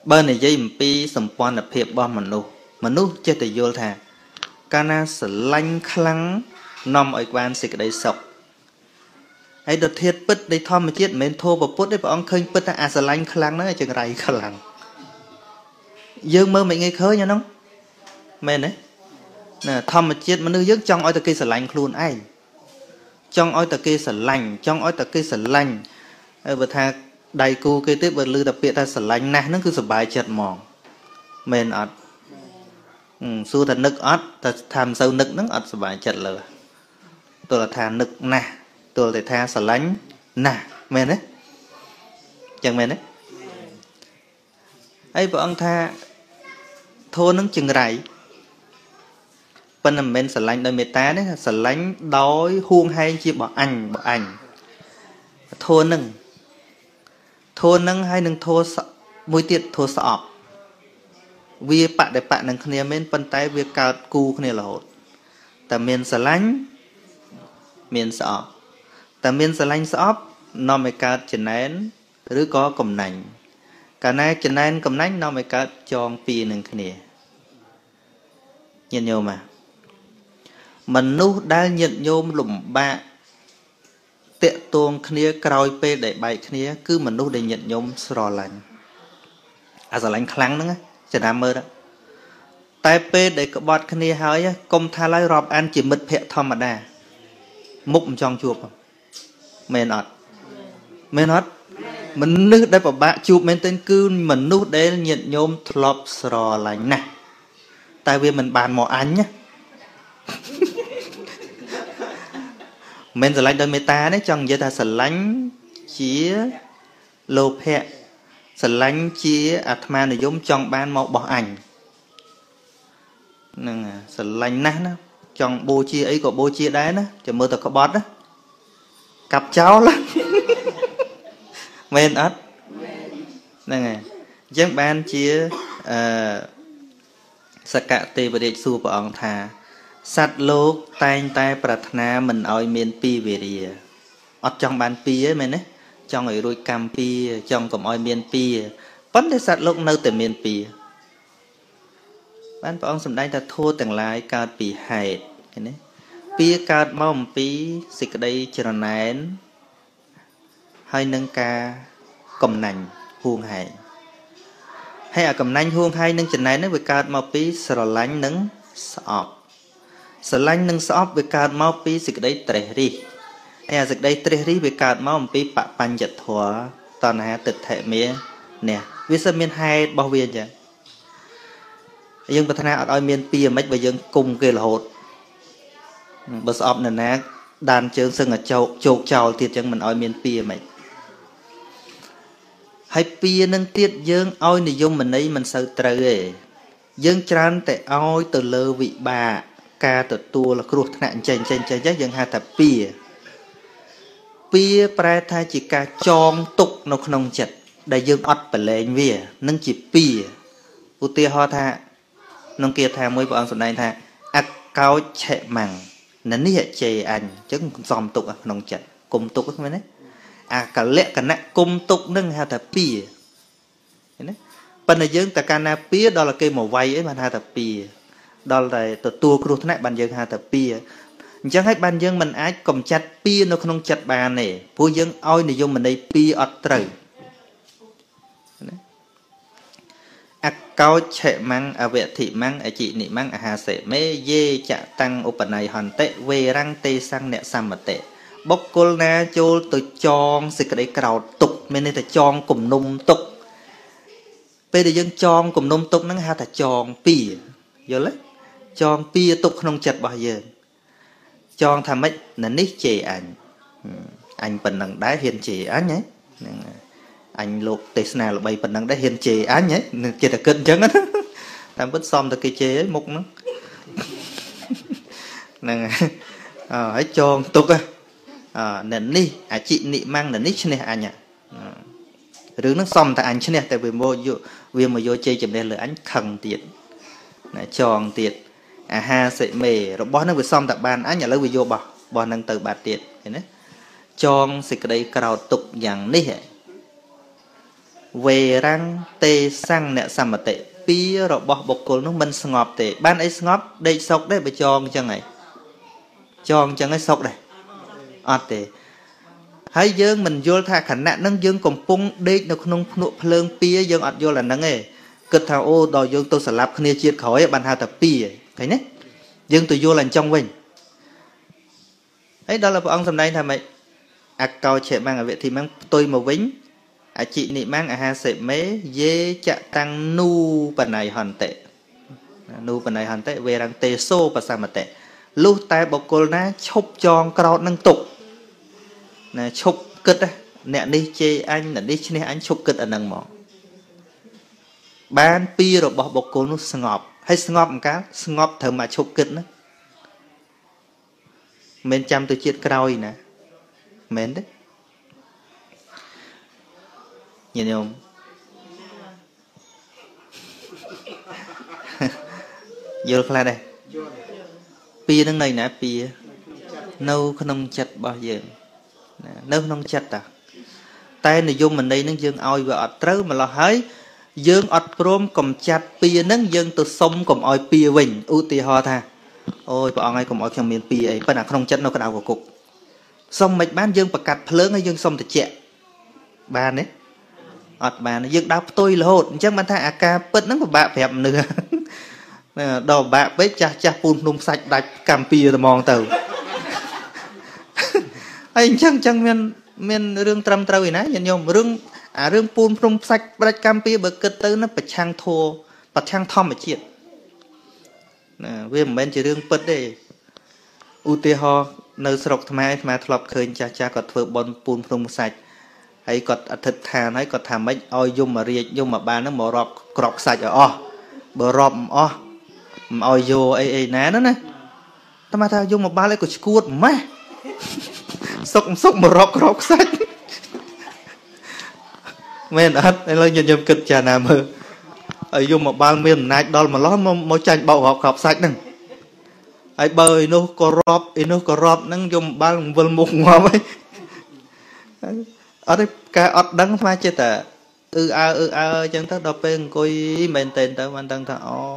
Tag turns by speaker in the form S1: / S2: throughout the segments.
S1: bên này dây pi sầm quan là phiệp bom mình nô chết từ vô thà cana sờ lanh khăng nằm ở quan xịt đầy sọc ấy đợt thiệt bứt đây thom mà chết men thô và bứt đấy bọn ông khơi bứt à sờ lanh khăng nó chừng rầy khăng dương mơ mình nghe khơi nha nóng men đấy nè thom mà chết mà nữ dứt trong oi từ kia sờ lanh luôn ai trong oi từ kia sờ lanh trong oi từ kia sờ lanh vừa thà đầy cô cái tiếp vừa lư tập biệt ta sờ lanh nè nó cứ sờ bài chật mòn men ọt xua thật nực ọt ta tham sâu nực nó ọt sờ bài chật lờ tôi là thà nực nè tôi là thà sờ lanh nè men đấy chẳng men đấy ấy vợ ông tha thôn nó chừng rải bên là men sờ lanh đôi mệt tá đấy sờ lanh đói huông hay chi bỏ ảnh thôn nâng hay nâng thô mùi tiệt thô sọp vì bạn để bạn nâng khné men phân tay việc cao cu khné là hột ta men sờ lanh men sọp ta men sờ lanh sọp nó mới cao chừng nénឬក៏កំណាញ់កាលណាចំណែនកំណាញ់នាំឲ្យកើតចងពីនឹងគ្នាញាតិញោមមនុស្សដែលញាតិញោមលំបាកតាក់ទងគ្នាក្រោយពេលដែលបែកគ្នាគឺមនុស្សដែលញាតិញោមស្រឡាញ់អាស្រឡាញ់ខ្លាំងហ្នឹងចំណាំមើលតែពេលដែលក្បត់គ្នាហើយកុំថាឡើយរាប់អានជាមិត្តភក្តិធម្មតាមុខមិនចង់ជួបមែនអត់មនុស្សដែលពិបាកជួបមែនទែនគឺមនុស្សដែលញាតិញោមធ្លាប់ស្រឡាញ់ណាស់តែវាមិនបានមកអញណាមិនស្រឡាញ់ដោយមេត្តាទេចង់និយាយថាស្រឡាញ់ជាលោភៈស្រឡាញ់ជាអាត្មានិយមចង់បានមកបោះអញហ្នឹងស្រឡាញ់ណាស់ណាចង់បូជាអីក៏បូជាដែរណាចាំមើលតែក្បត់ណាកាប់ចោលមែនអត់ហ្នឹងហើយអញ្ចឹងបានជាសកទេវរាជសួរព្រះអង្គថាសត្វលោកតែងតែប្រាថ្នាមិនឲ្យមានពីវេរាអត់ចង់បានពីទេមែនទេចង់ឲ្យរួចកម្មពីចង់កុំឲ្យមានពីប៉ុន្តែសត្វលោកនៅតែមានពីបានព្រះអង្គសម្ដែងថាធัวទាំងឡាយកើតពីហេតុឃើញទេពីកើតមកអំពីសេចក្តីច្រណែនហើយនឹងការកំណាញ់ហួងហែងហើយអាកំណាញ់ហួងហែងនឹងចំណែននេះវាកើតមកពីស្រឡាញ់និងស្អប់ស្រឡាញ់និងស្អប់វាកើតមកពីសេចក្តីត្រេះរិះហើយអាសេចក្តីត្រេះរិះវាកើតមកអំពីបបញ្ញធម៌តណ្ហាទិដ្ឋិមានេះវាសិនមានហេតុរបស់វាអញ្ចឹងយើងប្រាថ្នាអត់ឲ្យមានពីមិនបើយើងគុំគេរហូតបើស្អប់នរណាដានជើងសឹងឲ្យជោកចោលទៀតអញ្ចឹងមិនឲ្យមានពីមិនហើយពីនឹងទៀតយើងឲ្យនិយមន័យមិនសូវត្រូវទេយើងច្រើនតែឲ្យទៅលើវិបាកការទទួលគ្រោះថ្នាក់ចេញយើងហៅថាពីប្រែថាជាការចងទុកនៅក្នុងចិត្តដែលយើងអត់ប្រឡែងវានឹងជាពីឧទាហរណ៍ថាក្នុងគាថាមួយព្រះអង្គសម្ដែងថាអកោចឆេម៉ាំងនេះជេអញអញ្ចឹងសំទុកក្នុងចិត្តគុំទុកហ្នឹងមែនទេអាកលក្ខណៈគុំទុកនឹងហៅថាពីឃើញទេប៉ុន្តែយើងតែកាលណាពីដល់គេមកវាយអីបានហៅថាពីដល់តែទទួលគ្រោះថ្នាក់បានយើងហៅថាពីអញ្ចឹងហើយបានយើងមិនអាចកំចាត់ពីនៅក្នុងចិត្តបានទេព្រោះយើងឲ្យនិយមន័យពីអត់ត្រូវអកោចឆេម៉ាំងអវធិម៉ាំងអជិនិម៉ាំងអហាសេមេយេចតាំងឧបន័យហន្តិវេរੰទេសੰអ្នកសមតិបុគ្គលណាចូលទៅចងសេចក្តីក្រោតទុកមានន័យថាចងគំនុំទុកពេលដែលយើងចងគំនុំទុកហ្នឹងហៅថាចងពីយល់ទេចងពីទុកក្នុងចិត្តរបស់យើងចងថាម៉េចនេះជេអញប៉ុណ្ណឹងដែរហ៊ានជេអញហ្នឹងអញលោកទេសនាល្បីប៉ុណ្ណឹងដែរហ៊ានជេអញនឹងគេតែគិតអញ្ចឹងណាតាមពិតសមតែគេជេឯមុខហ្នឹងហ្នឹងហើយចងទុកអ្នកនេះអជិនិម៉ាំងអ្នកនេះឈ្នះអញរឿងហ្នឹងសមតែអញឈ្នះតែវាមកយកជ័យជំនះលើអញខឹងទៀតណាចងទៀតអាហាសិមេរបស់ហ្នឹងវាសមតែបានអញឥឡូវវាយករបស់ហ្នឹងទៅបាត់ទៀតឃើញទេចងសេចក្តីក្រោតទុកយ៉ាងនេះ về răng tê sang nè sầm tệ pia rồi bỏ bọc cồn nó mình ngọp tệ ban ấy ngọp đây sọc đấy bị tròn chẳng này tròn chẳng ấy sọc này tệ hãy dương mình vô tha khả nạn nâng dương còn pung đi nó không nụ phơn pia dương vô là nâng ấy cực thảo ô đòi dương tôi sẽ lạp khnia chiết khói bàn hào tập pia thấy nhé dương tôi vô là trong mình ấy đó là ông hôm nay thà mày câu chuyện mang ở vậy thì mang tôi màu vĩnh chị nị mang ha sẽ mé dê chạ tăng nu phần này hoàn tệ nu phần này hoàn tệ về rằng tê xô và sao mà tệ lúc tai bọc cô ná chụp tròn crowd nâng tục nè chụp cất á nè đi chê anh nè đi chê anh chụp cất ở nâng mỏ ban pi rồi bọc cô nó ngọp hay ngọp một cái ngọp thở mà chụp cất nữa mình chăm tôi chết crowd nè mến đấy nhìn không vô là đây pia nước này nè pia nâu không chặt bao giờ nâu không chặt à tay này vô mình đây nó dương oi và ọt trớ mà lo hái dương ọt prom cầm chặt pia nâng dương từ sông cầm oi pia vinh u tì ho tha ôi bọn ai cầm oi trong miền pia ấy bên nào không chặt nó cái đầu của cục sông mạch bán dương bạc cắt lớn hay dương sông thì chẹ ba đấy bạn dương đáp tôi là hột chắc bạn thay ca bớt nó của bạn phẹp nữa đầu bạn với cha cha phun nung sạch đạch cam pia mong tàu anh chăng men rương trầm trâu gì nè nhận nhôm rương phun nung sạch đạch cam pia bực cất tới nó phải trang thô bật trang thom mà chuyện vì mình chỉ rương bớt đây UTH nơi sọc tham ai mà thọp khơi cha còn thưa bon phun nung sạch hay còn thật thà hay còn thà mấy oi dùng mà riêng dùng mà ba nó mở rọp cọp sạch ở bờ rọp oi vô ấy ná đó nè ta mà thà dùng mà ba lấy của cuột má sốc mà rọp cọp sạch men ắt đây là nhìn nhầm kịch trà nào mơ ấy dùng mà ba miền này đó mà nó mau tranh bậu hộp cọp sạch nè ấy bơi nó có rọp nó dùng ba vân một ngòm ấy ở đây cái ọt đắng mà chết à chân ta đọc bên coi mình tên ta mình đang thà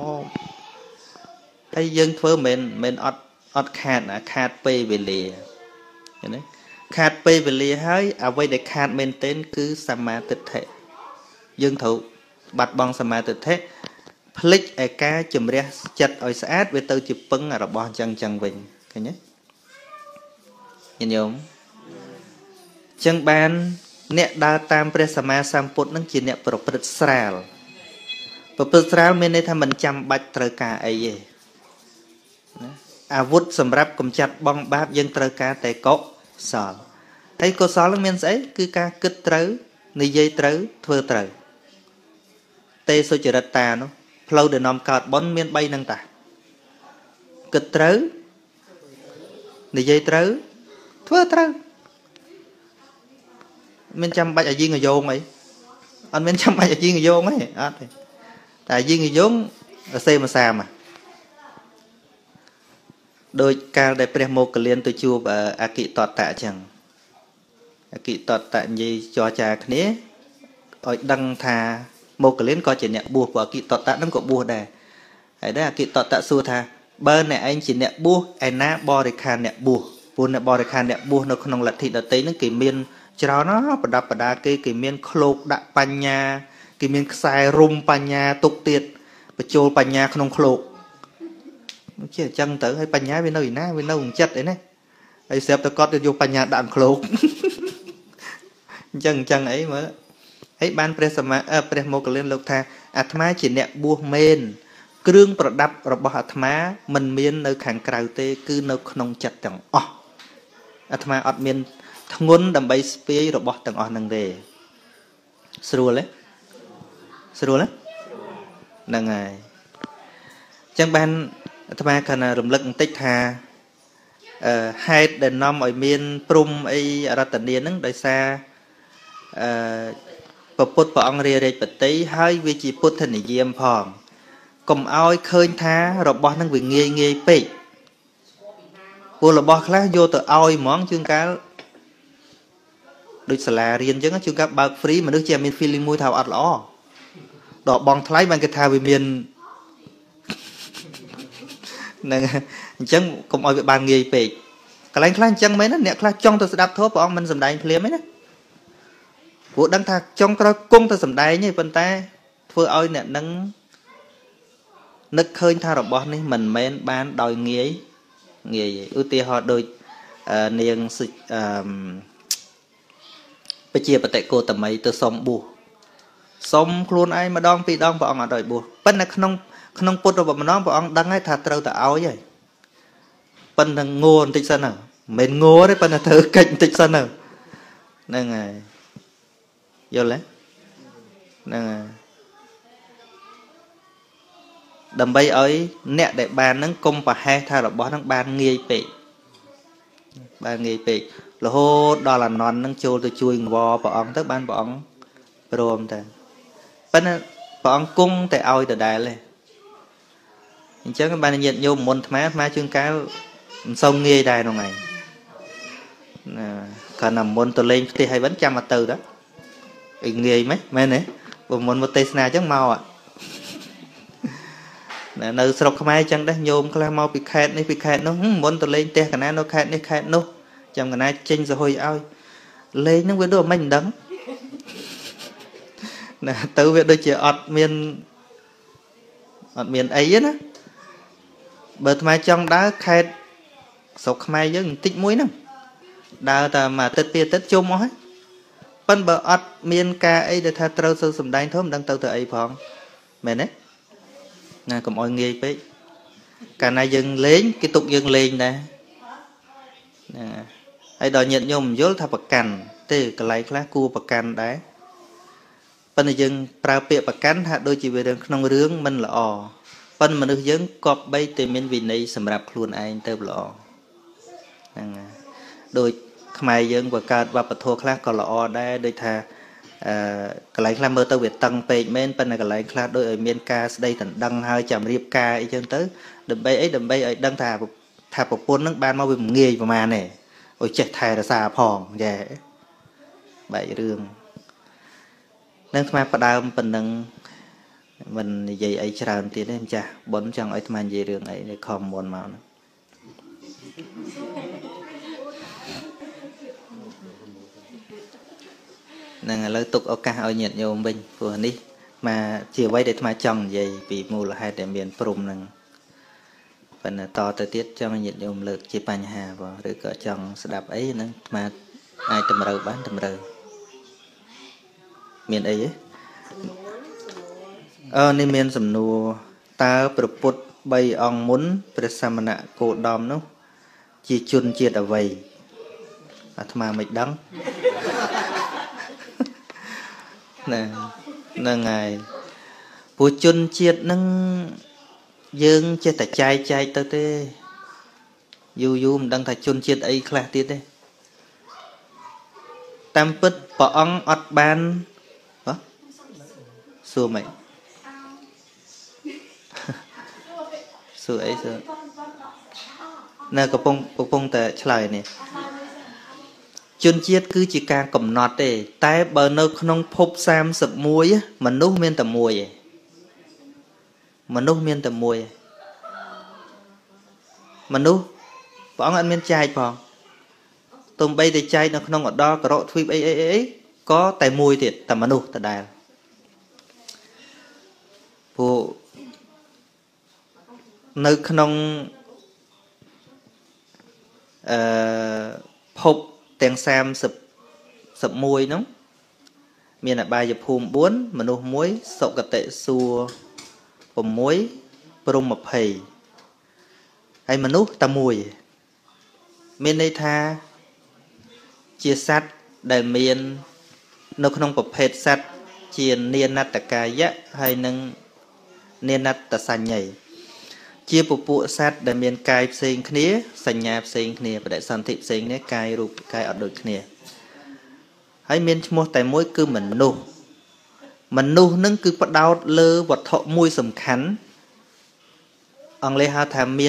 S1: hay dân phơ mình ọt khát pe về lìa khát pe về lìa hay vậy để khát mình tên cứ sama tịch thể dân thụ bạch bong sama tịch thể click ở cái chùm ra chặt ở sát về từ chụp pưng ở bon chân vịnh cái nhé nhìn nhôm chân ban nè đa tam presama samput nâng chỉ nè proprisral mình đây tham mình chăm bạch trời cả ấy vút sầm ráp cầm chặt bong báp dân trời cả tại cọ sờ thấy cô sờ lắm miền ấy cứ ca cứt trời nị dây trời thưa trời tê số chữ đất ta nó flow để nằm cọt bón miền bay nâng ta cứt trời nị dây trời thưa trời mình chăm bạch ở viên người vô mày anh mình chăm bạch ở viên người vô mấy tại viên người vốn ở xe mà xa mà đôi ca đại premo cái liên tôi chua và aki tọt tạ chẳng aki tọt tạ gì cho cha khné ở đăng thà một cái liên coi chỉ nhẹ buộc của aki tọt tạ nó có buộc đè ấy đấy aki tọt tạ xua thà bên này anh chỉ nhẹ buộc anh na bo để khan nhẹ buộc buồn nhẹ bo để khan nhẹ buộc nó không lật thịt ở tây nó kỳ miên cho nó bật đá cái miên khô đạ panya cái miên xài rum panya tục tiệt bật trôi panya không khô chỉ chân tử hay panya bên đâu na bên đâu chất đấy này ai xếp tôi có vô panya đạn khô chân ấy mà ấy ban presama presmo cái lên lục tha atma chỉ nẹt buộc men kêuประดับ របស់ atma មិនមាននៅខាងក្រៅទេគឺនៅក្នុងចិត្តទាំងអស់ atma អត់មានធ្ងន់ដើម្បីស្ពាយរបស់ទាំងអស់នឹងទេស្រួលទេហ្នឹងហើយអញ្ចឹងបានអាត្មាគណៈរំលឹកបន្តិចថាហេតុដែលនាំឲ្យមានព្រំអីរតនាហ្នឹងដោយសារពុទ្ធព្រះអង្គរាជបតីហើយវាជាពុទ្ធនិយមផងកុំឲ្យឃើញថារបស់ហ្នឹងវាងាយពេកពួករបស់ខ្លះយកទៅឲ្យហ្មងជួនកាលដូចសាលារៀនអញ្ចឹងជួនកាលបើក free មនុស្សជាមាន feeling មួយថាអត់ល្អដល់បងថ្លៃបានគេថាវាមាននឹងអញ្ចឹងកុំឲ្យវាបានងាយពេកកន្លែងខ្លះអញ្ចឹងមែនណាអ្នកខ្លះចង់ទៅស្ដាប់ធម៌ព្រះអង្គមិនសម្ដែងភ្លាមទេណាព្រោះដឹងថាចង់ត្រូវគង់ទៅសម្ដែងទេប៉ុន្តែធ្វើឲ្យអ្នកនឹងនឹកឃើញថារបស់នេះមិនមែនបានដោយងាយឧទាហរណ៍ដូចនាងបជាបតិកោតមីទៅសុំបួសសុំខ្លួនឯងម្ដងពីរដងព្រះអង្គអត់ឲ្យបួសប៉ុន្តែក្នុងពុទ្ធរបស់ម្ដងព្រះអង្គដឹងហើយថាត្រូវតែឲ្យហើយប៉ុន្តែងួនបន្តិចសិនហ្នឹងមិនមែនងួទេប៉ុន្តែត្រូវកិច្ចបន្តិចសិនហ្នឹងហើយយល់ទេហ្នឹងហើយដើម្បីឲ្យអ្នកដែលបានហ្នឹងកុំប្រហែសថារបស់ហ្នឹងបានងាយពេករហូតដល់អានន់ហ្នឹងចូលទៅជួយងវព្រះអង្គទៅបានព្រះអង្គព្រមតែប៉ុន្តែព្រះអង្គគង់តែឲ្យដដែលទេអញ្ចឹងបានញាតិញោមមុនអាត្មាជួនកាលមិនសូវងាយដែរហ្នឹងឯងណាកាលណាមុនទៅលេងផ្ទះឲ្យវិញចាំមកទៅតើអីងាយម៉េចមែនទេបើមុនមកទេសនាអញ្ចឹងមកនៅស្រុកខ្មែរអញ្ចឹងដែរញោមខ្លះមកពីខេត្តនេះពីខេត្តនោះមុនទៅលេងផ្ទះកណានៅខេត្តនេះខេត្តនោះចាំកណាចេញសហុយឲ្យលេងហ្នឹងវាដូចមិនដឹងណាទៅវាដូចជាអត់មានអីណាបើអាត្មាចង់ដើរខេត្តស្រុកខ្មែរយើងបន្តិចមួយហ្នឹងដើរតែមួយអាទិត្យពីរអាទិត្យជុំអស់ហើយប៉ិនបើអត់មានការអីដែលថាត្រូវទៅសំដែងធំមិនដឹងទៅអីផងមែនទេណាកុំអោយងាយពេកកាលណាយើងលេងគេទុកយើងលេងដែរណាហើយដល់ញាតិញោមយល់ថាប្រកាន់ទេកន្លែងខ្លះគួរប្រកាន់ដែរប៉ុន្តែយើងប្រើពាក្យប្រកាន់ថាដូចជាវារឿងក្នុងរឿងមិនល្អប៉ុន្តែមនុស្សយើងគប្បីតែមានវិន័យសម្រាប់ខ្លួនឯងទៅល្អហ្នឹងដូចខ្មែរយើងបង្កើតវប្បធម៌ខ្លះក៏ល្អដែរដូចថាកន្លែងខ្លះមើលទៅវាតឹងពេកមែនប៉ុន្តែកន្លែងខ្លះដូចឲ្យមានការស្ដីដណ្ដឹងហើយចាំរៀបការអីចឹងទៅដើម្បីអីដើម្បីឲ្យដឹងថាប្រពន្ធនឹងបានមកវាមិនងាយប្រហែលទេឲ្យចេះថែរក្សាផងចាបែករឿងនឹងស្មាផ្ដើមប៉ុណ្ណឹងមិននិយាយអីច្រើនទៀតទេម្ចាស់ប៉ុនចង់ឲ្យស្មានិយាយរឿងអីនេះខំមុនមកហ្នឹងឥឡូវទុកឱកាសឲ្យញាតិញោមវិញព្រោះនេះមកជាអ្វីដែលអាត្មាចង់និយាយពីមូលហេតុដែលមានព្រំហ្នឹងប៉ុន្តែតទៅទៀតចង់ញាតិញោមលើកជាបញ្ហាបងឬក៏ចង់ស្ដាប់អីហ្នឹងអាត្មាអាចតម្រូវបានតម្រូវមានអីទេនេះមានសំណួរតើព្រះពុទ្ធ3អង្គមុនព្រះសមណគោតមនោះជាជនជាតិអ្វីអាត្មាមិនដឹងហ្នឹងហើយពួកជនជាតិហ្នឹងយើងចេះតែចែកទៅទេយូរមិនដឹងថាជនជាតិអីខ្លះទៀតទេតាមពិតព្រះអង្គអត់បានសួរមិនសួរអីសួរនៅកំពុងតែឆ្លើយនេះជនជាតិគឺជាការកំណត់ទេតែបើនៅក្នុងភព31មនុស្សមានតែមួយឯងមនុស្សមានតែមួយឯងមនុស្សព្រះអង្គអត់មានចែកផងទំបីតែចែកនៅក្នុងអដលករកទ្វីបអីក៏តែមួយទៀតតែមនុស្សដដែលពួកនៅក្នុងភពទាំង31ហ្នឹងមានអបាយភូមិ4មនុស្ស1សុគតិសួគ៌6ព្រំ20ហើយមនុស្សតែមួយមានន័យថាជាសត្វដែលមាននៅក្នុងប្រភេទសត្វជានាណត្តកាយៈហើយនឹងនាណត្តសញ្ញ័យជាពពួកសត្វដែលមានកាយផ្សេងគ្នាសញ្ញាផ្សេងគ្នាបដិសន្ធិផ្សេងគ្នាកាយរូបកាយអត់ដូចគ្នាហើយមានឈ្មោះតែមួយគឺមនុស្សនឹងគឺផ្ដោតលើវត្ថុមួយសំខាន់អង់គ្លេសហៅថាមាន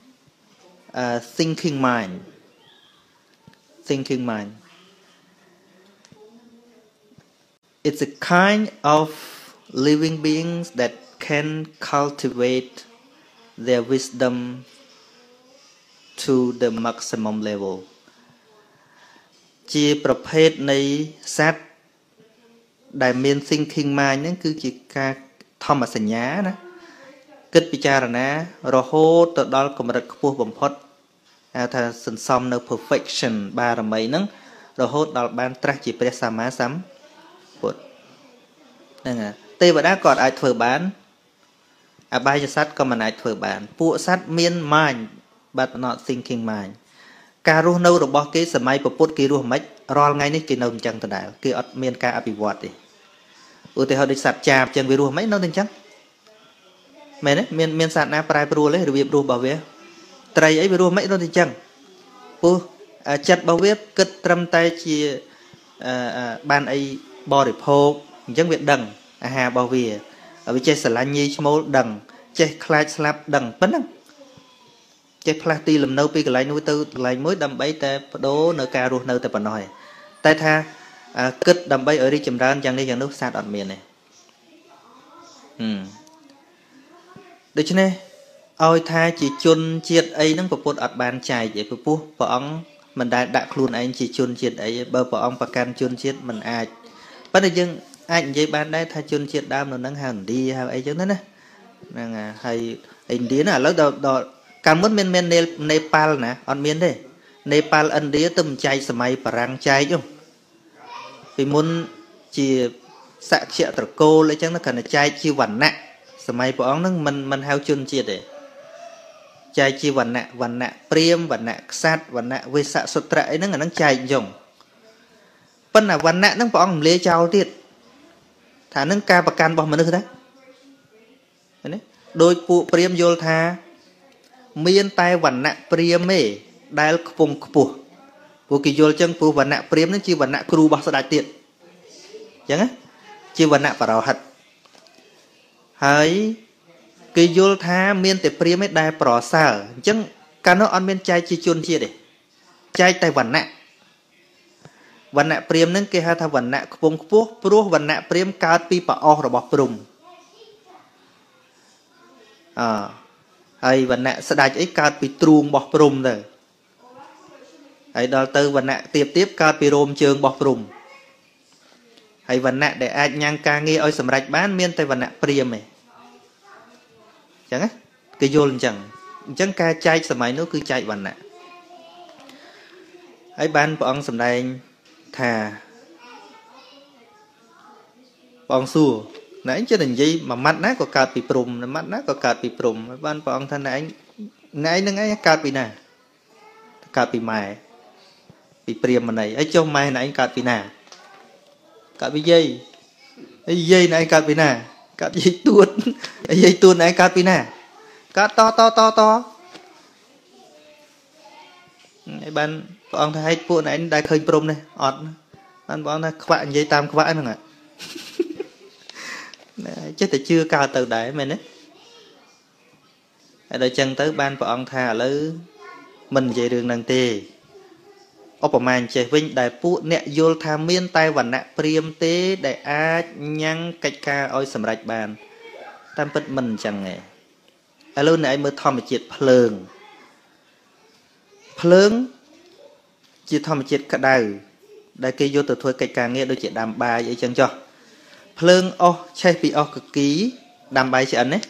S1: thinking mind it's a kind of living beings that can cultivate their wisdom to the maximum level ជាប្រភេទនៃសត្វដែលមាន thinking mind ហ្នឹងគឺជាការធម្មសញ្ញាណាគិតពិចារណារហូតទៅដល់កម្រិតខ្ពស់បំផុតហៅថាសន្សំនៅ perfection បារមីហ្នឹងរហូតដល់បានត្រាស់ជាព្រះសម្មាសម្ពុទ្ធហ្នឹងហើយទេវតាក៏អាចធ្វើបានអបាយសត្វក៏មិនអាចធ្វើបានពួកសត្វមាន mind but not thinking mind ការរស់នៅរបស់គេសម័យពុទ្ធគេរស់មិនរាល់ថ្ងៃនេះគេនៅអញ្ចឹងដដែលគេអត់មានការអភិវឌ្ឍទេឧទាហរណ៍ដូចសត្វចាបអញ្ចឹងវារស់មិននៅតែអញ្ចឹងមែនទេមានសត្វណាប្រែប្រួលទេរបៀបរស់របស់វាត្រីអីវារស់មិននៅតែអញ្ចឹងព្រោះចិត្តរបស់វាគិតត្រឹមតែជាបានអីបរិភោគអញ្ចឹងវាដឹងអាហាររបស់វាចេះស្រឡាញ់ញីឈ្មោលដឹងចេះខ្លាចស្លាប់ដឹងប៉ុណ្ណឹងចេះផ្លាស់ទីលំនៅពីកន្លែងនោះទៅកន្លែងមួយដើម្បីតែបដូរនៅការរស់នៅតែប៉ុណ្ណោះឯងតែថាគិតដើម្បីឲ្យរីកចម្រើនយ៉ាងនេះយ៉ាងនោះសត្វអត់មានទេដូច្នេះឲ្យថាជាជនជាតិអីហ្នឹងពុទ្ធអត់បានចែកទេព្រោះព្រះអង្គមិនដែលដាក់ខ្លួនឯងជាជនជាតិអីទេបើព្រះអង្គប្រកាន់ជនជាតិមិនអាចប៉ុន្តែយើងអាចនិយាយបានដែរថាជនជាតិដើមនៅហ្នឹងហៅឥណ្ឌាហៅអីចឹងទៅណាហ្នឹងហើយឥណ្ឌាណាឥឡូវដល់កាលមុនមាននេប៉ាល់ណាអត់មានទេនេប៉ាល់ឥណ្ឌាទៅមិនចែកសម័យបារាំងចែកទេពីមុនជាសក្យត្រកូលអីចឹងណាគ្រាន់តែចែកជាវណ្ណៈសម័យព្រះអង្គហ្នឹងមិនហៅជនជាតិទេចែកជាវណ្ណៈព្រាហ្មណ៍វណ្ណៈក្សត្រវណ្ណៈវេស្សសុត្រៈអីហ្នឹងអាហ្នឹងចែកអញ្ចឹងប៉ុន្តែវណ្ណៈហ្នឹងព្រះអង្គរំលាយចោលទៀតថាហ្នឹងការប្រកាន់របស់មនុស្សដែរឃើញទេដោយពួកព្រាហ្មណ៍យល់ថាមានតែវណ្ណៈព្រាហ្មណ៍ទេដែលខ្ពង់ខ្ពស់ពួកគេយល់ចឹងព្រោះវណ្ណៈព្រាហ្មណ៍ហ្នឹងជាវណ្ណៈគ្រូរបស់ស្ដេចទៀតអញ្ចឹងណាជាវណ្ណៈបរោហិតហើយគេយល់ថាមានតែព្រាហ្មណ៍ឯដែលប្រសើរអញ្ចឹងកាលនោះអត់មានចែកជាជនជាតិទេចែកតែវណ្ណៈព្រាហ្មណ៍ហ្នឹងគេហៅថាវណ្ណៈខ្ពង់ខ្ពស់ព្រោះវណ្ណៈព្រាហ្មណ៍កើតពីប្រអស់របស់ព្រំហើយវណ្ណៈស្ដេចអីកើតពីទ្រូងរបស់ព្រំទៅហើយដល់ទៅវណ្ណៈទៀបកើតពីរោមជើងរបស់ព្រំហើយវណ្ណៈដែលអាចញ៉ាំងការងារឲ្យសម្រេចបានមានតែវណ្ណៈព្រាហ្មណ៍ទេអញ្ចឹងណាគេយល់អញ្ចឹងការចែកសម័យនោះគឺចែកវណ្ណៈហើយបានព្រះអង្គសម្ដែងថាព្រះអង្គសួរណែឯងចេះតែនិយាយមួយម៉ាត់ណាក៏កើតពីព្រំមួយម៉ាត់ណាក៏កើតពីព្រំបានព្រះអង្គថាណែឯងនឹងឯងកើតពីណាកើតពីម៉ែពីព្រាហ្មណ៍ណីហើយចុះម៉ែណែឯងកើតពីណាកើតពីយាយហើយយាយណែឯងកើតពីណាកើតយាយទួតហើយយាយទួតណែឯងកើតពីណាកើតតហើយបានព្រះអង្គថាហេតុពួកណែឯងដែលឃើញព្រំនេះអត់បានព្រះអង្គថាខ្វាក់និយាយតាមខ្វាក់ហ្នឹងចេះតែជឿកើតទៅដែរមែនទេហើយដល់ចឹងទៅបានព្រះអង្គថាឥឡូវមិននិយាយរឿងហ្នឹងទេឧបមាអញ្ចេះវិញដែលពួកអ្នកយល់ថាមានតែវណ្ណៈព្រាហ្មណ៍ទេដែលអាចញ៉ាំងកិច្ចការឲ្យសម្រេចបានតាមពិតមិនអញ្ចឹងទេឥឡូវអ្នកឯងមើលធម្មជាតិភ្លើងជាធម្មជាតិក្តៅដែលគេយកទៅធ្វើកិច្ចការងារដូចជាដាំបាយអីចឹងចុះភ្លើងអស់ឆេះពីអស់កគីដាំបាយឆ្អិនណា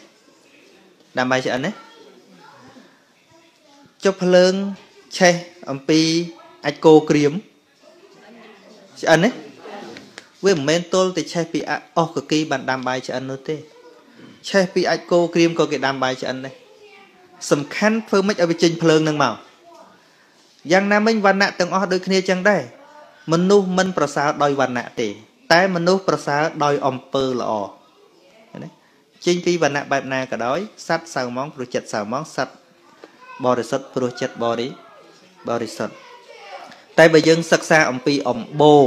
S1: ចុះភ្លើងឆេះអំពីអាចគោក្រៀមឆ្អិនណាវាមិនមែនទល់តែឆេះពីអស់កគីបានដាំបាយឆ្អិននោះទេឆេះពីអាចគោក្រៀមក៏គេដាំបាយឆ្អិនដែរសំខាន់ធ្វើម៉េចឲ្យវាចេញភ្លើងនឹងមកយ៉ាងណាមិញវណ្ណៈទាំងអស់ដូចគ្នាចឹងដែរមនុស្សមិនប្រសើរដោយវណ្ណៈទេតែមនុស្សប្រសើរដោយអំពើល្អណាចេញពីវណ្ណៈបែបណាក៏ដោយសត្វសៅហ្មងព្រោះចិត្តសៅហ្មងសត្វបរិសុទ្ធព្រោះចិត្តបរិសុទ្ធតែបើយើងសិក្សាអំពីអំបូរ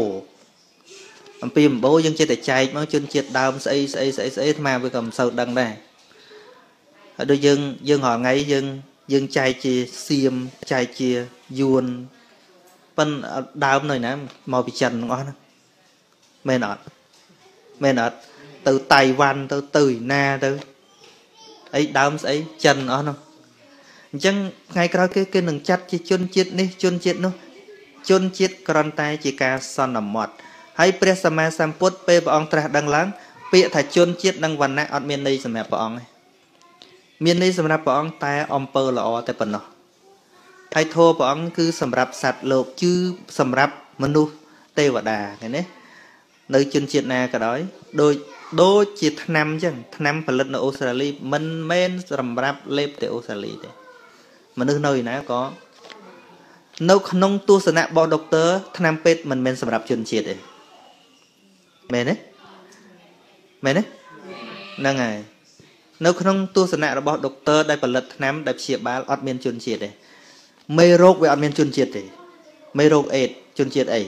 S1: យើងចេះតែចែកមកជនជាតិដើមស្អីអាត្មាវាក៏មិនសូវដឹងដែរហើយដូចយើងរាល់ថ្ងៃយើងចែកជាសៀមចែកជាយួនប៉ិនដើមនៅណាមកពីចិនទាំងអស់ហ្នឹងមែនអត់ men ở từ Tây Văn từ Na từ ấy đám ấy chân ở không chẳng ngay cái nâng chặt chỉ chôn chết nó chôn chết còn tay chỉ cả son nằm mọt hay presama samput pe bong tra đăng láng bịa thà chôn chết đăng vần nè ở miền đây sầm mẹp bong miền đây sầm mẹp bong tay om pơ là o tay bẩn nó hay thô bong cứ sầm rạp sạt lộp chứ sầm rạp manu tê và đà cái này nơi chôn chết nè cả đói đôi chỉ năm chứ năm phần lực ở Australia mình men sầm rạp lép tại Australia đấy mà nơi nãy có nấu nông tu sửa nạp bọn doctor tham pet mình men sầm rạp chôn chết đấy mẹ đấy năng ngày nấu nông tu sửa nạp bọn doctor đại phần lực năm đại chia ba ọt miền chôn chết đấy mê rốt với ọt miền chôn chết đấy mê rốt AIDS chôn chết ấy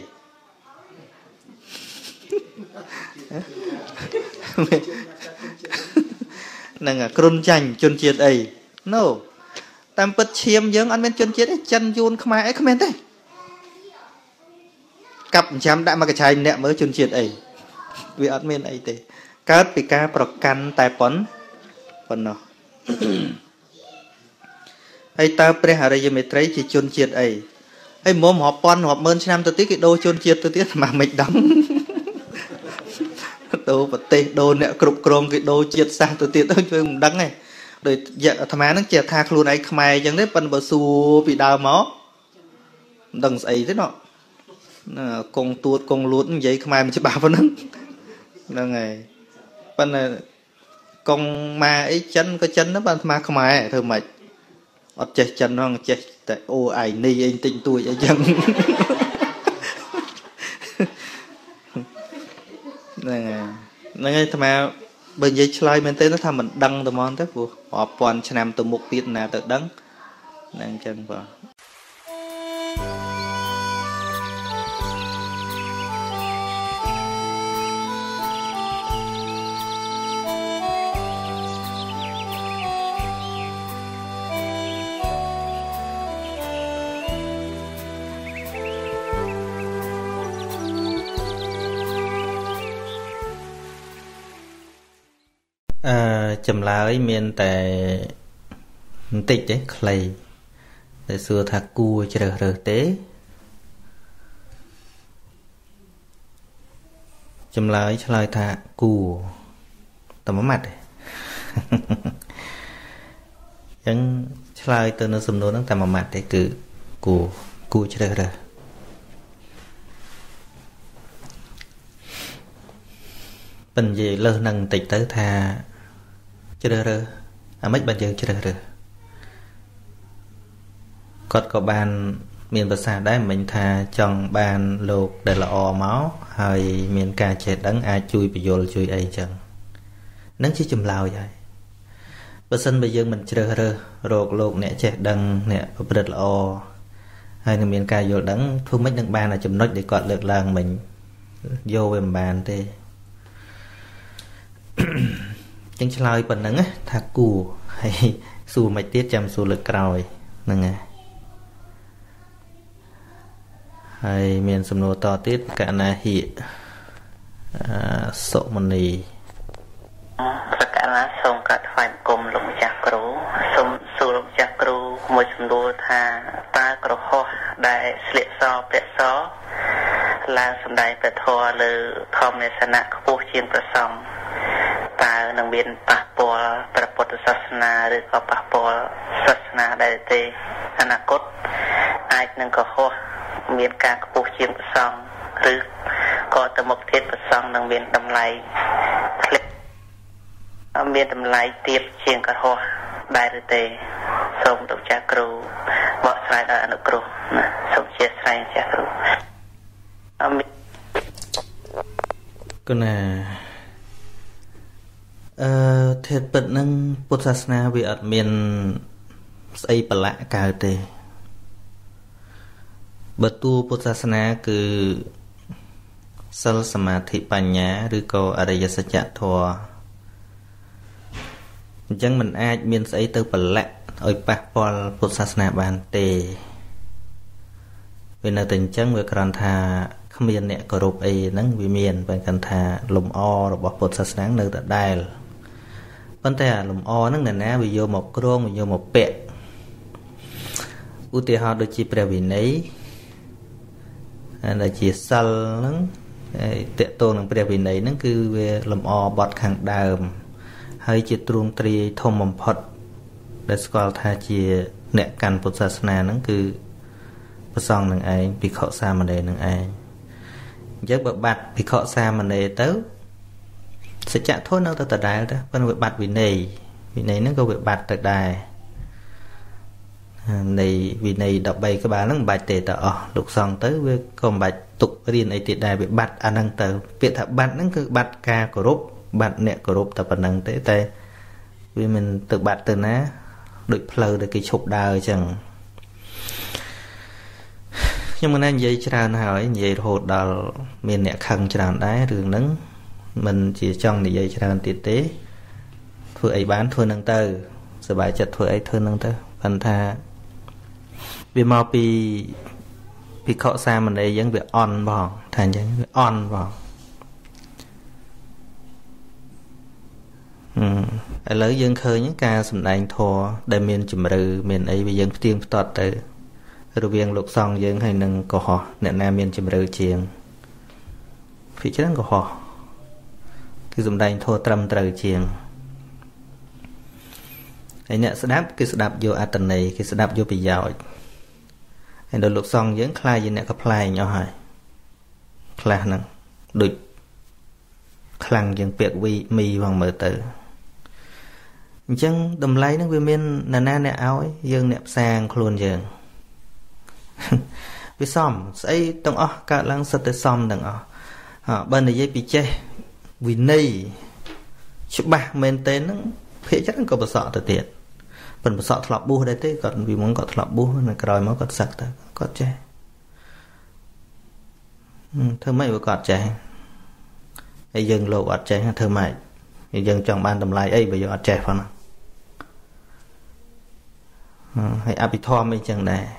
S1: năng à côn chanh chôn chết ấy no tam bật chiêm dưỡng ăn men chôn chết ấy chân yun khmai ấy comment đấy cặp chăm đã mà cái chai nẹm mới chôn chết ấy vì ăn men ấy thế cát bị cá procan tai pon nó hay ta pre hari metrei chỉ chôn chết ấy hay mồm họ pon họ mơn năm từ tiết cái đô chôn chết từ tiết mà mình đóng đô vật tê đô nẹo cục crom cái đô chết sang từ tiết tôi chơi mình đắng này rồi dạ thằng má nó chè tha luôn ấy khmai chẳng đấy phần bờ xù bị đau máu đằng ấy thế nọ con tuột con lún vậy khmai mình chỉ bảo phân nâng đằng này phần này con ma ấy chân có chân nó ban ma khmai thôi mày ọt chè chân nó chè tại ô ai ni anh tinh tuổi vậy chân này thằng má bây giờ slide mình tên nó tham mình đăng từ món thế vụ họ toàn cho nam từ một tiết nào tự đăng đang chân vào chầm lá ấy miền tại tịch đấy clay để xưa thà cua chờ tế chầm lá ấy chơi thà cua tầm mặt chẳng chơi từ nó sầm nốt nó tầm mặt để cứ cua chờ bình gì lơ nâng tịch tới thà chờ mấy bạn giờ chờ có bàn miền bờ xa đấy mình thà trong bàn lột để là o máu hay miền cà chè đắng ai chui bị vô chui ấy chẳng nắng chỉ chùm lao vậy bờ sân bây giờ mình chờ rột lột nè chè đắng nè bật là o hay là miền cà vô đắng phương mấy đằng bàn là chùm nốt để cọt lượt làng mình vô về bàn thế chẳng cho lời phần nắng á thà cù hay xù mạch tiết chăm xù lực còi nè nghe hay miền sầm nô to tiết cả na hiện sộ mần nì cả na sông cả phải cùng lục chạc cừu sông xù lục chạc cừu một sầm nô thà ta cừu ho đại sliệt so bẹt so là sầm đại bẹt thò lư thomในสนะผู้เชียนประสงตาหนังเบียนปะปอประพุทธศาสนาหรือก็ปะปอศาสนาใดเตอนาคตอาจนั่งก็ข้อมีการผู้เชียนประสงหรือก็ตมกเทศประสงหนังเบียนดำไหลคลิปเบียนดำไหลเตียบเชียงกระหัวได้หรือเตส่งตุกจากครูบอกสายได้อนุครูนะส่งเชียร์สายจากครูก็น่ะเทศปิดนั่งพุทธศาสนาวิอัตเมียนใส่ปละกาเตบัตูพุทธศาสนาคือสัลสมาธิปัญญาหรือก็อริยสัจธรรมจังมันอาจเมียนใส่ตัวปละเอาปะปอลพุทธศาสนาบานเตเป็นอะไรจังเมื่อกรานธาข miền nè cờ rụp ấy nắng vì miền bên cần thà lùm o rồi bọc bột sạch sáng nơi tại đài vấn đề lùm o nắng nè vì vô một crôn vì vô một bẹt ưu tiên họ được chỉ bèo vì nấy là chỉ sal nắng tệ tôn nắng bèo vì nấy nắng cứ về lùm o bọt hàng đàm hay chỉ truông tri thông mầm phật để coi thà chỉ nè cần bột sạch sáng nắng cứ xong nâng ai bị khọ xa mà đề nâng ai giấc bật bạch bị khọ xa mà đề tớ sẽ chạm thôi nó tớ đài đó vẫn bị bạch vì này nó có bị bạch tớ đài này vì này đọc bài các bạn nó bạch tệ tớ lục xong tới với còn bạch tục riêng ấy tiệt đài bị bạch anh năng tớ việc thả bạch nó cứ bạch ca của rốt bạch nẹ của rốt tập năng tế tê vì mình tự bạch từ ná đôi plơ để cái chụp đài chẳng nhưng mà nên vậy cho nó hỏi vậy hồ đào miền nhẹ khăn cho đá đường nắng mình chỉ trong để vậy cho tiết tế thôi ấy bán thôi nâng tơ rồi bài chặt thôi ấy thôi nâng tơ phần tha vì mau bị khọ xa mình đây vẫn việc on vào thành vẫn việc on vào lấy dân khơi những ca sầm đành thò đại miền chùm rừ miền ấy vì dân tiên tọt từ rồi viên lục xong dân hay nâng có họ nè nam miền chìm rơi chiềng phía trước có họ cái dùng đành thô trầm trời chiềng ấy nè sẽ đáp cái sẽ đáp vô atan này cái sẽ đáp vô bị giỏi anh đôi lục xong dân khai gì nè có play nhỏ hỏi khai nè đụt khăn dân biệt vi mi bằng mở tử chân đầm lấy nó vì miền nè nè áo dân nẹp sang luôn dân vì xong sẽ tông cả lăng sật tới xong đừng bên này dây bị che vì này chụp bạc men tên nó phía chắc có bờ sọ từ tiền phần bờ sọ thọp bu đây thế còn vì muốn có thọp bu này rồi mới có sạch ta có che thưa mấy vừa cọt che hay dừng lộ ọt che thưa mày dừng chọn ban tầm lại ấy bây giờ ọt che phải không hay áp bị thò mấy chẳng này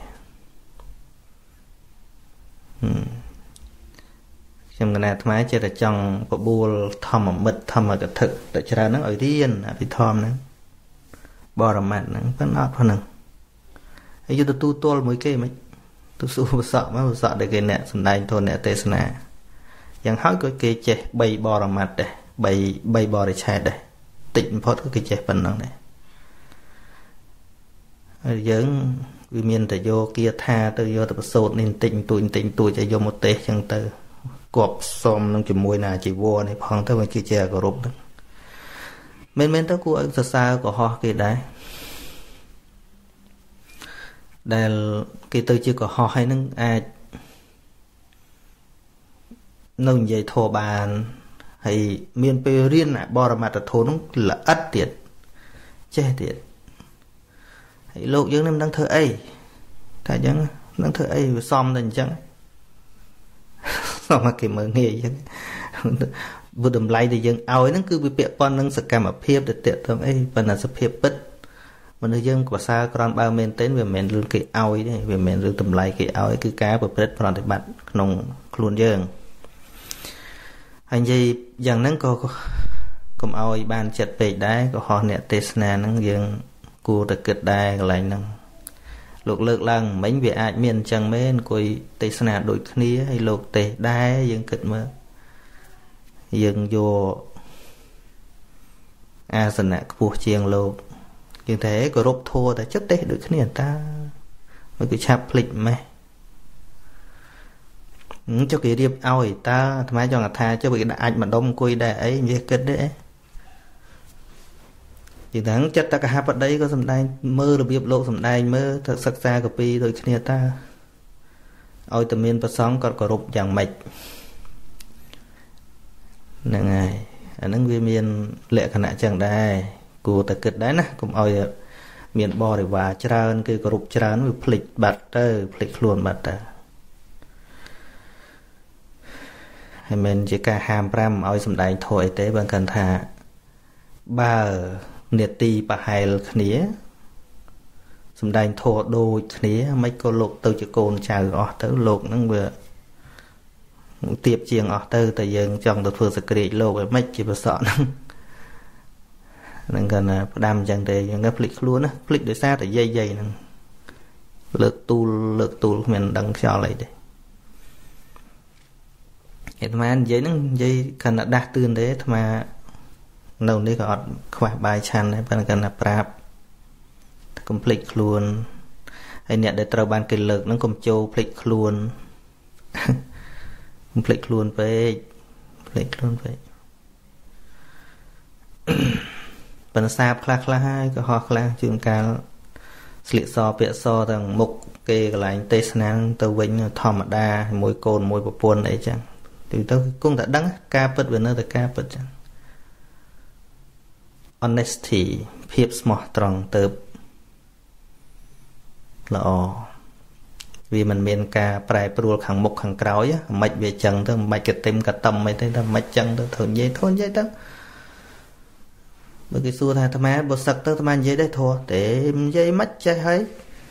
S1: trong cái này thay chỉ là trong bộ bùa thầm ở mật thầm ở cái thực để cho ra nó ở riêng bị thòm nữa bò ra mặt nó vẫn nát hơn nữa ấy cho tôi tu mấy cái mấy tôi sợ để cái nè sân đai thôi nè tê sân nè chẳng hỏi cái chế bay bò ra mặt đây bay bò để chạy đây tịnh phốt cái chế phần năng này giống vì miền tại vô kia tha từ vô tập sốt nên tịnh tuổi chạy vô một tê chẳng từ cọp xòm nông chùm mùi nào chỉ vô này phong tới bên kia chè của rụp đó men tới của anh xa của họ kia đấy đây cái từ chưa của họ hay nâng ai nông dây thô bàn hay miền pê riêng lại bò ra mặt thô nó là ắt tiệt che tiệt hay lộ dưỡng nem đang thơ ấy tại chẳng đang thơ ấy xòm thành chẳng mà cái mở nghề chứ vừa đầm lay thì dân ao ấy nó cứ bị bẹp con nó sẽ cầm ở phía để tiệt thôi ấy và là sẽ phía bứt mà nơi dân của xa còn bao men tên về men lương cái ao ấy về men lương đầm lay cái ao ấy cứ cá và bứt còn để bạn nông luôn dân anh gì dân nó có ao ấy ban chặt về đá có họ nè tê na nó dân cua được kịch đá lại nó lục lược lần mấy việc ai miền chẳng mấy coi tây sơn đội kia hay lục tây đá dân kịch mà dân vô a sơn nè buộc chiêng lục như thế có rốt thua ta chất đấy đội kia ta mới cái chạp lịch mày cho cái điệp ao thì ta thoải mái cho người ta cho bị anh mà đông coi đá ấy như kịch đấy chỉ tháng chất ta cả hai vật đấy có sầm đai mơ được biệp lộ sầm đai mơ thật sắc xa của pi rồi kia ta ôi tầm miên bờ sóng còn có rụp dạng mạch nè ngày anh nâng vi miên lệ khả năng chẳng đai của ta kịch đấy nè cũng ôi miền bò để và trơn cái có rụp trơn với phịch bạt tơ phịch luôn bạt tơ hay mình chỉ cả hàm ram ôi sầm đai thôi tế bằng cần thà ba nhiệt tì bà hài khía xâm đành thô đôi khía mấy cô lục từ cho côn chào gõ tới lục nó vừa tiệp chiêng ở từ tại dương trong từ phương sực rì lô cái mấy chỉ bớt sọn nên cần là đam chẳng để những cái flick luôn á flick để xa tại dây dây nè lược tu mình đăng cho lại đây hiện mà giấy nó giấy cần là đạt tương đấy mà đầuនេះក៏អត់ខ្វះបាយឆាន់ដែរប៉ុន្តែគាត់ថាប្រាប់កុំភ្លេចខ្លួនហើយអ្នកដែលត្រូវបានគេលើកហ្នឹងកុំចូលភ្លេចខ្លួនកុំភ្លេចខ្លួនពេកប៉ុន្តែសាបខ្លះហើយក៏ហោះខ្លះជួនកាលស្លៀកសពាក់សទាំងមុខគេកន្លែងទេសនាទៅវិញធម្មតាមួយកូនមួយប្រពន្ធអីចឹងទៅគង់តែដឹងការពិតវានៅតែការពិតចឹងhonesty ភាពស្មោះត្រង់ទៅល្អវាមិនមានការប្រែប្រួលខាងមុខខាងក្រោយមិនវាចឹងទៅមិនក៏ต็มក៏តំអីទៅតែមិនចឹងទៅត្រូវនិយាយទៅបើគេសួរថាអាត្មាបើសឹកទៅអាត្មានិយាយដែរធោះតែនិយាយមិនចេះហើយ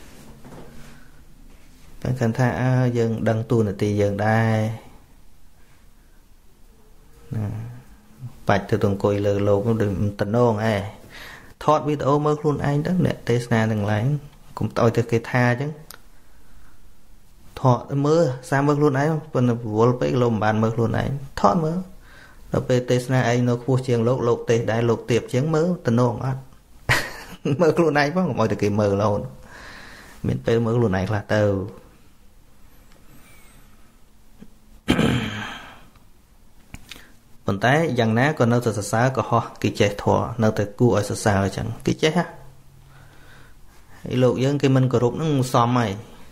S1: តែគាត់ថាយើងដឹងទូនាទីយើងដែរណាបាច់ទៅអង្គុយលើលោកនោះដូចតំណងឯងថតវីដេអូមើលខ្លួនឯងទៅអ្នកទេសនាទាំងឡាយកុំឲ្យទៅគេថាអញ្ចឹងថតមើលសាមើលខ្លួនឯងប៉ុន្តែវល់ពេកលោកមិនបានមើលខ្លួនឯងថតមើលដល់ពេលទេសនាឯងនៅខ្ពស់ជាងលោកទេសដែរលោកទៀបជាងមើលតំណងអត់មើលខ្លួនឯងផងកុំឲ្យតែគេមើលរហូតមានពេលមើលខ្លួនឯងខ្លះទៅប៉ុន្តែយ៉ាងណាក៏នៅតែសរសើរក៏ហោះគេចេះធေါ်នៅតែគួរឲ្យសរសើរអញ្ចឹងគេចេះហ่ะហើយលោកយើងគេមិនគោរពនឹងសមហើយ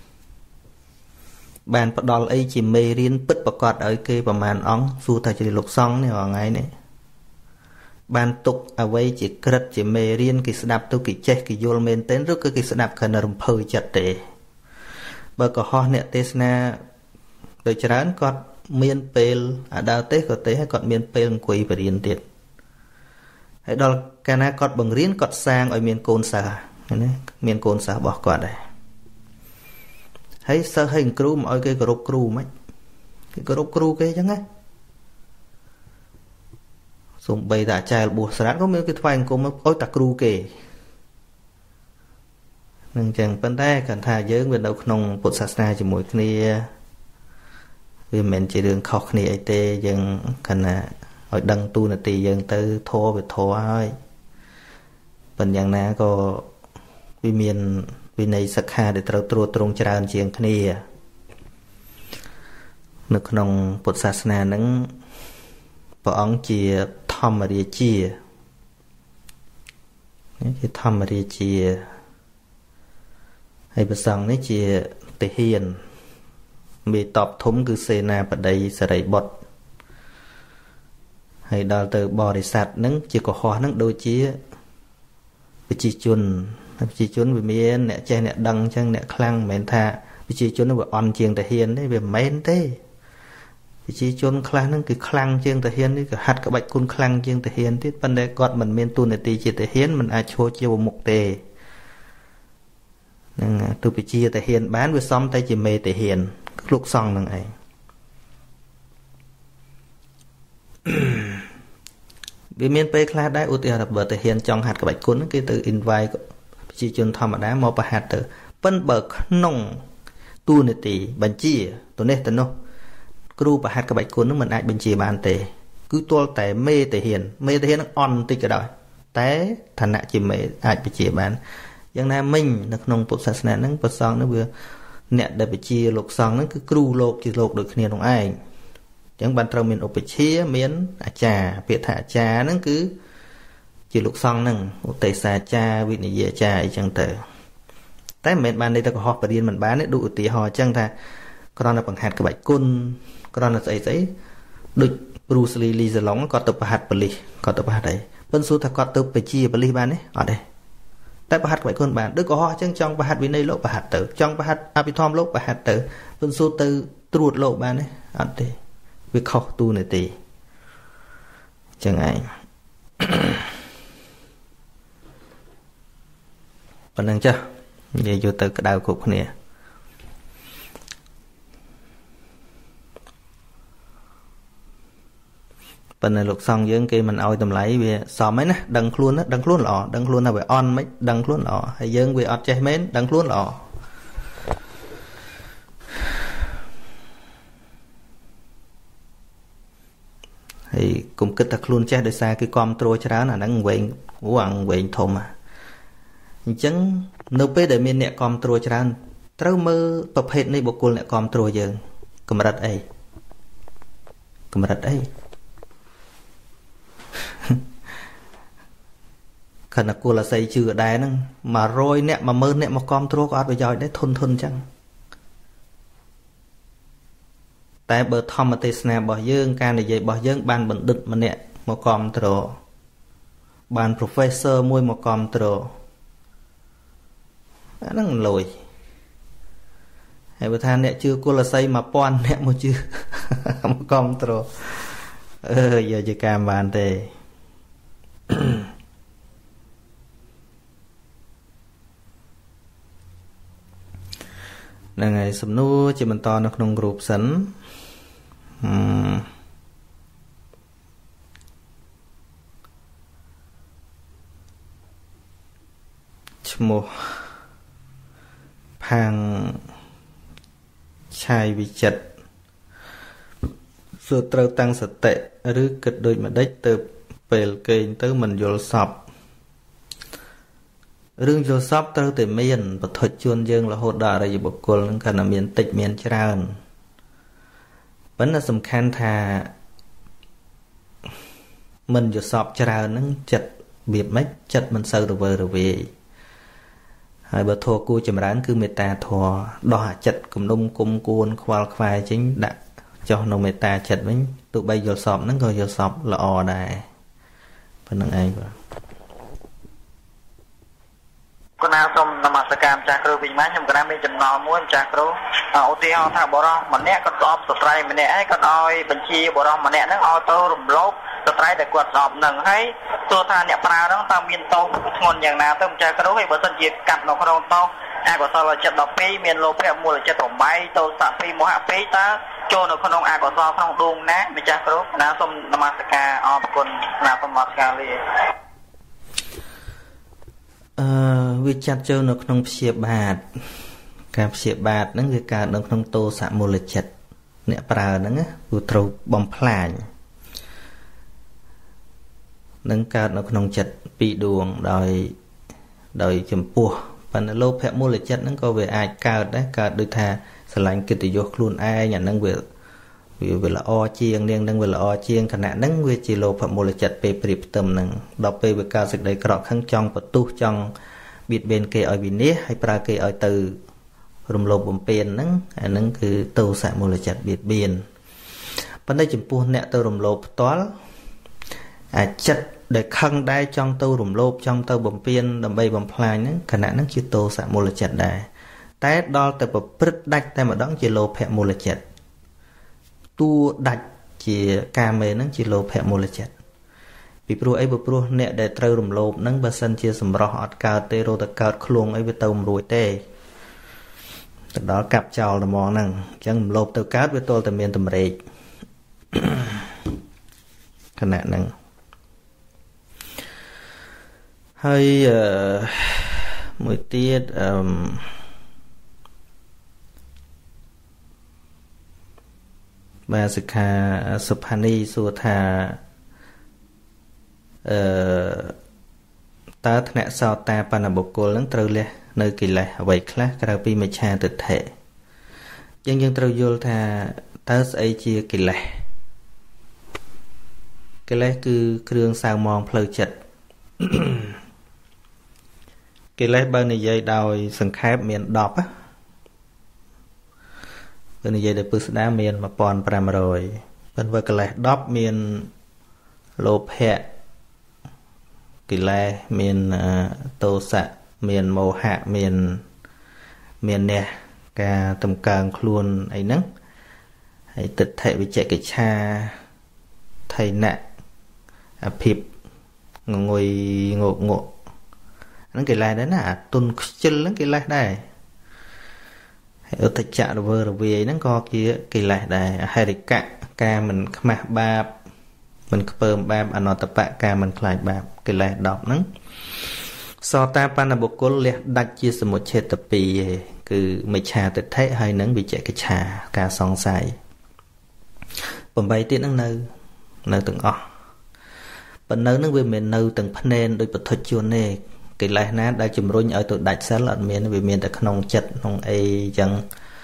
S1: បានផ្ដល់អីជាមេរៀនពិតប្រកបឲ្យគេប្រមាណអង្គសួរថាជាលោកសង្ឃនេះរាល់ថ្ងៃនេះបានទុកអ្វីជាក្រិតជាមេរៀនគេស្ដាប់ទៅគេចេះគេយល់មែនទែនឬក៏គេស្ដាប់គ្រាន់តែរំភើយចិត្តទេបើកុហកអ្នកទេសនាដូចច្រើនគាត់មានពេលអាដើទេសក៏ទេហើយគាត់មានពេលអង្គុយបរៀនទៀតហើយដល់កាលណាគាត់បង្រៀនគាត់សាងឲ្យមានកូនសិស្សណាមានកូនសិស្សរបស់គាត់ដែរហើយសិស្សឲ្យគ្រូមកឲ្យគេគោរពគ្រូមិនគេគោរពគ្រូគេអញ្ចឹងណាសូម្បីតែអាចារ្យរបួសស្រាតក៏មានគេថ្វាយអង្គមឲ្យតែគ្រូគេនឹងអញ្ចឹងប៉ុន្តែគាត់ថាយើងវានៅក្នុងពុទ្ធសាសនាជាមួយគ្នាវាមិនមែនជារឿងខុសគ្នាអីទេយើងគណៈឲ្យដឹងទូនាទីយើងទៅធေါ်វាធေါ်ហើយប៉ុន្តែយ៉ាងណាក៏វាមានវិន័យសិក្ខាដែលត្រូវត្រួតត្រងច្រើនជាងគ្នានៅក្នុងពុទ្ធសាសនាហ្នឹងព្រះអង្គជាធម្មរាជាជាធម្មរាជាហើយព្រះសង្ឃនេះជាទាហានមេតបធំគឺសេនាបតីសរិបុត្រហើយដល់ទៅបរិស័ទហ្នឹងជាកុហកហ្នឹងដូចជាប្រជាជនវាមានអ្នកចេះអ្នកដឹងអញ្ចឹងអ្នកខ្លាំងមិនមែនថាប្រជាជនហ្នឹងវាអន់ជាងទាហានទេវាមិនមែនទេប្រជាជនខ្លះហ្នឹងគឺខ្លាំងជាងទាហាននេះក៏ហាត់ក្បាច់គុណខ្លាំងជាងទាហានទៀតប៉ុន្តែគាត់មិនមានទូនាទីជាទាហានមិនអាចឈរជាមុខទេនឹងទូប្រជាទាហានបានវាសមតែជាមេទាហានលោកសង្ឃនឹងឯងវាមានពេលខ្លះដែរឧទាហរណ៍បើទាហានចង់ហាត់ក្បាច់គុណគេទៅ invite ប្រជាជនធម្មតាមកប្រហាត់ទៅប៉ិនបើក្នុងទូនាទីបញ្ជាទៅនេះទៅនោះគ្រូប្រហាត់ក្បាច់គុណនឹងមិនអាចបញ្ជាបានទេគឺទាល់តែមេទាហាននឹងអន់បន្តិចក៏ដោយតែឋានៈជាមេអាចបញ្ជាបានយ៉ាងណាមិញនៅក្នុងពុទ្ធសាសនាហ្នឹងព្រះសង្ឃនឹងវាអ្នកដែលបញ្ជាលោកសង្ឃហ្នឹងគឺគ្រូលោកជាលោកដូចគ្នានោះឯងអញ្ចឹងបានត្រូវមានឧបជាមានអាចារ្យពាក្យថាអាចារ្យហ្នឹងគឺជាលោកសង្ឃហ្នឹងឧទ្ទេសអាចារ្យវិនយាអាចារ្យអីចឹងទៅតែមិនមែនបានន័យថាកុហកបរិញ្ញាមិនបានទេដូចឧទាហរណ៍អញ្ចឹងថាគ្រាន់តែបង្ហាត់ក្បាច់គុណគ្រាន់តែស្អីដូច Bruce Lee សឡុងគាត់ទៅប្រហាត់ប៉ូលីសគាត់ទៅប្រហាត់អីប៉ុន្តែសួរថាគាត់ទៅបញ្ជាប៉ូលីសបានទេអត់ទេតែប្រហាត់ក្បាច់គុណបានដូចកុហកអញ្ចឹងចង់ប្រហាត់វិន័យលោកប្រហាត់ទៅចង់ប្រហាត់អភិធម្មលោកប្រហាត់ទៅប៉ុន្តែសួរទៅត្រួតលោកបានទេអត់ទេវាខុសទូនាទីអញ្ចឹងឯងប៉ុណ្្នឹងចាស់និយាយយកទៅក្តៅគ្រប់គ្នាប៉ុន្តែលោកសង្ឃយើងគេមិនឲ្យតម្លៃវាសមហ្នឹងណាដឹងខ្លួនណាដឹងខ្លួនល្អដឹងខ្លួនថាវាអន់មិនដឹងខ្លួនល្អហើយយើងវាអត់ចេះមែនដឹងខ្លួនល្អហើយគុំគិតថាខ្លួនចេះដោយសារគឺគ្រប់គ្រងច្រើនអាហ្នឹងវែងវែងធំអញ្ចឹងនៅពេលដែលមានអ្នកគ្រប់គ្រងច្រើនត្រូវមើលប្រភេទនៃបុគ្គលអ្នកគ្រប់គ្រងយើងកម្រិតអីខណៈគូលអាស័យជឿដែរហ្នឹង100អ្នក10000អ្នកមកគ្រប់គ្រងក៏អត់ប្រយោជន៍ដែរធន់អញ្ចឹងតែបើធម្មទេសនារបស់យើងការនិយាយរបស់យើងបានបណ្ឌិតម្នាក់មកគ្រប់គ្រងបាន professor មួយមកគ្រប់គ្រងអាហ្នឹងលុយហើយបើថាអ្នកជឿគុលអាស័យ1000អ្នកមកជឿមកគ្រប់គ្រងយកជាការបានទេហ្នឹងហើយសំណួរជាបន្តនៅក្នុងក្រុមសិនឈ្មោះផាងឆាយវិចិត្រសួរត្រូវតាំងសតិឬគិតដូចម្ដេចទៅពេលគេងទៅមិនយល់សពរឿងយល់សពត្រូវតែមានបទជួនយើងរហូតដល់អរិយបុគ្គលនឹងគាត់តែមានតិចមានច្រើនប៉ុន្តែសំខាន់ថាមិនយល់សពច្រើនហ្នឹងចិត្តវាមិនចិត្តមិនសូវរវើរវាយហើយបើធម៌គួរចម្រើនគឺមេត្តាធម៌ដោះអាចិត្តគំនុំគុំគួនខ្វល់ខ្វាយចេញដាក់ចុះនៅមេត្តាចិត្តវិញទោះបីយល់សពហ្នឹងក៏យល់សពល្អដែរប៉ុណ្្នឹងឯងបាទគណៈសូមនមស្ការម្ចាស់គ្រូវិញមកខ្ញុំគណៈមានចំណងមួយម្ចាស់គ្រូឧទាហរណ៍ថាបរិះម្នាក់គាត់ស្អប់ស្ត្រីម្នាក់ឯងគាត់ឲ្យបញ្ជាបរិះម្នាក់ហ្នឹងឲ្យទៅរំលោភស្ត្រីដែលគាត់ស្អប់ហ្នឹងហើយទោះថាអ្នកប្រើហ្នឹងតើមានទោសធ្ងន់យ៉ាងណាទៅម្ចាស់គ្រូហើយបើសិនជាកាត់នៅក្នុងទោសអកុសលចិត្ត12មានលោភៈមូលចិត្ត8ទោសៈ2មោហៈ2តើចូលនៅក្នុងអកុសលក្នុងដួងណាម្ចាស់គ្រូណាសូមនមស្ការអរគុណណាសូមនមស្ការលាវាចាត់ចូលនៅក្នុងព្យាបាទការព្យាបាទហ្នឹងវាកើតនៅក្នុងទោសមូលចិត្តអ្នកប្រើហ្នឹងគឺត្រូវបំផ្លាញនឹងកើតនៅក្នុងចិត្តពីរដួងដោយចម្ពោះប៉ុន្តែលោភៈមូលចិត្តហ្នឹងក៏វាអាចកើតដែរកើតដូចថាស្រឡាញ់កិត្តិយសខ្លួនឯងអាហ្នឹងវាល្អជាងនាងនឹងវាល្អជាងគណៈហ្នឹងវាជាលោភៈមូលចិត្តពេលព្រៀបផ្ទឹមហ្នឹងដល់ពេលវាកើតសេចក្តីក្រក់ខឹងចង់បន្ទុះចង់បៀតបៀនគេឲ្យវិនាសហើយប្រើគេឲ្យទៅរំលោភបំពានហ្នឹងអាហ្នឹងគឺទោសមូលចិត្តបៀតបៀនប៉ុន្តែចំពោះអ្នកទៅរំលោភផ្ទាល់អាចិត្តដែលខឹងដែរចង់ទៅរំលោភចង់ទៅបំពានដើម្បីបំផ្លាញហ្នឹងគណៈហ្នឹងជាទោសមូលចិត្តដែរតែដល់ទៅប្រព្រឹត្តដាច់តែម្ដងជាលោភៈមូលចិត្តតួដាច់ជាកាមេហ្នឹងជាលោភៈមូលចិត្តពីព្រោះអីព្រោះអ្នកដែលត្រូវរំលោភហ្នឹងបើសិនជាសម្រស់អត់កើតទេរត់តែកើតឃ្លួងអីវាទៅមិនរួចទេទៅដល់កាប់ចោលតែហ្មងហ្នឹងអញ្ចឹងរំលោភទៅកើតវាទល់តែមានតម្រេកគណៈហ្នឹងហើយមួយទៀតបាទសិក្ខាសុផានីសួរថាតើថ្នាក់សោតាបណ្ណបុគ្គលនឹងត្រូវលះនៅកិលេសអ្វីខ្លះក្រៅពីមិច្ឆាទិដ្ឋិយើងត្រូវយល់ថាតើស្អីជាកិលេសកិលេសគឺគ្រឿងសៅមងផ្លូវចិត្តកិលេសបើនិយាយដោយសង្ខេបមាន10បើនិយាយដោយពិស្ដារមាន1500ប៉ុន្តែបើកិលេស10មានលោភៈកិលេសមានទោសៈមានមោហៈមានអ្នកការតម្កើងខ្លួនអីហ្នឹងហើយទិដ្ឋិវិជកិច្ឆាថៃណៈអភិបងុយងកងក់ហ្នឹងកិលេសដែរណាអាទុនខ្ជិលហ្នឹងកិលេសដែរហើយឧទ្ធចៈរវើរវាយហ្នឹងក៏ជាកិលេសដែរអហិរិកៈការមិនខ្មាស់បាប mình phơm bạp anh tập bạ ca mình khai bạp cái lẽ đọc nắng so ta pan là bộ cố lẽ đặt chia sẻ một chế tập bì cứ mấy trà tự thấy hay nắng bị chạy cái trà cả song sai bầm bay tiết nắng nơi từng bần nơi nó về miền nơi từng phân nền đôi bật thuật chuồn nè cái lẽ nát đã chìm rối ở tụi đại sát lợn miền về miền tại nông chật nông ấy chẳng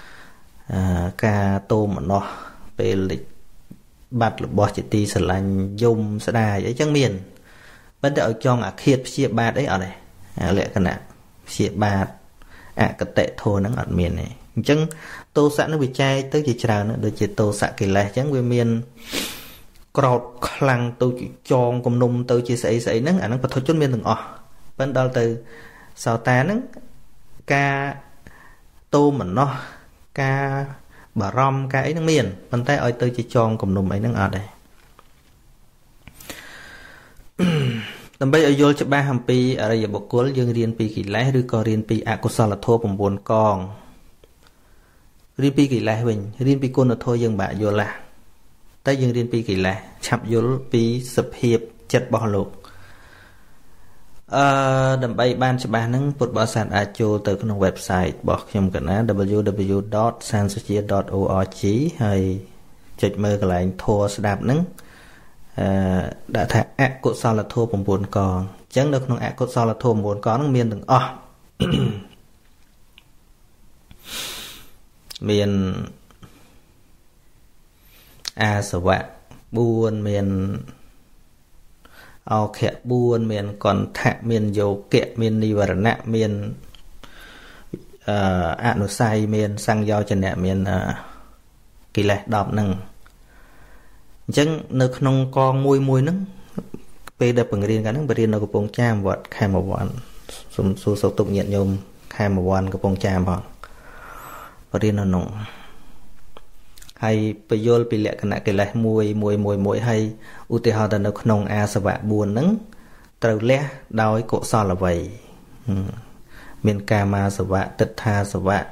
S1: ca tôm mà nó về lịch bát lục bò chỉ ti sờ lạnh dùng sờ đài ấy chẳng miền bắt đầu cho ngã khiết chia bát ấy ở đây lẽ cái nào chia bát cái tệ thô nó ở miền này chẳng tô sẵn nó bị chai tới chỉ trào nữa đôi chỉ tô sẵn cái lẽ chẳng về miền cọt khăng tôi chỉ cho cùng nung tôi chỉ sấy nắng nó phải thôi chốt miền từng bắt đầu từ sau ta nắng ca tô mà nó ca bà rom ca ấy nó miền bên tay ở tôi chỉ cho cùng nung ấy nó ở đây tầm bây giờ vô cho ba hàm pi ở đây giờ bọc cuốn dương riêng pi kỳ láiឬក៏រៀនពីអកុសលធម៌9កងរៀនពីកិលេសវិញរៀនពីគុណធម៌យើងបាក់យល់ឡាតែយើងរៀនពីកិលេសឆាប់យល់ពីសភាពចិត្តរបស់លោកដើម្បីបានច្បាស់ហ្នឹងពុទ្ធបរិស័ទអាចចូលទៅក្នុង website របស់ខ្ញុំកណា www.sansuchia.org ហើយចុចមើលកន្លែងធម៌ស្ដាប់ហ្នឹងដាក់ថាអកុសលធម៌9កងអញ្ចឹងនៅក្នុងអកុសលធម៌9កងហ្នឹងមានទាំងអស់មានអាសវៈ4មានអោខៈ4មានកន្ធៈមានយោគៈមាននិវរណៈមានអនុស័យមានសង្យោជនៈមានកិលេស10ហ្នឹងអញ្ចឹងនៅក្នុងកងមួយហ្នឹងពេលដែលបង្រៀនกันហ្នឹងបង្រៀននៅកំពង់ចាមវត្តខេមវ័នសូមសួរសុខទុក្ខញាតិញោមខេមវ័នកំពង់ចាមផងបង្រៀននៅក្នុងហើយបញ្យល់ពីលក្ខណៈកិលេសមួយហើយឧទាហរណ៍ទៅនៅក្នុងអាសវៈ4ហ្នឹងត្រូវលះដោយកុសលអ្វីមានកាមាសវៈទិដ្ឋាសវៈ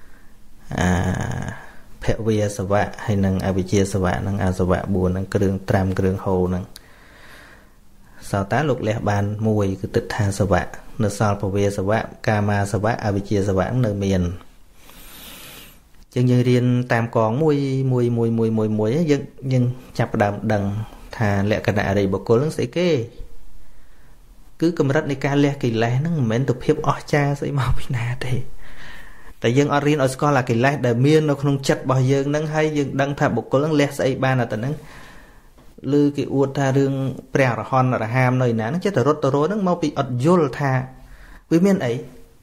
S1: ភវេសវៈហើយនិងអវិជ្ជាសវៈហ្នឹងអាសវៈ4ហ្នឹងគ្រឿងត្រាំគ្រឿងហូរហ្នឹងសោតាលោកលះបានមួយគឺទិដ្ឋាសវៈនៅសល់ភវេសវៈកាមាសវៈអវិជ្ជាសវៈនៅមានយើងរៀនតាមកងមួយយើងចាប់ផ្ដើមដឹងថាលក្ខណៈអរិយបុគ្គលហ្នឹងស្អីគេគឺកម្រិតនៃការលះកិលេសហ្នឹងមិនមែនទៅភាពអស្ចារ្យស្អីមកពីណាទេតែយើងអត់រៀនឲ្យស្គាល់អាកិលេសដែលមាននៅក្នុងចិត្តរបស់យើងហ្នឹងហើយយើងដឹងថាបុគ្គលហ្នឹងលះស្អីបានតែហ្នឹងឬគេអួតថារឿងព្រះអរហន្តអរហាមនៅណាហ្នឹងចេះតែរត់ទៅរហ្នឹងមកពីអត់យល់ថាវាមានអី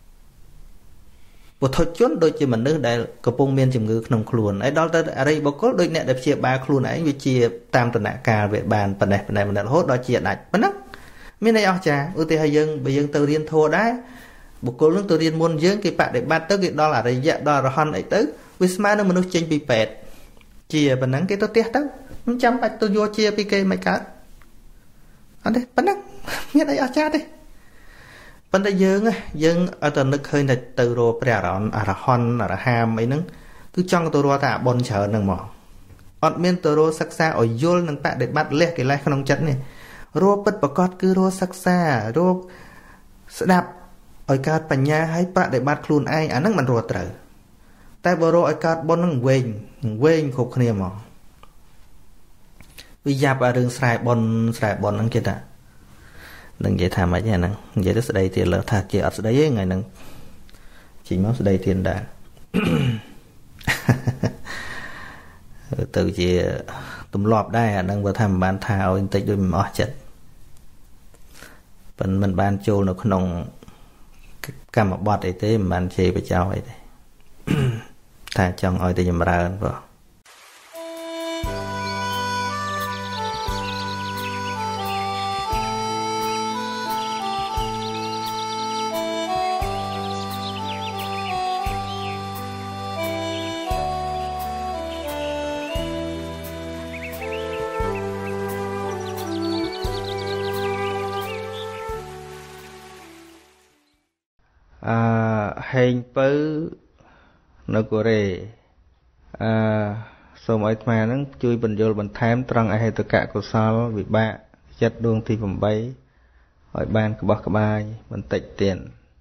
S1: ពុទ្ធជនដូចជាមនុស្សដែលកំពុងមានជំងឺក្នុងខ្លួនហើយដល់ទៅអរិយបុគ្គលដូចអ្នកដែលព្យាបាលខ្លួនឯងវាជាតាមដំណាក់កាលវាបានប៉ុណ្ណេះរហូតដល់ជាដាច់ប៉ុណ្ណឹងមានន័យអស្ចារ្យឧទាហរណ៍យើងទៅរៀនធម៌ដែរបុគ្គលនឹងទៅរៀនមុនយើងគេបដិបត្តិទៅគេដល់អរិយៈដល់អរហន្តអីទៅវាស្មើនឹងមនុស្សចេញពីពេទ្យជាប៉ុណ្ណឹងគេទៅផ្ទះទៅមិនចាំបាច់ទៅយកជាពីគេមិនកើតអត់ទេប៉ុណ្ណឹងមានអីអស្ចារ្យទេប៉ុន្តែយើងអត់ទៅនឹកឃើញតែទៅរកព្រះអរហន្តអរហាមអីហ្នឹងគឺចង់ទៅរកតែអបុណ្យច្រើនហ្នឹងមកអត់មានទៅរកសិក្សាឲ្យយល់នឹងបដិបត្តិលះកិលេសក្នុងចិត្តនេះរកពិតប្រកបគឺរកសិក្សារកស្ដាប់ឲ្យកើតបញ្ញាឲ្យបដិបត្តិខ្លួនឯងអាហ្នឹងមិនរកត្រូវតែបើរកឲ្យកើតបុណ្យហ្នឹងវែងគ្រប់គ្នាមកវាយ៉ាប់អារឿងស្រែបុណ្យហ្នឹងគេថានឹងនិយាយថាម៉េចហ្នឹងនិយាយទៅស្ដីទៀតលើថាជាអត់ស្ដីទេថ្ងៃហ្នឹងជីមកស្ដីទៀតដែរទៅជាទម្លាប់ដែរអាហ្នឹងបើថាមិនបានថាឲ្យបន្តិចដូចមិនអស់ចិត្តប៉ុន្តែមិនបានចូលនៅក្នុងកម្មបត្តិអីទេមិនបានជេរបចោអីទេថាចង់ឲ្យតែចម្រើនបងហេងពៅនៅកូរ៉េសូមឲ្យអាត្មានឹងជួយបញ្យល់បន្ថែមត្រង់អហេតុកៈកុសលវិបាកចិត្តដួងទី8ឲ្យបានក្បោះក្បាយបន្តិចទៀត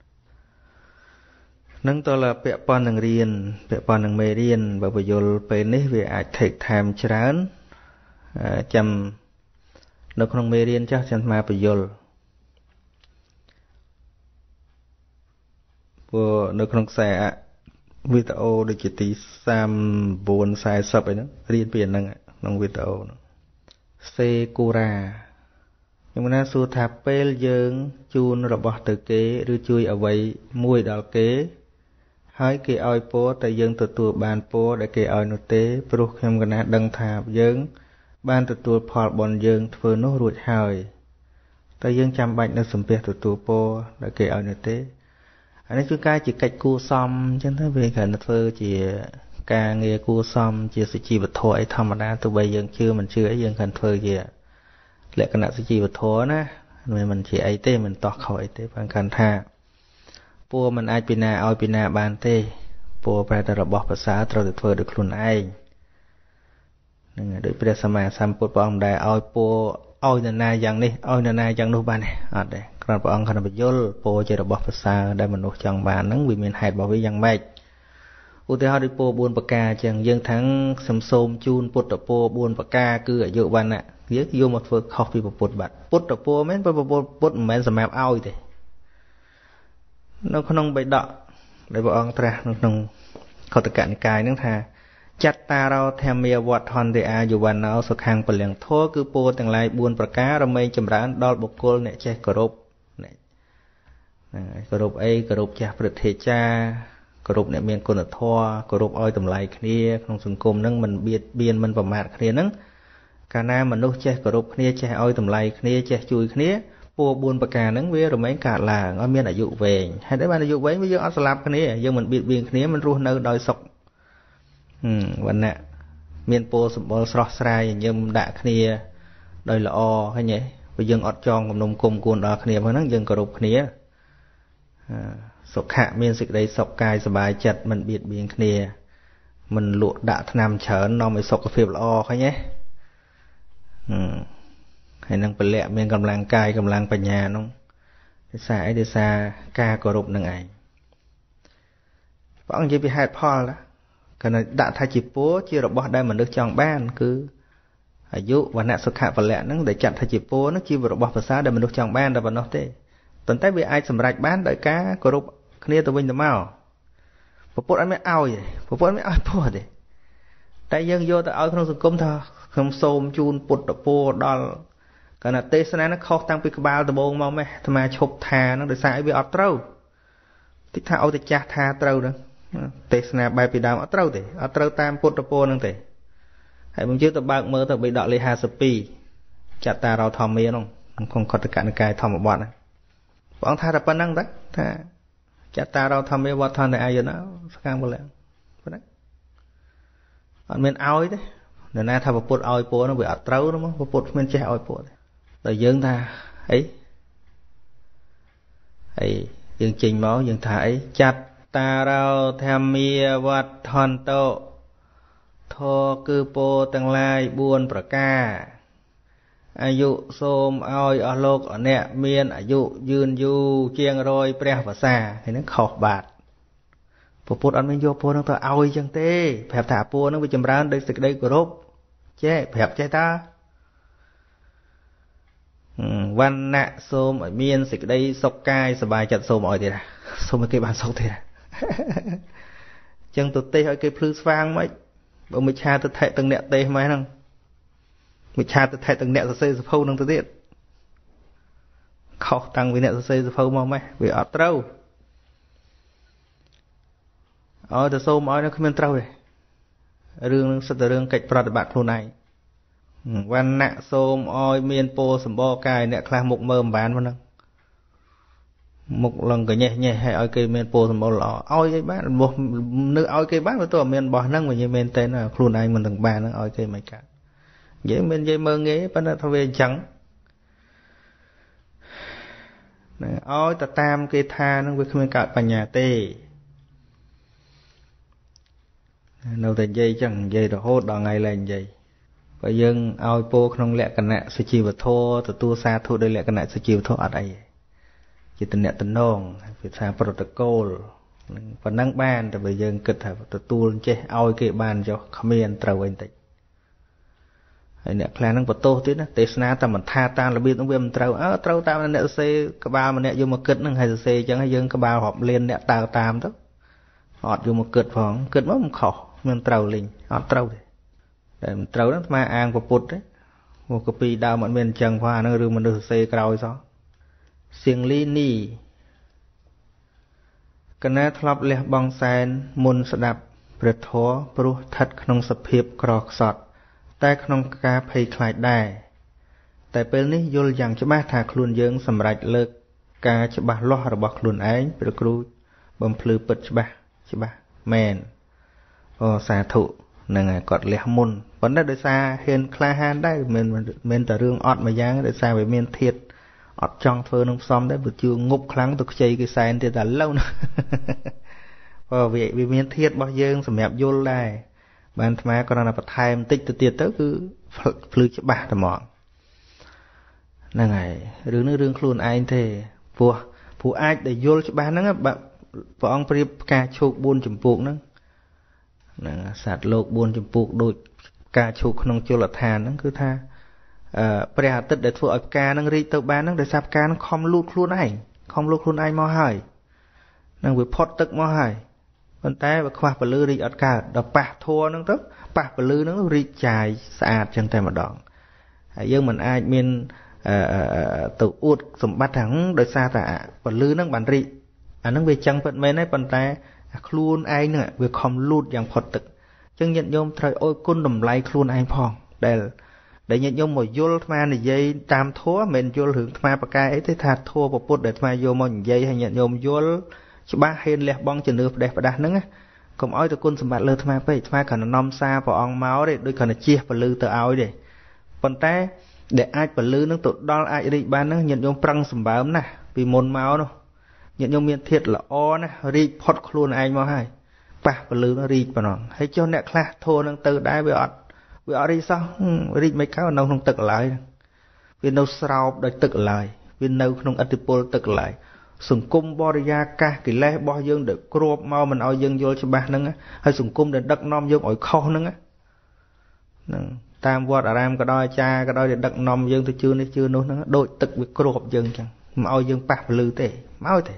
S1: នឹងតើពាក់ព័ន្ធនឹងរៀនពាក់ព័ន្ធនឹងមេរៀនបើបញ្យល់ពេលនេះវាអាច take time ច្រើនចាំនៅក្នុងមេរៀនចាស់ចាំអាត្មាបញ្យល់ព្រោះនៅក្នុងខ្សែវីដេអូដូចជាទី39 40អីហ្នឹងរៀនពីអាហ្នឹងក្នុងវីដេអូហ្នឹងសេគូរ៉ាខ្ញុំណាសួរថាពេលយើងជូនរបស់ទៅគេឬជួយអ្វីមួយដល់គេហើយគេឲ្យពរតែយើងទទួលបានពរដែលគេឲ្យនោះទេព្រោះខ្ញុំកណាដឹងថាយើងបានទទួលផលបុណ្យយើងធ្វើនោះរួចហើយតែយើងចាំបាច់នៅសំពះទទួលពរដែលគេឲ្យនោះទេអានេះគឺការជាកិច្ចគួសមអញ្ចឹងទៅវាគ្រាន់តែធ្វើជាការងារគួសមជាសុជីវធម៌អីធម្មតាទោះបីយើងជឿមិនជឿអីយើងគ្រាន់ធ្វើជាលក្ខណៈសុជីវធម៌ណាមិនជាអីទេមិនតោះខុសអីទេព្រោះគាត់ថាពរមិនអាចពីណាឲ្យពីណាបានទេពរប្រែតែរបស់ប្រសើរត្រូវតែធ្វើដោយខ្លួនឯងនឹងដោយព្រះសម្មាសម្ពុទ្ធព្រះអង្គដែលឲ្យពរឲ្យនរណាយ៉ាងនេះឲ្យនរណាយ៉ាងនោះបានទេអត់ទេគ្រាន់ព្រះអង្គគ្រាន់តែបញ្យល់ពរជារបស់ប្រសើរដែលមនុស្សចង់បានហ្នឹងវាមានហេតុរបស់វាយ៉ាងម៉េចឧទាហរណ៍ដូចពរ4ប្រការអញ្ចឹងយើងថាំងសំសូមជូនពុទ្ធពរ4ប្រការគឺអាយុវណ្ណៈយើងយកមកធ្វើខុសពីពុទ្ធបាត់ពុទ្ធពរមែនពុទ្ធមិនមែនសម្រាប់ឲ្យទេនៅក្នុងបិដកដែលព្រះអង្គត្រាស់នៅក្នុងខុទ្ទកនិកាយហ្នឹងថាចត្តារោធម្មាវត្ថន្តិអាយុវណ្ណោសុខੰពលំធោគឺពរទាំងឡាយ4ប្រការរមែងចម្រើនដល់បុគ្គលអ្នកចេះគោរពគោរពអីគោរពចាស់ព្រឹទ្ធាចារ្យគោរពអ្នកមានគុណធម៌គោរពឲ្យតម្លៃគ្នាក្នុងសង្គមហ្នឹងមិនបៀតបៀនមិនប្រមាថគ្នាហ្នឹងកាលណាមនុស្សចេះគោរពគ្នាចេះឲ្យតម្លៃគ្នាចេះជួយគ្នាពរ4ប្រការហ្នឹងវារមែងកើតឡើងឲ្យមានអាយុវែងហើយតែបានអាយុវែងវាយើងអត់ស្លាប់គ្នាយើងមិនបៀតបៀនគ្នាមិនរស់នៅដោយសុខវណ្ណៈមានពរសម្បុរស្រស់ស្រាយញញឹមដាក់គ្នាដោយល្អឃើញទេព្រោះយើងអត់ចងគំនុំគុំគួនដល់គ្នាហ្នឹងយើងគោរពគ្នាសុខៈមានសេចក្តីសុខកាយសบายចិត្តមិនបៀតបៀនគ្នាមិនលក់ដាក់ថ្នាំច្រើននាំឲ្យសុខភាពល្អឃើញទេហើយនឹងពលៈមានកម្លាំងកាយកម្លាំងបញ្ញានោះដោយសារអីដោយសារការគោរពនឹងឯងព្រះអង្គនិយាយពីហេតុផលណាគាត់ដាក់ថាជាពរជារបស់ដែលមនុស្សចង់បានគឺអាយុវណ្ណៈសុខៈពលៈហ្នឹងដែលចាត់ថាជាពរហ្នឹងជារបស់ប្រសើរដែលមនុស្សចង់បានតែប៉ុណ្ណោះទេប៉ុន្តែវាអាចសម្រេចបានដោយការគោរពគ្នាទៅវិញទៅមកពពុទ្ធអត់មានឲ្យទេពពុទ្ធអត់មានឲ្យពរទេតែយើងយកទៅឲ្យក្នុងសង្គមថាខ្ញុំសូមជូនពុទ្ធពរដល់កាលណាទេសនាហ្នឹងខុសតាំងពីក្បាលដំបូងមកម៉េះអាត្មាឈប់ថាហ្នឹងដោយសារឲ្យវាអត់ត្រូវតិចថាឲ្យតែចាស់ថាត្រូវហ្នឹងទេសនាបែបពីដើមអត់ត្រូវទេអត់ត្រូវតាមពុទ្ធពរហ្នឹងទេហើយខ្ញុំជឿទៅបើកមើលទៅបិដកលេខ52ចត្តារោធម្មាហ្នឹងក្នុងខុទ្ទកនិកាយធម្មបទហ្នឹងព្រះអង្គថាតែប៉ុណ្្នឹងតាថាចត្តារោធម្មាវត្ថន្តិអាយុណោសកម្មពលៈប៉ុណ្ណឹងអត់មានឲ្យទេនរណាថាពុទ្ធឲ្យពរហ្នឹងវាអត់ត្រូវទេមកពុទ្ធគ្មានចេះឲ្យពរទេតែយើងថាអីយើងចេញមកយើងថាអីចត្តារោធម្មាវត្ថន្តោធរគឺពរទាំងឡាយ4ប្រការអាយុសូមឲ្យអស់លោកអអ្នកមានអាយុយឺនយូរជាង100ព្រះវស្សាហើយនឹងខុសបាត់ពុទ្ធអត់មានយកពរហ្នឹងទៅឲ្យចឹងទេប្រាប់ថាពរហ្នឹងវាចម្រើនដោយសេចក្តីគោរពចេះប្រាប់ចេះតាវណ្ណៈសូមឲ្យមានសេចក្តីសុខកាយសบายចិត្តសូមឲ្យទៀតសូមឲ្យគេបានសុខទៀតចឹងទៅទេសឲ្យគេភ្លឺស្វាងមិនបើមិឆាទៅថេទាំងអ្នកទេសមកហ្នឹងមិឆាទៅថេទាំងអ្នកសរសេរសភៅហ្នឹងទៅទៀតខុសតាំងពីអ្នកសរសេរសភៅមកម៉េះវាអត់ត្រូវឲ្យទៅសូមឲ្យនោះគ្មានត្រូវទេរឿងនឹងសិតតែរឿងកិច្ចប្រតិបត្តិខ្លួនឯងវណ្ណៈសូមឲ្យមានពរសម្បរកាយអ្នកខ្លះមុខមើលមិនបានហ្នឹងមុខលងកញេះញេះឲ្យគេមានពរសម្បរល្អឲ្យគេបានរបស់នៅឲ្យគេបានបើទោះអត់មានរបស់ហ្នឹងវានិយាយមែនតើខ្លួនឯងមិនទាំងបានហ្នឹងឲ្យគេមិនកើតនិយាយមិននិយាយមើងងាយប៉ុន្តែថាវាអញ្ចឹងឲ្យទៅតាមគេថាហ្នឹងវាគ្មានកើតបញ្ញាទេ nâu tại dây chẳng dây rồi hốt đỏ ngày lên dây và dân ao po không lẽ cái nè sự chi vật thô từ tua xa thô đây lẽ cái nè sự chi vật thô ở đây chỉ tình nè tình nong việc xa protocol và năng ban từ bây giờ kịch hợp từ tua chế ao cái ban cho comment trâu anh tịch nè plan năng vật tô tuyết á tết na ta mình tha ta là biết ông viêm trâu ta nè xe cái ba mà nè vô một kịch năng hay xe chẳng hay dân cái ba họp lên nè tao tam đó họ vô một kịch phòng kịch mất một khổ mình trâu linh họ trâu để mình trâu đó mà ăn của bột đấy một cái pi đào mọi miền chẳng hoa nó rừng mình được xe cào sao xiềng ly nì cái này thọp lẹ bong sen môn sập đạp bệt thó bru thật không sập hiệp cọt sọtแต่ក្នុងការភ័យខ្លាចដែរតែពេលនេះយល់យ៉ាងច្បាស់ថាខ្លួនយើងសម្រេចលើកការច្បាស់លាស់របស់ខ្លួនឯងព្រះគ្រូបំភ្លឺពិតច្បាស់មែនអូសាធុនឹងគាត់លះមុនប៉ុន្តែដោយសារហ៊ានក្លាហានដែរមិនតែរឿងអត់មួយយ៉ាងដោយសារវាមានធាតុអត់ចង់ធ្វើនឹងផ្សំដែរបើជួងប់ខ្លាំងទៅខ្ចីគេសែនទៀតតែឡូវណាព្រោះវាមានធាតុរបស់យើងសម្រាប់យល់ដែរបានអាត្មាគ្រាន់តែបន្ថែមបន្តិចទៅទៀតទៅគឺភ្លឺច្បាស់តែហ្មងហ្នឹងហើយរឿងនេះរឿងខ្លួនឯងទេព្រោះអាចដែលយល់ច្បាស់ហ្នឹងព្រះអង្គប្រៀបផ្កាឈូក4ចម្ពោះហ្នឹងសត្វលោក4ចម្ពោះដូចផ្កាឈូកក្នុងជលដ្ឋានហ្នឹងគឺថាព្រះអាទិត្យដែលធ្វើឲ្យផ្កាហ្នឹងរីកទៅបានហ្នឹងដោយសារផ្កាហ្នឹងខំលូតខ្លួនឯងមកហើយនឹងវាផុតទឹកមកហើយប៉ុន្តែបើខ្វះពលឺរីកអត់កើតដល់ប៉ះធัวហ្នឹងទៅប៉ះពលឺហ្នឹងរីកចាយស្អាតចឹងតែម្ដងហើយយើងមិនអាចមានទៅអួតសម្បត្តិថាដោយសារតែពលឺហ្នឹងបានរីកអាហ្នឹងវាចឹងពិតមែនទេប៉ុន្តែខ្លួនឯងហ្នឹងវាខំលូតយ៉ាងផុតទឹកចឹងញាតិញោមត្រូវអោយគុណតម្លៃខ្លួនឯងផងដែលញាតិញោមមកយល់អាត្មានិយាយតាមធัวមិនយល់រឿងអាត្មាប្រកែអីទេថាធัวពុទ្ធដែលអាត្មាយកមកនិយាយឲ្យញាតិញោមយល់ច្បាស់ហ៊ានលះបង់ជំនឿផ្ដេសផ្ដាស់ហ្នឹងកុំឲ្យទៅគុណសម្បត្តិលើអាត្មាពេកអាត្មាគ្រាន់តែនាំសារព្រះអង្គមកទេដូចគ្រាន់តែជះពលឺទៅឲ្យទេប៉ុន្តែដែលអាចពលឺហ្នឹងទៅដល់អាចរីកបានហ្នឹងញាតិញោមប្រឹងសម្បើមណាស់ពីមុនមកនោះញាតិញោមមានធាតុល្អណាស់រីកផុតខ្លួនឯងមកហើយប៉ះពលឺនោះរីកប៉ុណ្ណឹងហើយចុះអ្នកខ្លះធូរហ្នឹងទៅដែរវាអត់រីកសោះរីកមិនខៅនៅក្នុងទឹកឡើយវានៅស្រោបដោយទឹកឡើយវានៅក្នុងអតិពលទឹកឡើយសង្គមបរិយាកាសកិលេសរបស់យើងដែលគ្របមកមិនឲ្យយើងយល់ច្បាស់ហ្នឹងហើយសង្គមដែលដឹកនាំយើងឲ្យខុសហ្នឹងតាមវត្តអារាមក៏ដោយអាចារ្យក៏ដោយដែលដឹកនាំយើងទៅជឿនេះជឿនោះហ្នឹងដូចទឹកវាគ្របយើងអញ្ចឹងមិនឲ្យយើងប៉ះពលឺទេមកឲ្យទេ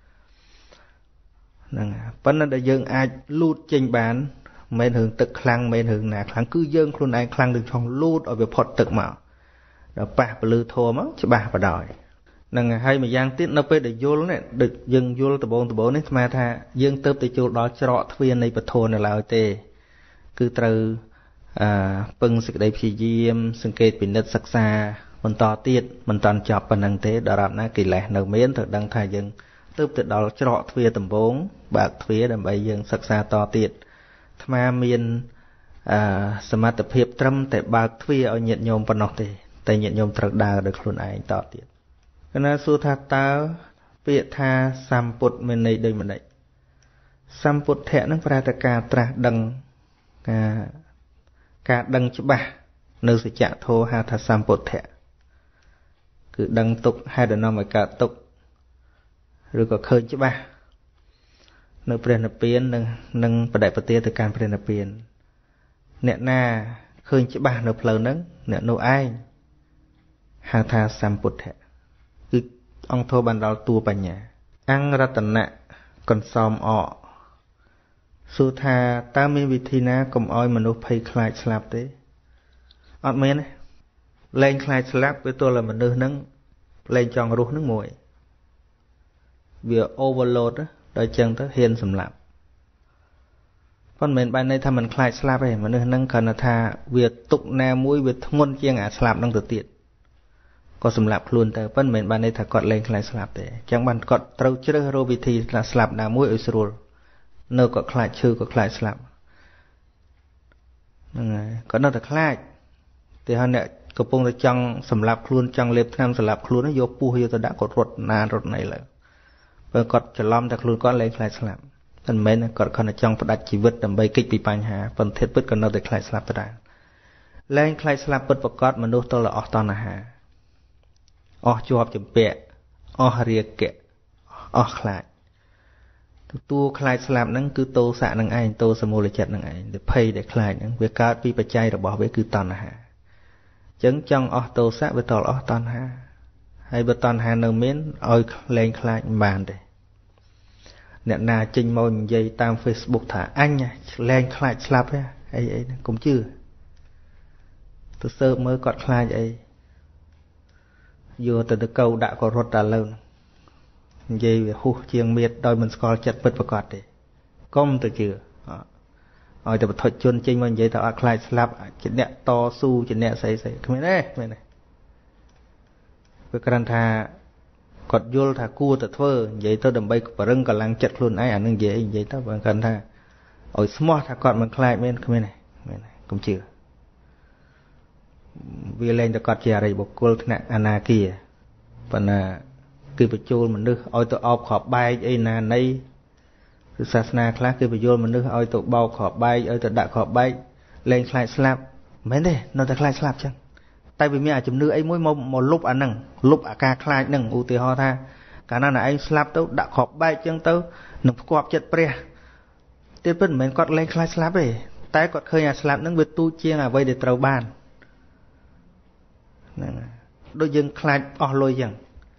S1: ហ្នឹងប៉ុន្តែដែលយើងអាចលូតចេញបានមិនរឿងទឹកខ្លាំងមិនរឿងណាខ្លាំងគឺយើងខ្លួនឯងខ្លាំងនឹងឆុងលូតឲ្យវាផុតទឹកមកដល់ប៉ះពលឺធម៌មកច្បាស់បដ នឹងហើយមួយយ៉ាងទៀតនៅពេលដែលយល់នេះដូចយើងយល់ដំបូងនេះស្មើថាយើងទៅចូលដល់ច្រកទ្វារនៃពធនៅឡើយទេគឺត្រូវពឹងសេចក្តីព្យាយាមសង្កេតពិនិត្យសិក្សាបន្តទៀតមិនតាន់ចប់ប៉ុណ្្នឹងទេដរាបណាកិលេសនៅមានត្រូវដឹងថាយើងទៅដល់ច្រកទ្វារដំបូងបើកទ្វារដើម្បីយើងសិក្សាតទៀតអាត្មាមានសមត្ថភាពត្រឹមតែបើកទ្វារឲ្យញាតិញោមប៉ុណ្ណោះទេតែញាតិញោមត្រូវដើរដោយខ្លួនឯងតទៀតគណៈសួរថាតើពាក្យថាសម្ពុទ្ធមានន័យដូចម្ដេចសម្ពុទ្ធៈនឹងប្រែតែការត្រាស់ដឹងការដឹងច្បាស់នៅសច្ចធម៌ហៅថាសម្ពុទ្ធៈគឺដឹងទុកហេតុដែលនាំឲ្យកើតទុកឬក៏ឃើញច្បាស់នៅព្រះនិព្វាននិងបដិបទាទៅកាន់ព្រះនិព្វានអ្នកណាឃើញច្បាស់នៅផ្លូវហ្នឹងអ្នកនោះឯងហៅថាសម្ពុទ្ធៈគឺអង្គធម៌បានដល់តួបញ្ញាអង្គរតនៈកន្សំអកសួរថាតើមានវិធីណាកុំឲ្យមនុស្សភ័យខ្លាចស្លាប់ទេអត់មានទេលែងខ្លាចស្លាប់វាទល់តែមនុស្សហ្នឹងលែងចង់រស់ហ្នឹងមួយវា overload ដល់ចឹងទៅហ៊ានសម្លាប់ប៉ុន្តែមិនបានន័យថាមិនខ្លាចស្លាប់ទេមនុស្សហ្នឹងគ្រាន់តែថាវាទុកណាមួយវាធ្ងន់ជាងអាស្លាប់ហ្នឹងទៅទៀតក៏សម្លាប់ខ្លួនទៅប៉ុន្តែមិនបានន័យថាគាត់លែងខ្លាចស្លាប់ទេអញ្ចឹងបានគាត់ត្រូវជ្រើសរកវិធីស្លាប់ណាមួយឲ្យស្រួលនៅគាត់ខ្លាចឈឺគាត់ខ្លាចស្លាប់ហ្នឹងហើយគាត់នៅតែខ្លាចតែហើយអ្នកកំពុងតែចង់សម្លាប់ខ្លួនចង់លេបថ្នាំសម្លាប់ខ្លួនយកពោះយកទៅដាក់គាត់រត់ណារត់ណីឡើយបើគាត់ច្រឡំតែខ្លួនគាត់លែងខ្លាចស្លាប់ Mình mến còn còn trong phát đặt chỉ vứt đầm bay kích bị bánh hà phần thiết vứt còn đâu để khai slap ta lên khai slap vứt và cọt mà nuốt tôi là toàn là hà cho học chấm bẹ ria kẹ khai tu khai slap nắng cứ tô xạ nắng ai tô sơ mô lệ chặt nắng ai để pay để khai nắng việc cao pi bạch chay rồi bỏ với cứ toàn là hà chấn trong tô xạ với tàu toàn hà hay với toàn hà nấu miến ôi lên khai bàn để nè na trình môi dây tam Facebook thả anh nha lên khai slap ấy ấy cũng chưa tôi sơ mới còn khai vậy vừa từ từ câu đã có rốt đã lâu dây về khu chiêng miệt đôi mình coi chặt bật vào cọt đi công từ chưa rồi từ thuật chuyên trình môi dây tao khai slap chỉ nè to su chỉ nè xây cái này với cái thà cọt vô thà cua từ thơ vậy tôi đầm bay và rừng còn lang chặt luôn ấy nương dễ vậy tao bằng cần thà ở smart thà cọt mình khai bên cái này cũng chưa vì lên cho cọt chè rồi bọc cô nè ana kia và là khi bị chôn mình đưa ôi tôi ốp khọp bay ấy nè này sasna class khi bị chôn mình đưa ôi tôi bao khọp bay ôi tôi đã khọp bay lên khai slap mấy đây nó ta khai slap chăng tại vì mẹ chấm nữ ấy mỗi một lúc ăn nằng lúc ca khai nằng u tì ho tha cả năng là anh slap tao đã khọp bay chân tao nằm quặp chật pre tiếp bên mình còn lên khai slap ấy tại còn khơi nhà slap nằng việc tu chiêng à vây để trâu bàn đôi dân khai lôi dần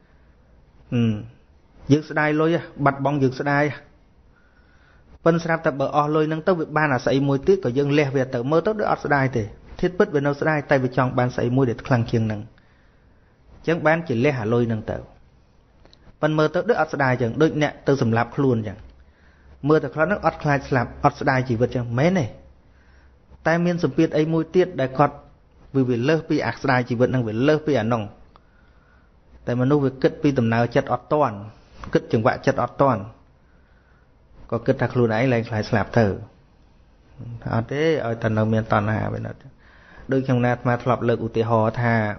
S1: dựng sợi lôi bật bóng dựng sợi bên slap tập bờ lôi nằng tao việc ban là sợi môi tiết của dân lẹ về tao mơ tao được sợi thì thiết bất về nó sẽ tay về trong ban sấy mũi để khăng chiêng nằng chẳng bán chỉ lê hà lôi nằng tàu ban mơ tới đức ớt đai chẳng đôi nè từ sầm lạp luôn chẳng mơ từ nó ớt khai slap ớt đai chỉ vượt chẳng mấy này tai miên sầm piết ấy mũi tiết đại cọt vì lơ pi ớt đai chỉ vượt năng vì lơ pi nòng tại mà nó việc kết pi tầm nào chặt ớt toàn kết chừng vạ chặt ớt toàn có kết thạc luôn ấy lên khai slap thở thế ở tận đầu miền toàn hà bên đó đôi trong nát mà lọp lực ưu tiên họ thà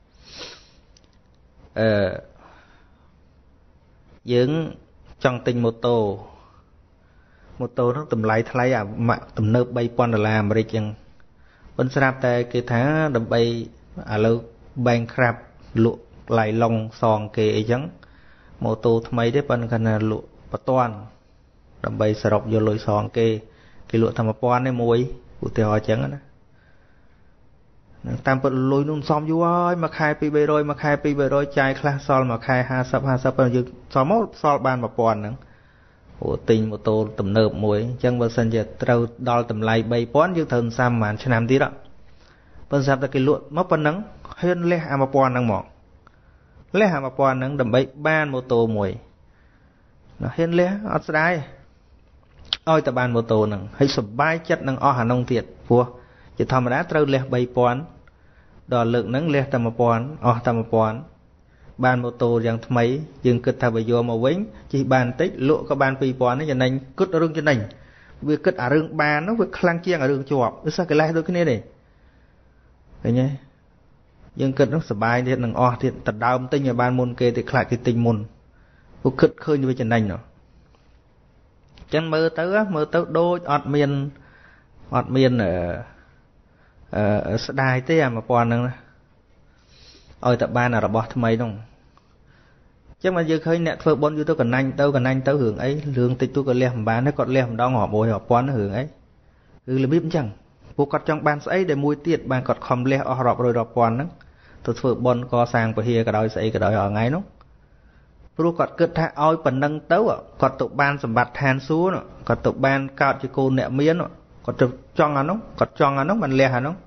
S1: dưỡng trong tình mô tô nó tầm lại thay mà tầm nợ bay pon là mà đi chừng bên sạp tại cái tháng đầm bay lâu bang crab lụa lại lòng sòn kề ấy chẳng mô tô tham mấy đấy bên gần lụa bắt toàn đầm bay sập vô lối sòn kề cái lụa tham pon này môi ưu tiên họ chẳng đó tam bật lôi nung xóm vô ơi mà khai pi bê rồi chai class sol mà khai ha sắp bao nhiêu xóm mốt sol ban mà pòn nữa ủa tình một tô tầm nợp muối chân bờ sân giờ trâu đo tầm lại bay pón như thần sam màn cho nam tí đó bờ sạp ta cái lụa móc bắn nắng hơn lê hà mà pòn năng mỏ lê hà mà pòn nắng đầm bay ban một tô muối nó hơn lê ở đây ôi ta ban một tô nắng hay sập bay chất nắng hà nông thiệt vua chỉ thầm đã trâu lê bay pón đò lượng nắng lê tầm pón tầm pón ban mô tô rằng mấy dừng kịch thà bây giờ mà vĩnh chỉ bàn tích lụa có ban pi pón nó cho nên cất ở rừng cho nên việc cất ở rừng bàn nó việc khăng chiang ở rừng chuột nó sao cái lai đôi cái này này thấy nhé dừng kịch nó sờ bài thì nằng thì tật đau tinh ở ban môn kê thì lại cái tinh môn cuộc cất khơi như vậy cho nên nó chân mơ tới đôi ọt miên ở đài thế mà pon năng ôi tập ban là bỏ thay đâu chắc mà giờ khơi nẹt phơi bon như tôi cần anh tao hưởng ấy lương tịch tôi còn lem bán nó còn lem đó ngỏ bồi họ pon nó hưởng ấy là biết chẳng vô cọt trong ban ấy để mùi tiệt ban cọt khom lem ở rọp rồi rọp pon nó tôi phơi bon co sang và hia cả đôi xây cả đôi ở ngay nó vô cọt cất tha ôi phần nâng tấu cọt tụ ban sầm bạt than xuống nó cọt tụ ban cao cho cô nẹt miến nó cọt trong nó mình lẹ nó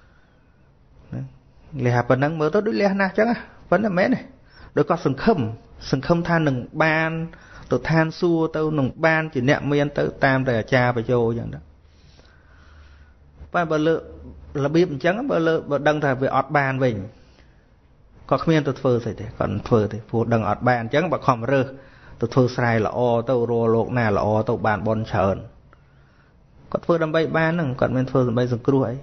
S1: lẹ phần nâng mới tôi đứt lẹ na chắc vẫn là mấy này đôi có sừng khâm than nừng ban tôi than xua tôi nừng ban chỉ nẹm miên tới tam để cha và vô vậy đó và bờ lợ là biết chẳng bờ lợ bờ đăng thà về ọt ban mình có miên tôi phơi thì còn phơi thì phụ đăng ọt ban chẳng bạc khom rơ tôi phơi sai là tôi rô lộc nà là tôi bàn bon chởn còn phơi đâm bay ban nừng còn miên phơi đâm bay rừng cua ấy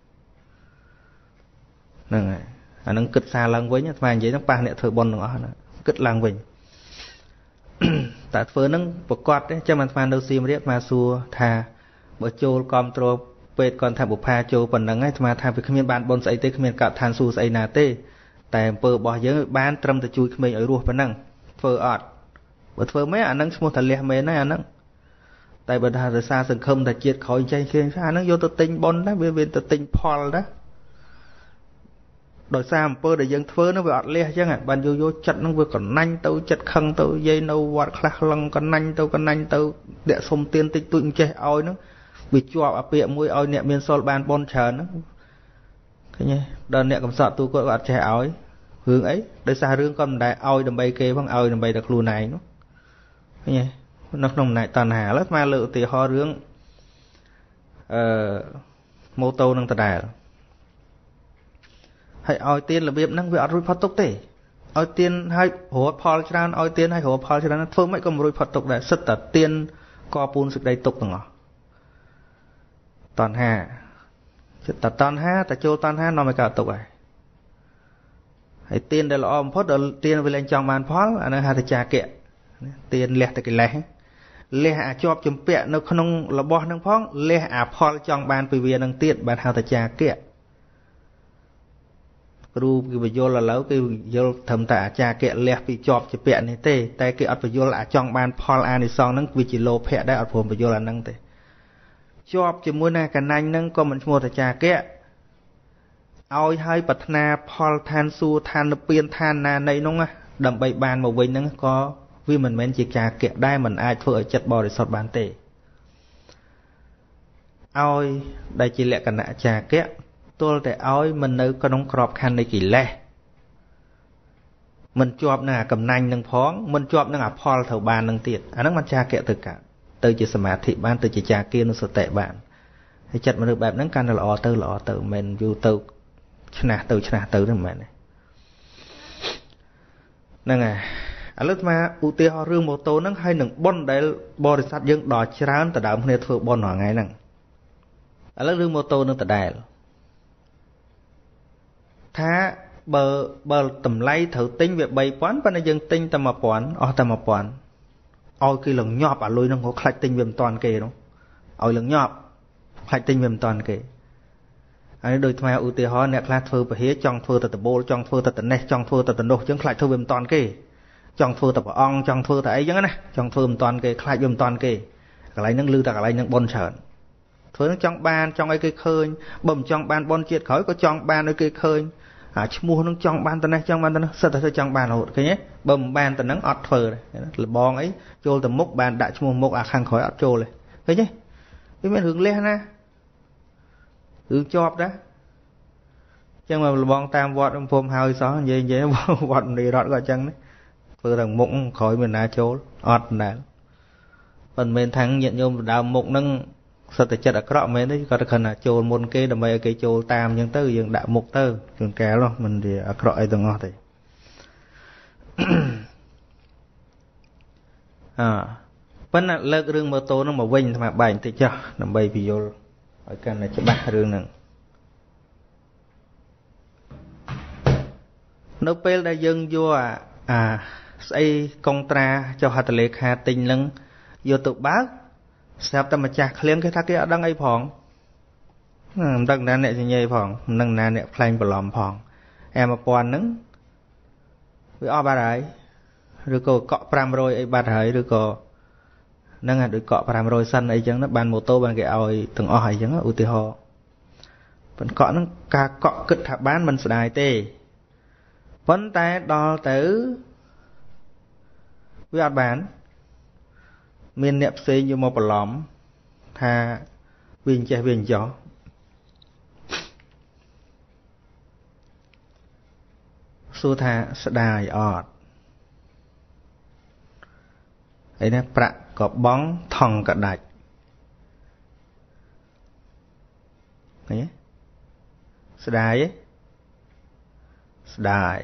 S1: nè nó cất xa lần với nhá mà vậy nó ba nè thợ bon nữa nó cất lăng mình tại phơi nâng bột quạt đấy cho mình phàn đầu xiêm riết mà xua thà bữa trâu con trâu về còn thà bột pha trâu phần nâng ấy mà thà việc khmiên bàn bồn sấy tê khmiên cạo than su sấy nà tê tại bờ bỏ dưới ban trâm từ chui khmiên ở ruột phần nâng phơi ọt bữa phơi mấy anh nâng mua thật lẹ mấy này anh nâng tại bữa thà xa sừng không thà chết khỏi chay kia anh nâng vô tự tinh bồn đó bên tự tinh Paul đó đổi xa một bơ để dân phơi nó vừa ọt lẹ chứ ngài bàn vô chặt nó vừa còn nanh tao chặt khăng tao dây nâu vặt khạc lăng còn nanh tao để xông tiền tích tụi che oi nó bị chọa ở bìa mũi oi nẹt miên sol bàn bon chờ nó cái nhé đợt nẹt cầm sọt tôi có ọt che oi hướng ấy đổi xa rương con đại oi đầm bay kê bằng oi đầm bay đặc lù này nó cái nhé nó nồng này toàn hà lắm mà lự thì ho rương mô tô nâng tà đài hãy oi tiền là việc năng việc rồi phát tục thế oi tiền hay hồ Paul chran oi tiền hay hồ Paul chran phương mấy con rồi phát tục đấy rất là tiền co pun sự đầy tục ngỏ toàn hà ta toàn hà ta châu toàn hà nó mới cả tục này hãy tiền đây là om phốt đầu tiền về lên trong bàn Paul anh hà ta trà kẹ tiền lẹ từ cái lẹ chọp chấm pẹ nó không là bo năng phong lẹ Paul trong bàn vì việc năng tiền bàn hà ta trà kẹ ru cái vô là lâu cái vô thầm tạ cha kẹ lẹ bị chọp chỉ bẹn này tê tay cái ọt vô là trong ban Paul Anderson nâng vì chỉ lô pẹได้ọt phồm vô là nâng tê chọp chỉ muốn na cả nanh nâng có mình mua cha kẹ ao hai bật na Paul than su than piên than na này nông á đầm bay bàn một vinh nâng có vì mình men chỉ cha kẹได้mình ai thưa chặt bò để sọt bàn tê ao đây chỉ lẹ cả nạ cha kẹ tôi để oi mình nơi con ông crop khăn này kỳ lẹ mình chọp nè cầm nanh nâng phóng mình chọp nâng Paul thầu bàn nâng tiệt anh nó mà cha kệ từ cả từ chỉ sầm thị ban từ chỉ cha kia nó sợ tệ bạn thì chặt mà được bạn nâng can là lọ từ mình vô từ chna từ đó mà này nâng lúc mà ưu tiên họ rương mô tô nâng hay nâng bon để bò để sát dân đỏ chán từ đạo này thuộc bon họ ngay nâng lúc rương mô tô nâng từ đài thá bờ tầm lay thử tính về bày quán và dân tinh tầm một quán ôi cái lần nhọp à lôi nó có khai tinh về toàn kề đúng ôi lần nhọp khai tinh về toàn kề anh đôi thay ưu tiên họ nè khai thưa và hía trong thưa tập bô trong thưa tập này trong thưa tập đồ chứng khai thưa về toàn kề trong thưa tập ong trong thưa tập ấy chứ nè trong thưa toàn kề khai về toàn kề cái này nâng lư ta cái này nâng bon sờn thưa nó trong ban trong ấy cái khơi bầm trong ban bon chiết khói có trong ban ấy cái khơi mua nó trong ban tận này sao ta trong ban hột cái nhé bầm ban tận nắng ọt phờ này là bong ấy trôi tầm mốc ban đại mua mốc khang khói ọt trôi này cái nhé cái men hướng lên na hướng chọp đó chẳng mà bong tam vọt ông phôm hơi xó vậy vọt đi rót gọi chân đấy phờ thằng mốc khói mình na trôi ọt nè phần men thắng nhận nhôm đào mốc nâng sao tại chật ở cọ mấy đấy có được là trôi môn kê đầm bay cái trôi tam nhưng tới dừng đạo mục tơ trường cá luôn mình thì ở cọ ấy từng ngọt thì vẫn là lợt rừng mô tô nó mà vinh mà bành thì cho đầm bay vì vô ở căn này cho ba rừng nè nó pel đã dừng vô xây công tra cho hạt lệ hà tinh lưng vô tụ bác sắp tâm mà chạc liên cái thắc kia đang ấy phòng đang nè thì nhây phòng đang nè phanh bờ lòm phòng em mà quan nứng với o ba đấy rồi cô cọ pram rồi ấy ba đấy rồi cô nâng là được cọ pram rồi sân ấy chẳng nó bàn mô tô bàn cái oi từng o hay chẳng ưu tiên họ vẫn cọ nó ca cọ cất thả bán mình sẽ đài tê vẫn tay đo tử với bán miền nẹp xây như một lỏm tha viên che viên gió su tha sẽ đài ọt ấy nè bạc có bóng thòng cả đạch đấy sẽ đài ấy sẽ đài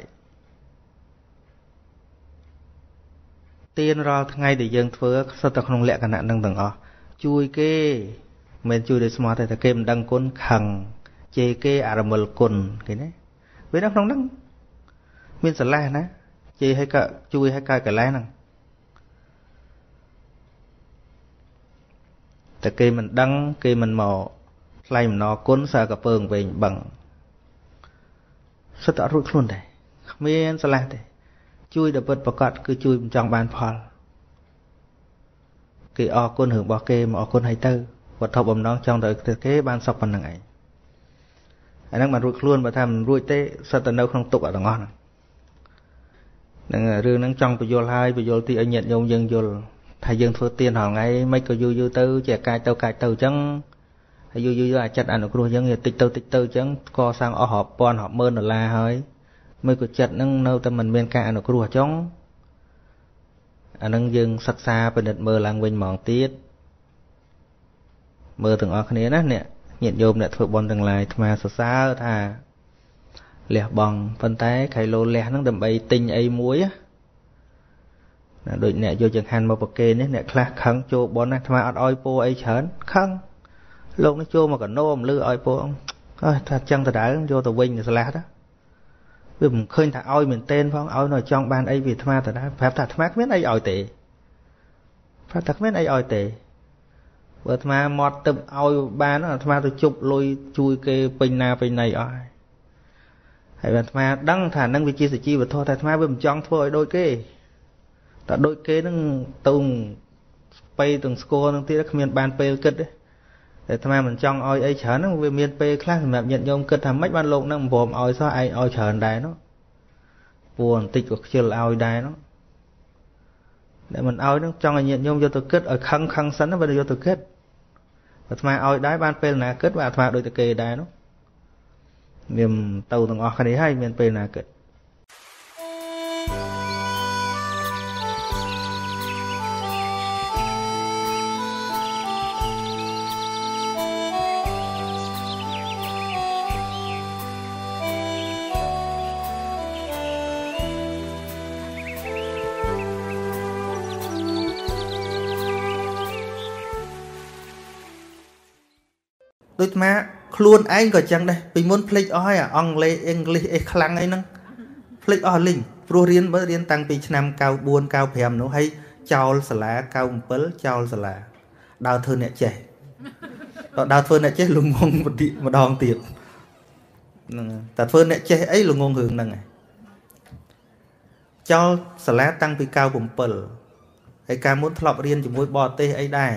S1: tiên ra ngay để dân phơi sao ta không lẽ cả nạn đang từng chui kê mình chui để smart thì ta kem đang côn khằng chê kê aramel côn cái đấy với nó không đắng mình sẽ la nè chê hay cả chui hay cả cái lá năng តែគេមិនដឹងគេមិនមកថ្លែងអំណរគុណសើកពើងវិញបឹងសិតអត់រួចខ្លួនដែរគ្មានឆ្លាស់ទេជួយដល់ពិតប្រកបគឺជួយមិនចង់បានផលគេអរគុណរឿងរបស់គេមកអរគុណឲ្យទៅវត្ថុបំណងចង់ទៅគេបានសុខប៉ុណ្្នឹងឯងអាហ្នឹងមិនរួចខ្លួនបើថាមិនរួចទេសិតតែនៅក្នុងទុកអត់ទាំងអស់ហ្នឹងរឿងហ្នឹងចង់បញ្យល់ហើយបញ្យល់ទីឲ្យញាតិញោមយើងយល់ថាយើងធ្វើទានរាល់ថ្ងៃមិនក៏យូរទៅជាកាយទៅអញ្ចឹងហើយយូរអាចិតអនុគ្រោះអញ្ចឹងតិចទៅអញ្ចឹងកសាងអស់រាប់ពាន់រាប់ម៉ឺនដុល្លារហើយមិនក៏ចិត្តហ្នឹងនៅតែមិនមានការអនុគ្រោះអញ្ចឹងអាហ្នឹងយើងសិក្សាពិនិត្យមើលឡើងវិញហ្មងទៀតមើលទាំងអស់គ្នាណាអ្នកញាតិញោមអ្នកធ្វើបុណ្យទាំងឡាយអាត្មាសរសើរថាលះបង់ប៉ុន្តែខៃឡូលះហ្នឹងដើម្បីទិញអីមួយណាដូចអ្នកយកចង្ហាន់មកប្រគេននេះអ្នកខ្លះខឹងចូលបុណ្យណាអាត្មាអត់ឲ្យពោអីច្រើនខឹងលោកនេះចូលមកកណោមលឺឲ្យពោថាចឹងដដែលយកទៅវិញទៅស្លាស់ទៅវាមិនឃើញថាឲ្យមែនទែនផងឲ្យនៅចង់បានអីវាអាត្មាដដែលប្រាប់ថាអាត្មាគ្មានអីឲ្យទេប្រាប់ថាគ្មានអីឲ្យទេបើអាត្មាមកទៅឲ្យបានអាត្មាទៅជប់លុយជួយគេពេញណាពេញណីអស់ហើយអាត្មាដឹងថានឹងវាជាសជីវធម៌តែអាត្មាវាមិនចង់ធ្វើឲ្យដូចគេតែដូចគេនឹងទៅស្បៃទាំងស្គរនឹងទៀតគ្មានបានពេលគិតទេតែអាត្មាមិនចង់ឲ្យអីច្រើនហ្នឹងវាមានពេលខ្លះសម្រាប់ញាតិញោមគិតថាម៉េចបានលោកហ្នឹងមិនព្រមឲ្យសោះឯងឲ្យច្រើនដែរនោះពួរបន្តិចក៏ខ្ជិលឲ្យដែរនោះតែមិនឲ្យហ្នឹងចង់ឲ្យញាតិញោមយកទៅគិតឲ្យខឹងសិនបើយកទៅគិតអាត្មាឲ្យដែរបានពេលណាគិតអាត្មាដូចតែគេដែរនោះមានទៅទាំងអស់គ្នាហើយមានពេលណាគិតដូចអាខ្លួនឯងក៏ចឹងដែរពីមុនភ្លេចអស់ហើយអង់គ្លេសអ៊ីងគ្លីសអេខ្លាំងអីហ្នឹងភ្លេចអស់លីងព្រោះរៀនតាំងពីឆ្នាំ94 95នោះហើយចោលសាលា97ចោលសាលាដើរធ្វើអ្នកចេះដល់ដើរធ្វើអ្នកចេះលងងម្ដងទៀតហ្នឹងតែធ្វើអ្នកចេះអីលងងរឿងហ្នឹងឯងចោលសាលាតាំងពី97ហើយកាលមុនធ្លាប់រៀនជាមួយបរទេសអីដែរ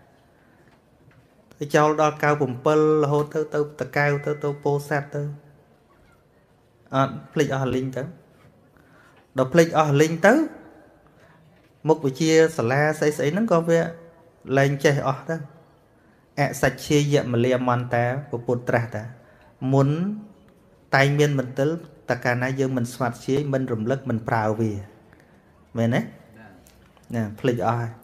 S1: ចោលដល់97រហូតទៅតកែវទៅពោធិ៍សាត់ទៅអត់ភ្លេចអស់លីងទៅដល់ភ្លេចអស់លីងទៅមុខវិជ្ជាសាលាស្អីហ្នឹងក៏វាលែងចេះអស់ទៅអសច្ឆាយមលាមន្តាពុទ្ធត្រាស់តាមុនតែងមានមន្ទិលតកាលណាយើងមិនស្វាត់ជាយមិនរំលឹកមិនប្រើវាមែនទេណាភ្លេចអស់ហើយ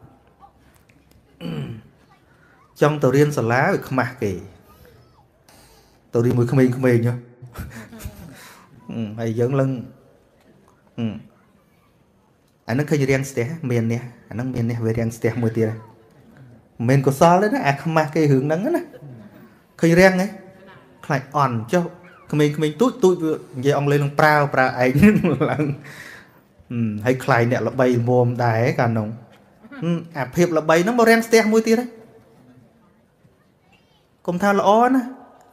S1: ចង់ទៅរៀនសាលាវាខ្មាស់គេទៅរៀនមួយក្មេងៗហើយយើងឡើងអានឹងឃើញរៀងស្ទះមាននេះអានឹងមាននេះវារៀងស្ទះមួយទៀតមិនមែនកុសលទេណាអាខ្មាស់គេរឿងហ្នឹងណាឃើញរៀងហ៎ខ្លាចអន់ចុះក្មេងៗទូចវានិយាយអង់គ្លេសនឹងប្រើឯងឡើងហើយខ្លាយអ្នកល្បីល្មមដែរកាលនោះអាភាពល្បីហ្នឹងមករៀងស្ទះមួយទៀតហ៎កុំថាល្អណា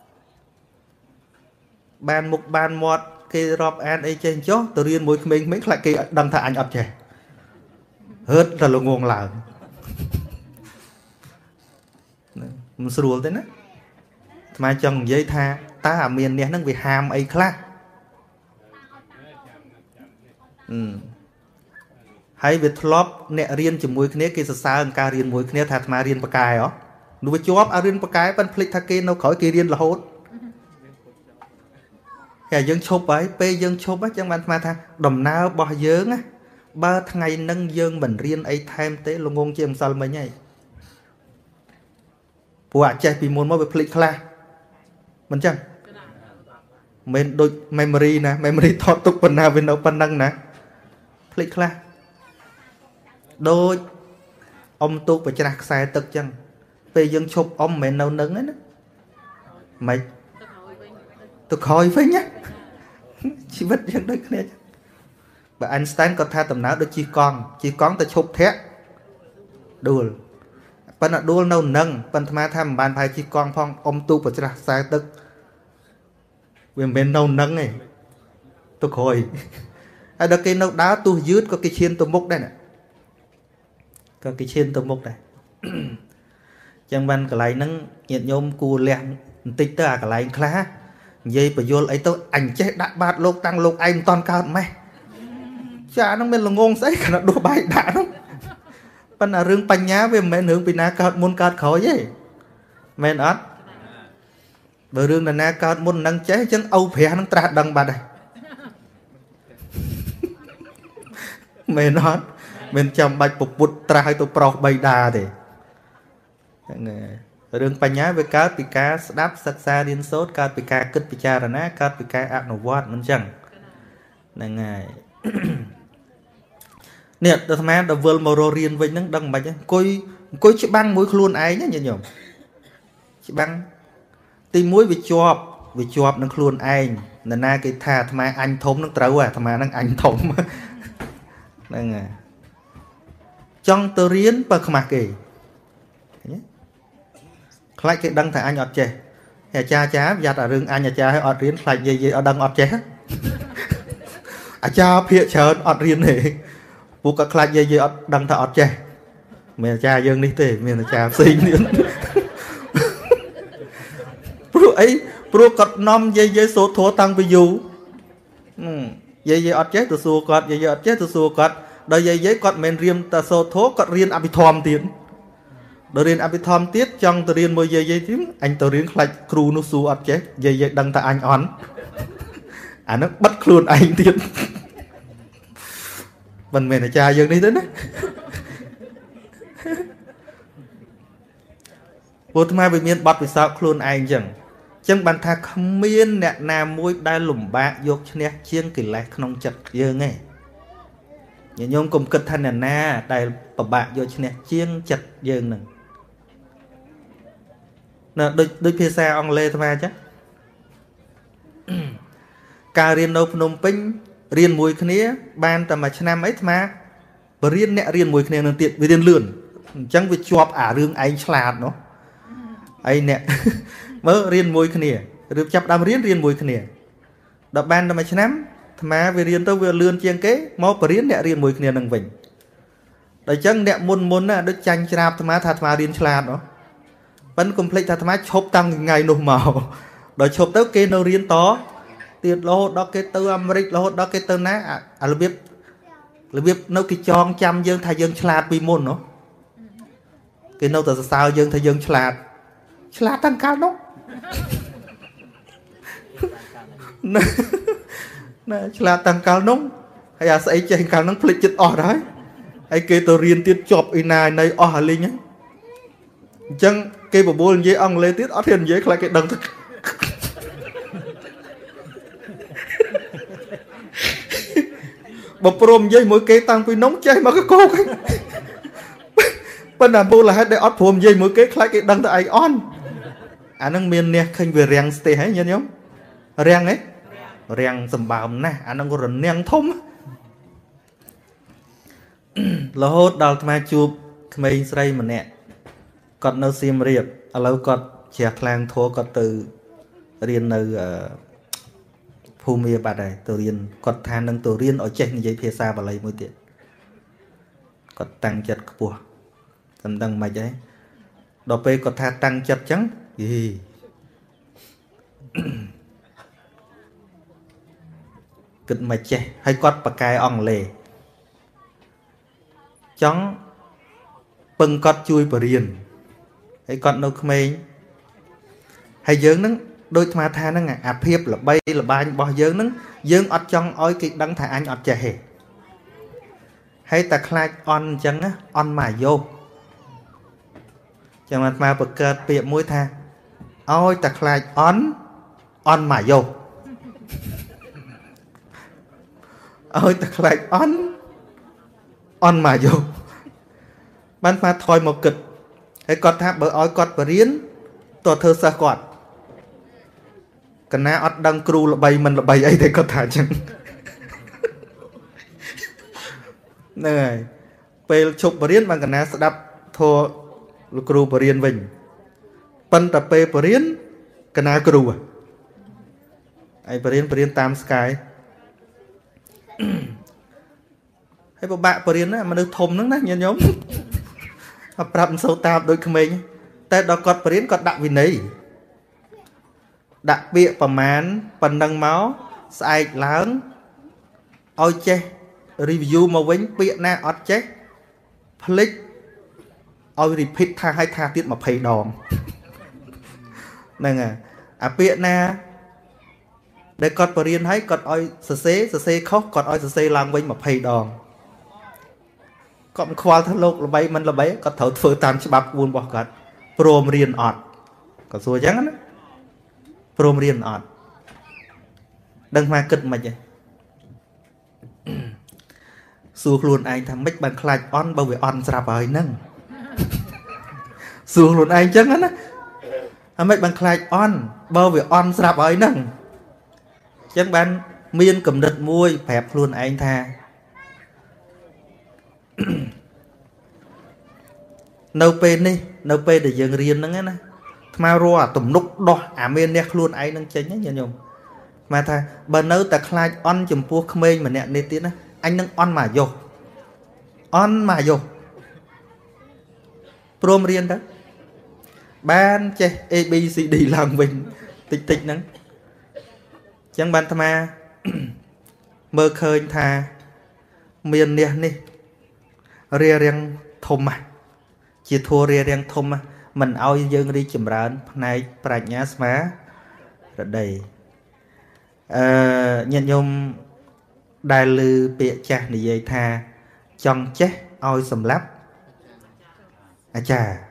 S1: បានមុខបានមាត់គេរាប់អានអីចេះចុះទៅរៀនមួយក្មេងៗខ្លាចគេដឹងថាអញអត់ចេះហឺតតែល្ងងឡើងមិនស្រួលទេណាអាត្មាចង់និយាយថាតើអាមាននេះហ្នឹងវាហាមអីខ្លះហើយវាធ្លាប់អ្នករៀនជាមួយគ្នាគេសរសើរនឹងការរៀនមួយគ្នាថាអាត្មារៀនបកែហ៎នោះវាជាប់ឲ្យរៀនបកែប៉ិនភ្លេចថាគេនៅក្រោយគេរៀនរហូតតែយើងឈប់ហើយពេលយើងឈប់ចឹងបានអាត្មាថាដំណើររបស់យើងណាបើថ្ងៃហ្នឹងយើងមិនរៀនអីថែមទេល្ងងជាម្សិលមិញហើយព្រោះអាចចេះពីមុនមកវាភ្លេចខ្លះមិនចឹងមិនដូច memory ណា memory ថតទុកប៉ុណ្ណាវានៅប៉ុណ្ណឹងណាភ្លេចខ្លះដូចអ៊ំទូកបច្រាស់ខ្សែទឹកចឹងពេលយើងឈប់អ៊ំមិនមែននៅនឹងទេណាមិនទៅក្រោយវិញណាជីវិតយើងដូចគ្នាចឹងបើ Einstein គាត់ថាដំណើរដូចជិះកង់ទៅឈប់ធាក់ដួលប៉ុន្តែដួលនៅនឹងប៉ុន្តែថាមិនបានផាយជីកង់ផងអ៊ំទូបច្រាស់ខ្សែទឹកវាមិនមែននៅនឹងទេទៅក្រោយហើយដល់គេនៅដើរទោះយឺតក៏គេឈានទៅមុខដែរក៏គេឈានទៅមុខដែរចឹងបានកន្លែងហ្នឹងញាតិញោមគួរលះបន្តិចទៅអាកន្លែងខ្លះនិយាយបញ្យលអីទៅអញចេះដាក់បាតលោកតាំងលោកឯងមិនតន់កើតម៉េះចាហ្នឹងមានល្ងងស្អីគ្រាន់តែដួសបាយដាក់ហ្នឹងប៉ុន្តែរឿងបញ្ញាវាមិនមែនរឿងពីណាកើតមុនកើតក្រោយទេមែនអត់បើរឿងណាកើតមុននឹងចេះអញ្ចឹងឪព្រះនឹងត្រាស់ដឹងបាត់ហើយមែនអត់មិនចាំបាច់ពពុទ្ធត្រាស់ឲ្យទៅប្រុសបៃតាទេហ្នឹងរឿងបញ្ញាវាកើតពីការស្ដាប់សិក្សារៀនសូត្រកើតពីការគិតពិចារណាកើតពីការអនុវត្តមិនអញ្ចឹងហ្នឹងហើយនេះអាត្មាដល់វិលមករករៀនវិញហ្នឹងដឹងមិនបាច់អង្គុយច្បាំងមួយខ្លួនឯងណាញាតិញោមច្បាំងទី1វាជាប់នឹងខ្លួនឯងនរណាគេថាអាត្មាអញធំនឹងត្រូវអាត្មាហ្នឹងអញធំហ្នឹងហើយចង់ទៅរៀនបើខ្មាស់គេខ្លាចគេដឹងថាអញអត់ចេះអាចារ្យយ៉ាត់អារឿងអញអាចារ្យឲ្យអត់រៀនខ្លាចយាយអត់ដឹងអត់ចេះអាចារ្យភាកច្រើនអត់រៀនទេពួកក៏ខ្លាចយាយអត់ដឹងថាអត់ចេះមានអាចារ្យយើងនេះទេមានអាចារ្យផ្សេងទៀតព្រោះគាត់នាំយាយសូត្រធម៌តាំងពីយូរយាយអត់ចេះទៅសួរគាត់យាយអត់ចេះទៅសួរគាត់ដល់យាយគាត់មិនរៀនតែសូត្រធម៌គាត់រៀនអភិធម្មទៀតដល់រៀនអភិធម្មទៀតចង់ទៅរៀនមួយយាយទៀតអញទៅរៀនខ្លាចគ្រូនោះសួរអត់ចេះយាយដឹងតែអញអន់អានោះបិទខ្លួនឯងទៀតមិនមែនអាចារ្យយើងនេះទេណាពុទ្ធមាវាមានបទពិសោធន៍ខ្លួនឯងចឹងបានថាគ្មានអ្នកណាមួយដែលលំបាកយកឈ្នះជាងកិលេសក្នុងចិត្តយើងទេញោមកុំគិតថាអ្នកណាដែលពិបាកយកឈ្នះជាងចិត្តយើងនឹងណាដូចភាសាអង់គ្លេសអាត្មាចឹងការរៀននៅភ្នំពេញរៀនមួយគ្នាបានតែមួយឆ្នាំអីអាត្មាបរៀនអ្នករៀនមួយគ្នានឹងទៀតវារៀនលឿនអញ្ចឹងវាជាប់អារឿងឯងឆ្លាតនោះអីអ្នកមើលរៀនមួយគ្នាឬចាប់ដើមរៀនមួយគ្នាដល់បានតែមួយឆ្នាំអាត្មាវារៀនទៅវាលឿនជាងគេមកបរៀនអ្នករៀនមួយគ្នានឹងវិញដល់អញ្ចឹងអ្នកមុនណាដូចចាញ់ច្រាបអាត្មាថាអាត្មារៀនឆ្លាតនោះប៉ិនកុំភ្លេចថាអាត្មាឈប់តាំងថ្ងៃនោះមកដល់ឈប់ទៅគេនៅរៀនតទៀតរហូតដល់គេទៅអាមេរិករហូតដល់គេទៅណាអារបៀបនៅគេចងចាំយើងថាយើងឆ្លាតពីមុននោះគេនៅតែសរសើរយើងថាយើងឆ្លាតតាំងកាលនោះណាឆ្លាតតាំងកាលនោះហើយអាស្អីចេះកាលនោះភ្លេចចិត្តអស់ហើយគេទៅរៀនទៀតជាប់អ៊ីណាណៃអស់អាលីងអញ្ចឹងគេបបួលនិយាយអង់គ្លេសទៀតអត់ហ៊ាននិយាយខ្លាចគេដឹងទៅបើព្រមនិយាយមួយគេតាំងពីនោះចេះមកកោកប៉ុន្តែមូលហេតុដែលអត់ព្រមនិយាយមួយគេខ្លាចគេដឹងតែឯងអន់អានឹងមានអ្នកឃើញវារាំងស្ទះហ្នឹងញាតិញោមរាំងហ៎រាំងសម្បើមណាស់អានឹងរនាំងធំរហូតដល់អាត្មាជួបក្មេងស្រីម្នាក់គាត់នៅសៀមរាបឥឡូវគាត់ជ្រះថ្លាងធัวគាត់ទៅរៀននៅភូមិបាត់ហើយទៅរៀនគាត់ថានឹងទៅរៀនឲ្យចេះនិយាយភាសាបាលីមួយទៀតគាត់តាំងចិត្តខ្ពស់មិនដឹងមិនហីដល់ពេលគាត់ថាតាំងចិត្តចឹងគិតមិនចេះហើយគាត់បកកែអង់គ្លេសចង់ពឹងគាត់ជួយបរៀនហើយគាត់នៅក្មេងហើយយើងនឹងដូចអាត្មាថាហ្នឹងអាភាពល្បីល្បាញរបស់យើងហ្នឹងយើងអត់ចង់ឲ្យគេដឹងថាអញអត់ចេះទេហើយតែខ្លាចអន់អញ្ចឹងណាអន់មកយោចាំអាត្មាបង្កើតពាក្យមួយថាឲ្យតែខ្លាចអន់មកយោឲ្យតែខ្លាចអន់មកយោបានអាត្មាថយមកគិតហើយគាត់ថាបើឲ្យគាត់បរៀនតើធ្វើសិស្សគាត់កណាអត់ដឹងគ្រូល្បីមិនល្បីអីទេគាត់ថាអញ្ចឹងហ្នឹងហើយពេលឈប់បរៀនបានកណាស្ដាប់ធម៌លោកគ្រូបរៀនវិញប៉ុន្តែពេលបរៀនកណាគ្រូហើយបរៀនតាមស្កាយហើយពិបាកបរៀនណាមនុស្សធំហ្នឹងណាញាតិញោមប្រាប់មិនសូវតាមដូចក្មេងតែដល់គាត់បរៀនគាត់ដាក់វិន័យដាក់ពាក្យប្រមាណប៉ុណ្ណឹងមកស្អែកឡើងឲ្យចេះ review មកវិញពាក្យណាអត់ចេះភ្លេចឲ្យ repeat ថាឲ្យថាទៀត20ដងហ្នឹងហើយអាពាក្យណាដែលគាត់បរៀនឲ្យគាត់ឲ្យសរសេរខុសគាត់ឲ្យសរសេរឡើងវិញ20ដងគាត់មិនខ្វល់ថាលោកល្បីមិនល្បីគាត់ត្រូវធ្វើតាមច្បាប់ក្បួនរបស់គាត់ព្រមរៀនអត់គាត់សួរអញ្ចឹងណាព្រមរៀនអត់ដឹងថាគិតមិនទេសួរខ្លួនឯងថាម៉េចបានខ្លាចអន់បើវាអន់ស្រាប់ហើយហ្នឹងសួរខ្លួនឯងអញ្ចឹងណាអាម៉េចបានខ្លាចអន់បើវាអន់ស្រាប់ហើយហ្នឹងអញ្ចឹងបានមានគំនិតមួយប្រាប់ខ្លួនឯងថានៅពេលនេះនៅពេលដែលយើងរៀនហ្នឹងណាថ្មរស់អាទំនុកដោះអាមានអ្នកខ្លួនឯងនឹងចេញហ្នឹងញាតិញោមថ្មថាបើនៅតែខ្លាចអន់ចំពោះក្មេងម្នាក់នេះទៀតណាអញនឹងអន់មកអាយុព្រមរៀនទៅបានចេះ ABCD ឡើងវិញតិចហ្នឹងអញ្ចឹងបានអាត្មាមើលឃើញថាមានអ្នកនេះរារាំងធំជាធัวរារាំងធំមិនឲ្យយើងរីកចម្រើនផ្នែកប្រាជ្ញាស្មារតីញាតិញោមដែលឮពាក្យចាស់និយាយថាចង់ចេះឲ្យសម្លាប់អាចារ្យ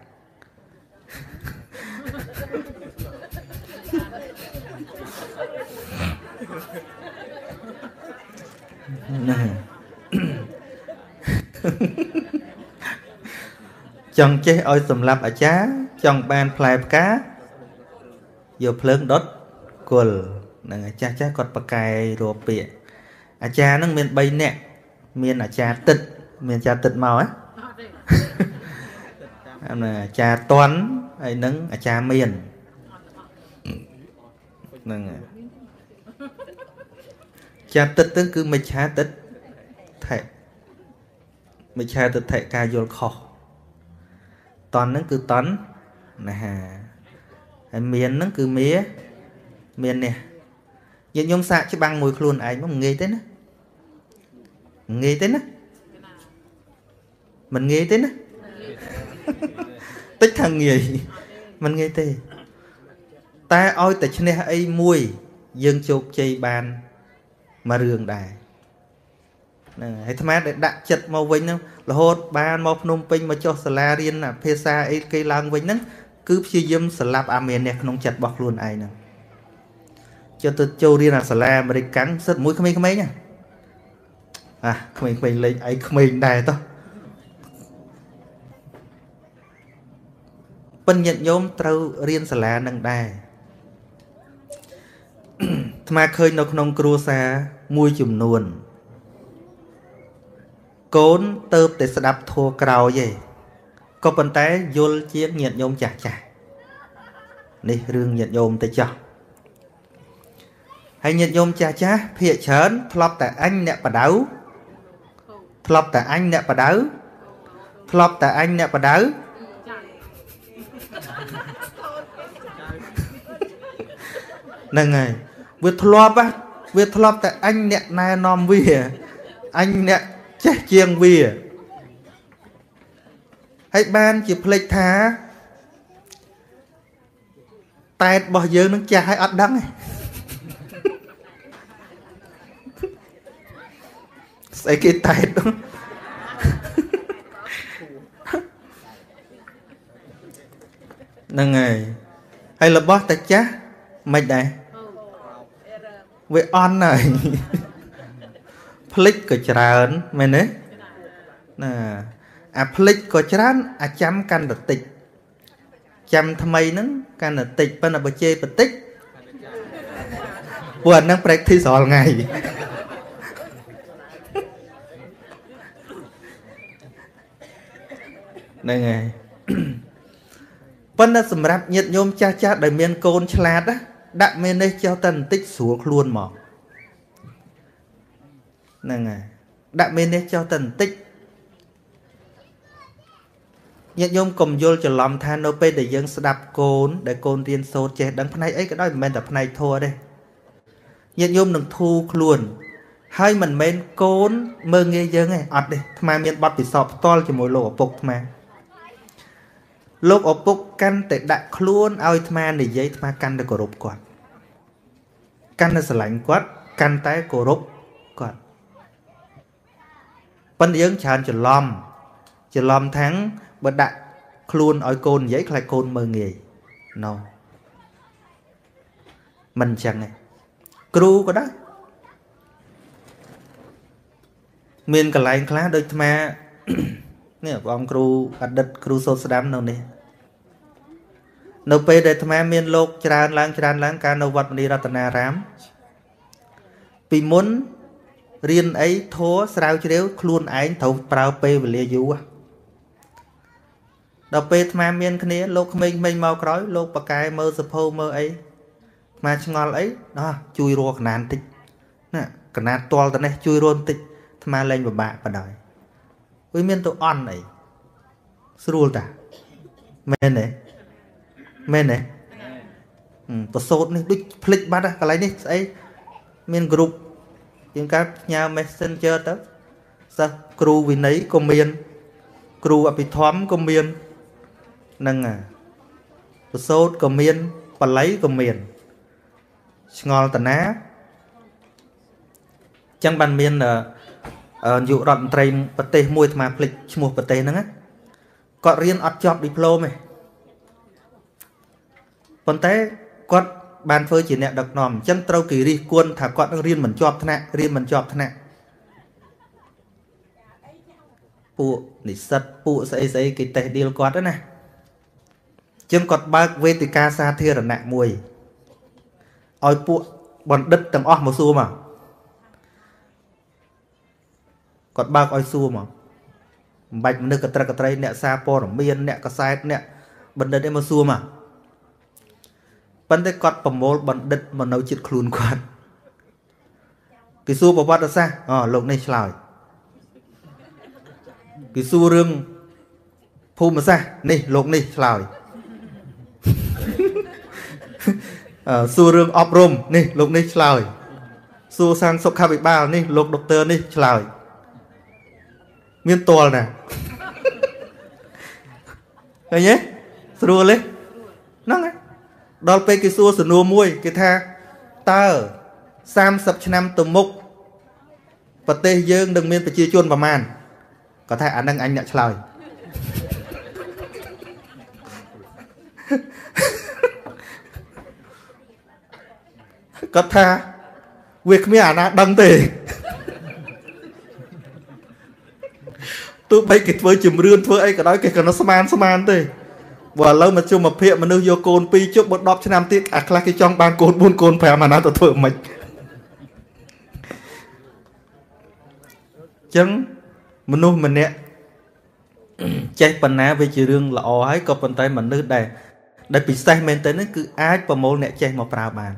S1: ចង់ចេះឲ្យសម្លាប់អាចារ្យចង់បានផ្លែផ្កាយកភ្លើងដុតគល់នឹងអាចារ្យគាត់ប្រកែរកពាក្យអាចារ្យហ្នឹងមាន3នាក់មានអាចារ្យទឹកមានអាចារ្យទឹកមកហ៎អាចារ្យតន់ហើយនឹងអាចារ្យមានហ្នឹងអាចារ្យទឹកទៅគឺមិច្ឆាទិដ្ឋិមិច្ឆាទិដ្ឋិការយល់ខុសតន់ហ្នឹងគឺតន់ណាហើយមានហ្នឹងគឺមាននេះញាតិញោមសាកច្បាំងមួយខ្លួនឯងមកងាយទេណាងាយទេណាមិនងាយទេណាតិចថាងាយមិនងាយទេតែឲ្យតែឈ្នះអីមួយយើងជោគជ័យបានមួយរឿងដែរហ្នឹងហើយអាត្មាដែលដាក់ចិត្តមកវិញហ្នឹងរហូតបានមកភ្នំពេញមកចុះសាលារៀនភាសាអីគេឡើងវិញហ្នឹងគឺព្យាយាមស្លាប់អាមានអ្នកក្នុងចិត្តរបស់ខ្លួនឯងហ្នឹងចុះទៅចូលរៀនអាសាលាអាមេរិកកាំងសិតមួយក្មេងៗណាក្មេងៗលេងអីក្មេងដែរតោះពិនញាតិញោមត្រូវរៀនសាលានឹងដែរអាត្មាឃើញនៅក្នុងគ្រួសារមួយចំនួនកូនទៅតែស្ដាប់ធัวក្រោយឯងក៏ប៉ុន្តែយល់ជាងញាតិញោមចាស់នេះរឿងញាតិញោមទៅចោះហើយញាតិញោមចាស់ភាកច្រើនធ្លាប់តែអញអ្នកបដៅធ្លាប់តែអញអ្នកបដៅធ្លាប់តែអញអ្នកបដៅហ្នឹងហើយវាធ្លាប់តែអញអ្នកណែនាំវាអញអ្នកចេះជាងវាហើយបានជាភ្លេចថាតែតរបស់យើងនឹងចាស់ហើយអត់ដឹងទេស្អីគេតែតហ្នឹងហើយរបស់តាចាស់មិនដែរវាអន់ហើយភ្លេចក៏ច្រើនមែនទេណាអាភ្លេចក៏ច្រើនអាចាំកាន់តែតិចចាំថ្មីហ្នឹងកាន់តែតិចប៉ុន្តែបើជេរបន្តិចពួកអាហ្នឹង practice រាល់ថ្ងៃហ្នឹងហើយប៉ុន្តែសម្រាប់ញាតិញោមចាស់ចាស់ដែលមានកូនឆ្លាតណាដាក់មេនេះចោលតែបន្តិចស្រួលខ្លួនមកហ្នឹងហើយដាក់មេនេះចោលតែបន្តិចញាតិញោមកុំយល់ច្រឡំថានៅពេលដែលយើងស្ដាប់កូនដែលកូនរៀនសូត្រចេះដឹងផ្នែកអីក៏ដោយមិនមែនតែផ្នែកធម៌ទេញាតិញោមនឹងធូរខ្លួនហើយមិនមែនកូនមើងងាយយើងទេអត់ទេអាត្មាមានបទពិសោធន៍ផ្ទាល់ជាមួយលោកឪពុកអាត្មាលោកឪពុកកាន់តែដាក់ខ្លួនឲ្យអាត្មានិយាយអាត្មាកាន់តែគោរពគាត់កាន់តែស្រឡាញ់គាត់កាន់តែគោរពគាត់ប៉ុន្តែយើងច្រើនច្រឡំថាំងបើដាក់ខ្លួនឲ្យកូននិយាយខ្លាចកូនមើងងាយ no មិនអញ្ចឹងទេគ្រូក៏ដែរមានកន្លែងខ្លះដូចអាត្មា នេះបង គ្រូអតីតគ្រូសូត្រស្ដាំនៅនេះនៅពេលដែលអាត្មាមានលោកច្រើនឡើងកាលនៅវត្តមនីរតនារាមពីមុនរៀនអីធัวស្រាវជ្រាវខ្លួនឯងត្រូវប្រើពេលវេលាយូរដល់ពេលអាត្មាមានគ្នាលោកក្មេងៗមកក្រោយលោកប៉ាកែមើលសភៅមើលអីអាត្មាឆ្ងល់អីជួយរកកណានតិចណាកណាតតល់ទៅនេះជួយរកតិចអាត្មាលែងពិបាកបណ្ដោយវាមានទៅអន់អីស្រួលតាមែនទេប្រសូតនេះដូចភ្លេចបាត់កន្លែងនេះស្អីមានក្រុមយើងកើតផ្ញើ Messenger ទៅសិស្សគ្រូវិន័យក៏មានគ្រូអភិធម្មក៏មាននឹងប្រសូតក៏មានបល័យក៏មានឆ្ងល់តាណាចឹងបានមាននាយករដ្ឋមន្ត្រីប្រទេសមួយអាត្មាភ្លេចឈ្មោះប្រទេសហ្នឹងគាត់រៀនអត់ចប់ឌីប្លូមទេប៉ុន្តែគាត់បានធ្វើជាអ្នកដឹកនាំអញ្ចឹងត្រូវគេរិះគន់ថាគាត់នឹងរៀនមិនជាប់ថ្នាក់ពួកនិស្សិតពួកស្អីគេតេស្តឌីលគាត់ណាអញ្ចឹងគាត់បើកវេទិកាសាធារណៈមួយឲ្យពួកបណ្ឌិតទាំងអស់មកសួរមកគាត់បើកឲ្យសួរមកមិនបាច់មនុស្សកត្រឹកកត្រីអ្នកសារព័ត៌មានអ្នកកសែតអ្នកបណ្ឌិតឯមកសួរមកប៉ុន្តែគាត់ប្រមូលបណ្ឌិតមកនៅជិតខ្លួនគាត់គេសួរប្រវត្តិសាស្ត្រលោកនេះឆ្លើយគេសួររឿងភូមិសាស្ត្រនេះលោកនេះឆ្លើយសួររឿងអប់រំនេះលោកនេះឆ្លើយសួរសាងសុខាភិបាលនេះលោកដុកទ័រនេះឆ្លើយមានតលណាឃើញទេស្រួលទេហ្នឹងហើយដល់ពេលគេសួរសំណួរមួយគេថាតើ30ឆ្នាំទៅមុខប្រទេសយើងនឹងមានប្រជាជនប្រមាណគាត់ថាអានឹងអញអ្នកឆ្លើយគាត់ថាវាគ្មានអាណាដឹងទេទោះបីគេធ្វើជំរឿនធ្វើអីក៏ដោយគេក៏នៅស្មានទេបើឥឡូវមកជុំមកភាកមនុស្សយកកូន2ជប់បើ10ឆ្នាំទៀតអាខ្លះគេចង់បានកូន4កូន5អាណាទៅធ្វើមិនចឹងមនុស្សម្នាក់ចេះប៉ុណ្ណាវាជារឿងល្អហើយក៏ប៉ុន្តែមនុស្សដែលពិសេសមែនទែនគឺអាចប្រមូលអ្នកចេះមកប្រើបាន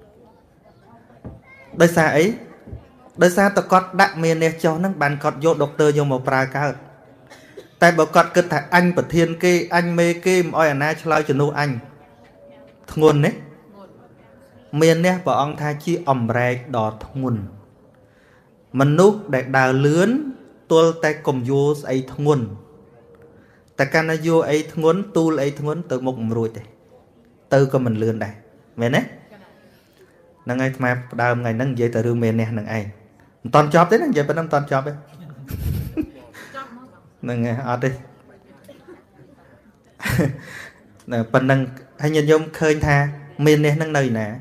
S1: ដោយសារអីដោយសារតគាត់ដាក់មាននេះចុះហ្នឹងបានគាត់យកដុកទ័រយកមកប្រើកើតតែបើគាត់គិតថាអញប្រធានគេអញមេគេមិនអោយអាណាឆ្លើយជំនួសអញធ្ងន់ណាមាននេះព្រះអង្គថាជាអំរែកដ៏ធ្ងន់មនុស្សដែលដើរលឿនទល់តែកុំយោស្អីធ្ងន់តែកាលណាយោអីធ្ងន់ទូលអីធ្ងន់ទៅមុខមិនរួចទេទៅក៏មិនលឿនដែរមែនទេហ្នឹងហើយអាត្មាផ្ដើមថ្ងៃហ្នឹងនិយាយតែរឿងមេនេះហ្នឹងឯងមិនតន់ចប់ទេណានិយាយប៉ុណ្ណឹងមិនតន់ចប់ទេហ្នឹងហើយអត់ទេប៉ុណ្ណឹងហើយញាតិញោមឃើញថាមេនេះហ្នឹងនៅណា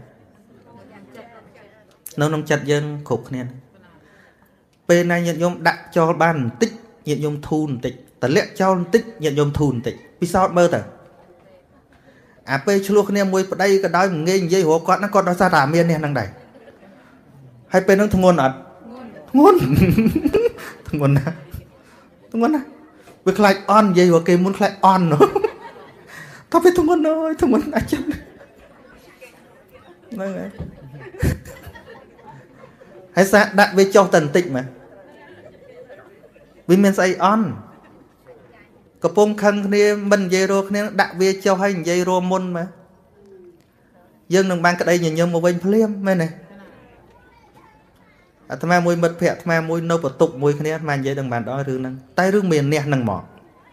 S1: នៅក្នុងចិត្តយើងគ្រប់គ្នាពេលណាញាតិញោមដាក់ចោលបានបន្តិចញាតិញោមធូរបន្តិចតម្លាក់ចោលបន្តិចញាតិញោមធូរបន្តិចពិសោធន៍មើលទៅអាពេលឆ្លោះគ្នាមួយប្តីក៏ដោយងាយនិយាយរកគាត់ហ្នឹងគាត់ដល់សារតែមាននេះហ្នឹងដែរហើយពេលហ្នឹងធ្ងន់អត់ធ្ងន់ណាវាខ្លាចអន់និយាយរកគេមុនខ្លាចអន់ tao phải thùng ơi thùng ai chân này hay sao đặt về cho tần tịnh mà vì mình say on có phong khăn kia mình dây rô kia đặt về cho hay dây rô môn mà dân đừng ban cái đây nhìn nhầm một bên phim mấy này tham gia mùi mật phẹ tham gia mùi nâu và tục mùi kia mà dây đừng bàn đó rương năng tay rương miền nè năng mỏ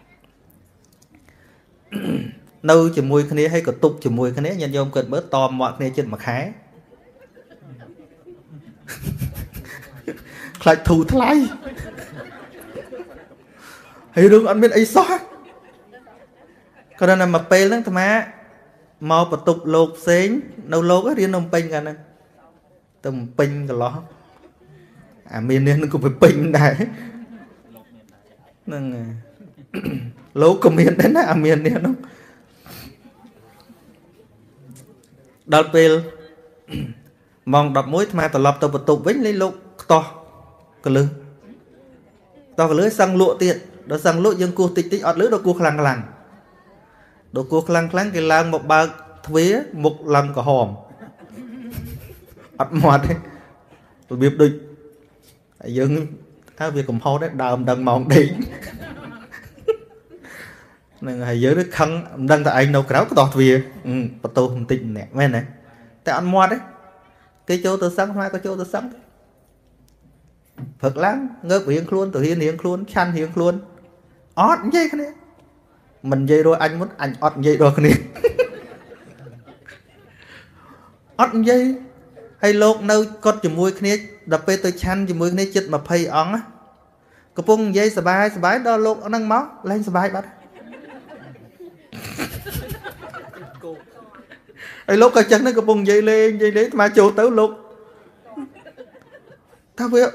S1: nâu chỉ mùi kia hay có tục chỉ mùi kia nhân dông cần bớt to mọi kia trên mặt hái lại thù thay hay rương ăn bên ấy xóa còn đây là mà pê lắm tham gia mau bật tục lột xến nâu lột á riêng nông pinh cả nè tầm pinh cả lo miền nên nó cũng phải pinh này nâng lỗ của miền đến miền này nó đợt về mong đọc mũi mà tập lập tập bật tục với lấy lục to cái lưới to cái lưới sang lụa tiện đó sang lụa dân cua tịch tịch ọt lưới đó cua khlang khlang đồ cua khlang khlang cái làng một ba thuế một lần cả hòm ọt mọt đấy tôi biết đi dân các việc cùng hô đấy đầm đầm mỏng đi nên hay giới đức khăn đang tại anh đâu kéo cái tọt về bắt tôi không tin nè mấy này tại ăn mọt đấy cái chỗ tôi sáng mai có chỗ tôi sáng Phật lắm ngớp hiến luôn từ hiến luôn chăn hiến luôn ót vậy cái này mình dây rồi anh muốn anh ót dây rồi cái này ót dây hay lột nơi con chùm mùi cái này đập bê tôi chăn chùm mùi cái này chết mà phây óng á có bông dây sờ bái đó lột nó năng máu lên sờ bái bắt hay lột cái chân nó có bông dây lên dây đấy mà chỗ tới lột tao biết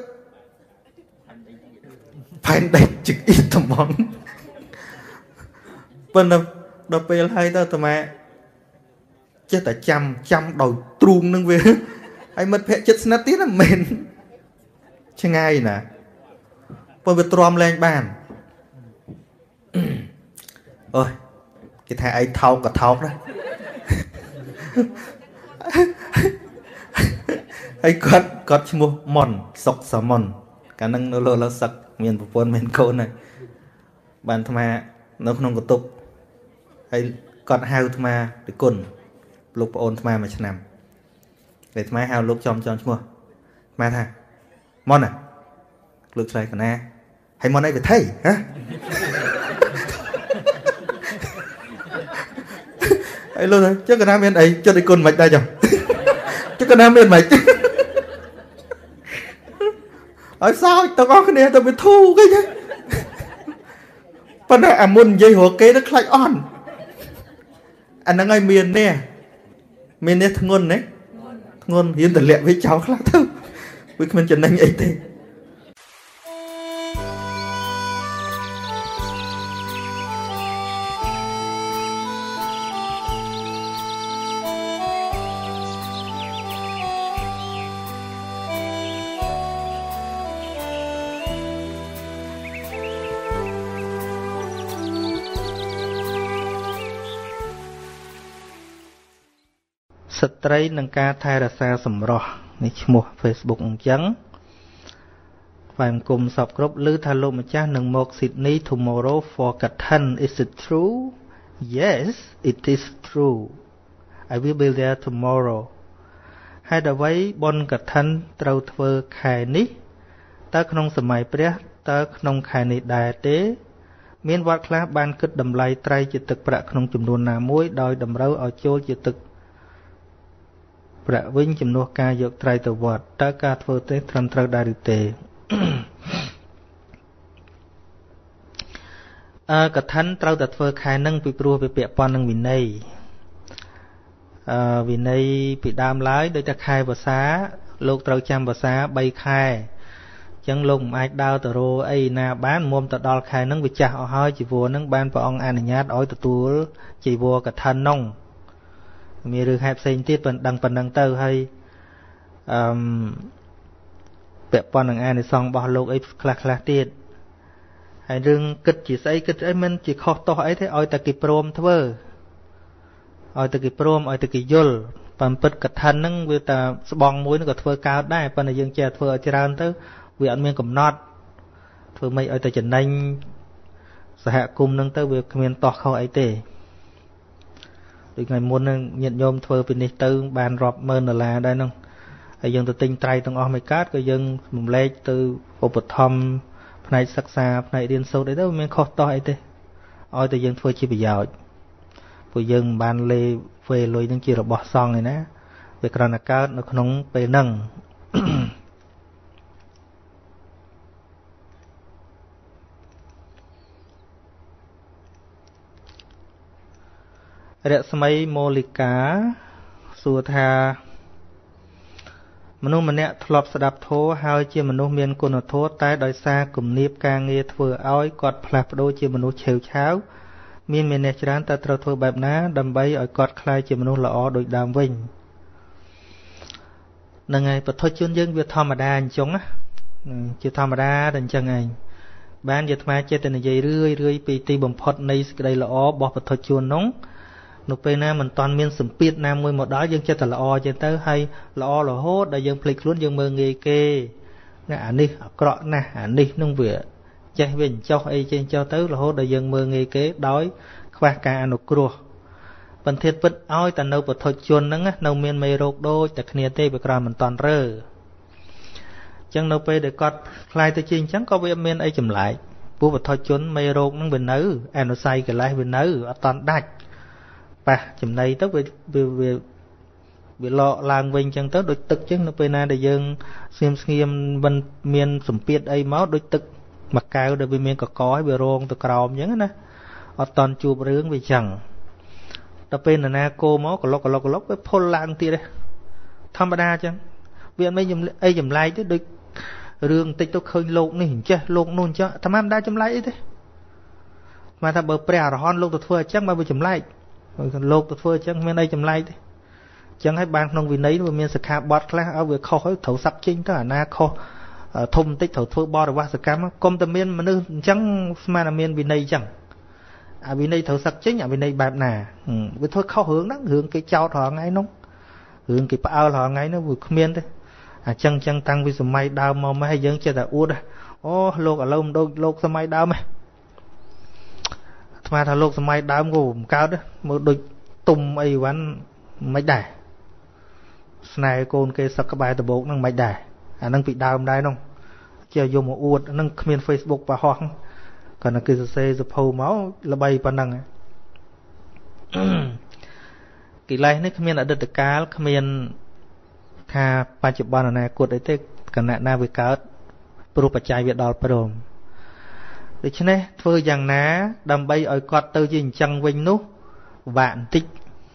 S1: phải đánh trực ít tầm món bên đập bê hay tao tầm mẹ chết tại trăm đầu truông nâng về anh mất phép chết snap tiết là mền chứ ngay nè bởi vì tròm lên bàn ôi cái thằng ấy thao cả thao đó hay có mua mòn sọc xà mòn cả năng nó lơ sặc miền bộ phận miền cô này bàn tham à nó không có tục hay còn hao tham à để cồn lục ôn tham à mà chăn nằm để tham à hao lục trong mua mà thà mòn à lục sai cả na hay mòn này phải thấy hả ấy luôn rồi chứ cái nam miền ấy cho đi cồn mạch đây chồng chứ cái nam miền mạch ở sao tao có cái này tao bị thu cái chứ phần này muốn dây hồ kế nó lại on anh đang ngay miền nè thằng ngôn đấy ngôn hiến tận lệ với cháu khác thôi với mình chân anh ấy thế Stray nâng ca thay ra xa sầm rò này mua Facebook trắng phải cùng sọc group lư thà lô mà cha nâng một Sydney tomorrow for Catan is it true? Yes, it is true. I will be there tomorrow. Hai đợt váy bon Catan trâu thơ khai ní ta không sớm mai pre ta không khai ní đại tế miền vạt khá ban kết đầm lay trai chỉ thực bạ không chùm đồn nà muối đòi đầm râu ở chỗ chỉ thực bạ vinh chùm nô ca dọc trai tờ vọt ta ca thơ tế trăn trâu đà rì tê cả thân trâu tờ thơ khai nâng bị prua bị bẹ pon nâng vì này bị đam lái để ta khai vào xá lục trâu chăm vào xá bay khai chân lùng ai đau tờ rô ấy na bán mồm tờ đo khai nâng bị chả ở hơi chỉ vua nâng ban vào ông anh nhát ỏi tờ tua chỉ vua cả thân nông mi được hẹp sinh tiết phần đăng tơ hay bẹp pon đằng anh xong bỏ lục ấy khla tiết hay đừng kịch chỉ xây kịch ấy mình chỉ khó to ấy thế ỏi tờ kịp prom thơ ឲ្យទៅគេព្រមឲ្យទៅគេយល់បំពិតកថាហ្នឹងវាតែស្បងមួយnóក៏ធ្វើកើតដែរប៉ុន្តែយើងចេះធ្វើឲ្យច្រើនទៅវាអត់មានកំណត់ធ្វើម៉េចឲ្យទៅចំណេញសហគមន៍ហ្នឹងទៅវាគ្មានតោះខុសអីទេដូចថ្ងៃមុនហ្នឹងញាតិញោមធ្វើពីនេះទៅបានរាប់ម៉ឺនដុល្លារដែរហ្នឹងហើយយើងទៅទិញត្រៃទាំងអស់មួយកើតក៏យើងរំលែកទៅឧបត្ថម្ភផ្នែកសិក្សាផ្នែករៀនសូត្រអីទៅមានខុសតោះអីទេឲ្យតែយើងធ្វើជាប្រយោជន៍ព្រោះយើងមិនបានលេវេលុយនឹងជារបស់សង្ឃឯណាវាគ្រាន់តែកើតនៅក្នុងពេលហ្នឹងរស្មីមូលិកាសួរថាមនុស្សម្នាក់ធ្លាប់ស្ដាប់ធម៌ហើយជាមនុស្សមានគុណធម៌តែដោយសារគំនាបការងារធ្វើឲ្យគាត់ផ្លាស់ប្ដូរជាមនុស្សឆេវឆាវមានមានអ្នកច្រើនតែត្រូវធ្វើបែបណាដើម្បីឲ្យគាត់ក្លាយជាមនុស្សល្អដូចដើមវិញហ្នឹងហើយពុទ្ធជនយើងវាធម្មតាអញ្ចឹងណាជាធម្មតាតែអញ្ចឹងឯងបានជាអាត្មាចេះតែនិយាយរឿយពីទីបំផុតនៃសេចក្តីល្អរបស់ពុទ្ធជននោះនៅពេលណាមិនតាន់មានសម្ពាធណាមួយមកដល់យើងចិត្តតែល្អចឹងទៅហើយល្អរហូតដល់យើងភ្លេចខ្លួនយើងមើលងាយគេណាអានេះអាក្រក់ណាស់អានេះនឹងវាចេះវាអញ្ចោះអីចេះអញ្ចោះទៅរហូតដល់យើងមើលងាយគេដោយខ្វះការអនុគ្រោះបន្ទាត់ពិតឲ្យតែនៅពុទ្ធជនហ្នឹងនៅមានមេរោគដូចតែគ្នាទេវាក្រមិនតាន់រើអញ្ចឹងនៅពេលដែលគាត់ខ្លាយទៅជាអញ្ចឹងក៏វាមានអីចម្លែកព្រោះពុទ្ធជនមេរោគហ្នឹងវានៅអនុស័យកិលេសវានៅអត់តាន់ដាច់ប៉ះចំណៃទៅវាលកឡើងវិញអញ្ចឹងទៅដូចទឹកអញ្ចឹងនៅពេលណាដែលយើងស្ងៀមមិនមានសម្ពាធអីមកដូចទឹកមួយកែវដែលវាមានកកហើយវារងទៅក្រោមអញ្ចឹងណាអត់តន់ជួបរឿងវាអញ្ចឹងដល់ពេលណាគោមកកលុកវាផុលឡើងទៀតទេធម្មតាអញ្ចឹងវាអត់មានអីចម្លែកទេដូចរឿងតិចទៅឃើញលោកនេះអញ្ចេះលោកនោះអញ្ចឹងអាត្មាមិនដែរចម្លែកអីទេមកថាបើព្រះអរហន្តលោកទៅធ្វើអញ្ចឹងបើវាចម្លែកលោកទៅធ្វើអញ្ចឹងមានអីចម្លែកទេអញ្ចឹងហើយបានក្នុងវិន័យវាមានសិក្ខាបទខ្លះឲ្យវាខុសហើយត្រូវសាប់ចេញទៅអាណាខុសធំបន្តិចត្រូវធ្វើបរិវាសកម្មកុំតែមានមនុស្សអញ្ចឹងស្មានតែមានវិន័យអញ្ចឹងអាវិន័យត្រូវសាប់ចេញអាវិន័យបែបណាវាធ្វើខុសរឿងហ្នឹងរឿងគេចោតរាល់ថ្ងៃនោះរឿងគេផ្អើលរាល់ថ្ងៃនោះវាគ្មានទេអញ្ចឹងតាំងពីសម័យដើមមកម៉េះយើងចេះតែអួតអូលោកឥឡូវមិនដូចលោកសម័យដើមទេស្មានថាលោកសម័យដើមក៏មិនកើតមើលដូចទុំអីវ៉ាន់មិនដែរស្នេហ៍កូនគេសឹកក្បែរដបោកហ្នឹងមិនដែរអាហ្នឹងពីដើមដែរនោះជាយកមកអួតហ្នឹងគ្មាន Facebook បរហោះគាត់នៅគេសរសេរសភៅមកល្បីប៉ុណ្ណឹងកិលេសនេះគ្មានអតីតកាលគ្មានថាបច្ចុប្បន្នអនាគតអីទេគណៈណាវាកើតព្រោះបច្ច័យវាដល់ព្រមដូច្នេះធ្វើយ៉ាងណាដើម្បីឲ្យគាត់ទៅជាអញ្ចឹងវិញនោះពិបាកបន្តិច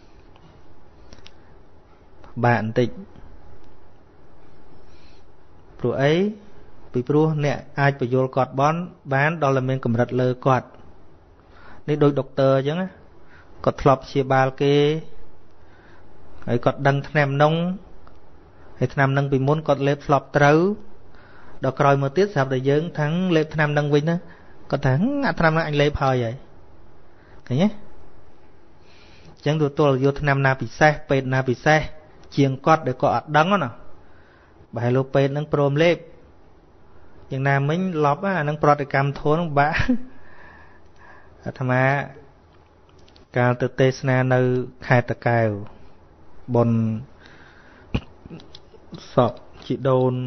S1: ព្រោះអីពីព្រោះអ្នកអាចបញ្យល់គាត់បានដល់តែមានកម្រិតលើគាត់នេះដូចដុកទ័រអញ្ចឹងគាត់ធ្លាប់ព្យាបាលគេហើយគាត់ដឹងថ្នាំនងហើយថ្នាំនឹងពីមុនគាត់លេបធ្លាប់ត្រូវដល់ក្រោយមកទៀតស្រាប់តែយើងថាំងលេបថ្នាំនឹងវិញណាគាត់ថាអាថ្នាំនឹងអញលេបហើយឃើញទេអញ្ចឹងទល់យកថ្នាំណាពិសេសពេទ្យណាពិសេសជាងគាត់ដែលគាត់អត់ដឹងណាបើឲ្យលោកពេទ្យនឹងព្រមលេបយ៉ាងណាមិញឡប់អានឹងប្រតិកម្មធនបាក់អាត្មាកាលទៅទេសនានៅខេត្តតាកែវបនសពជីដូន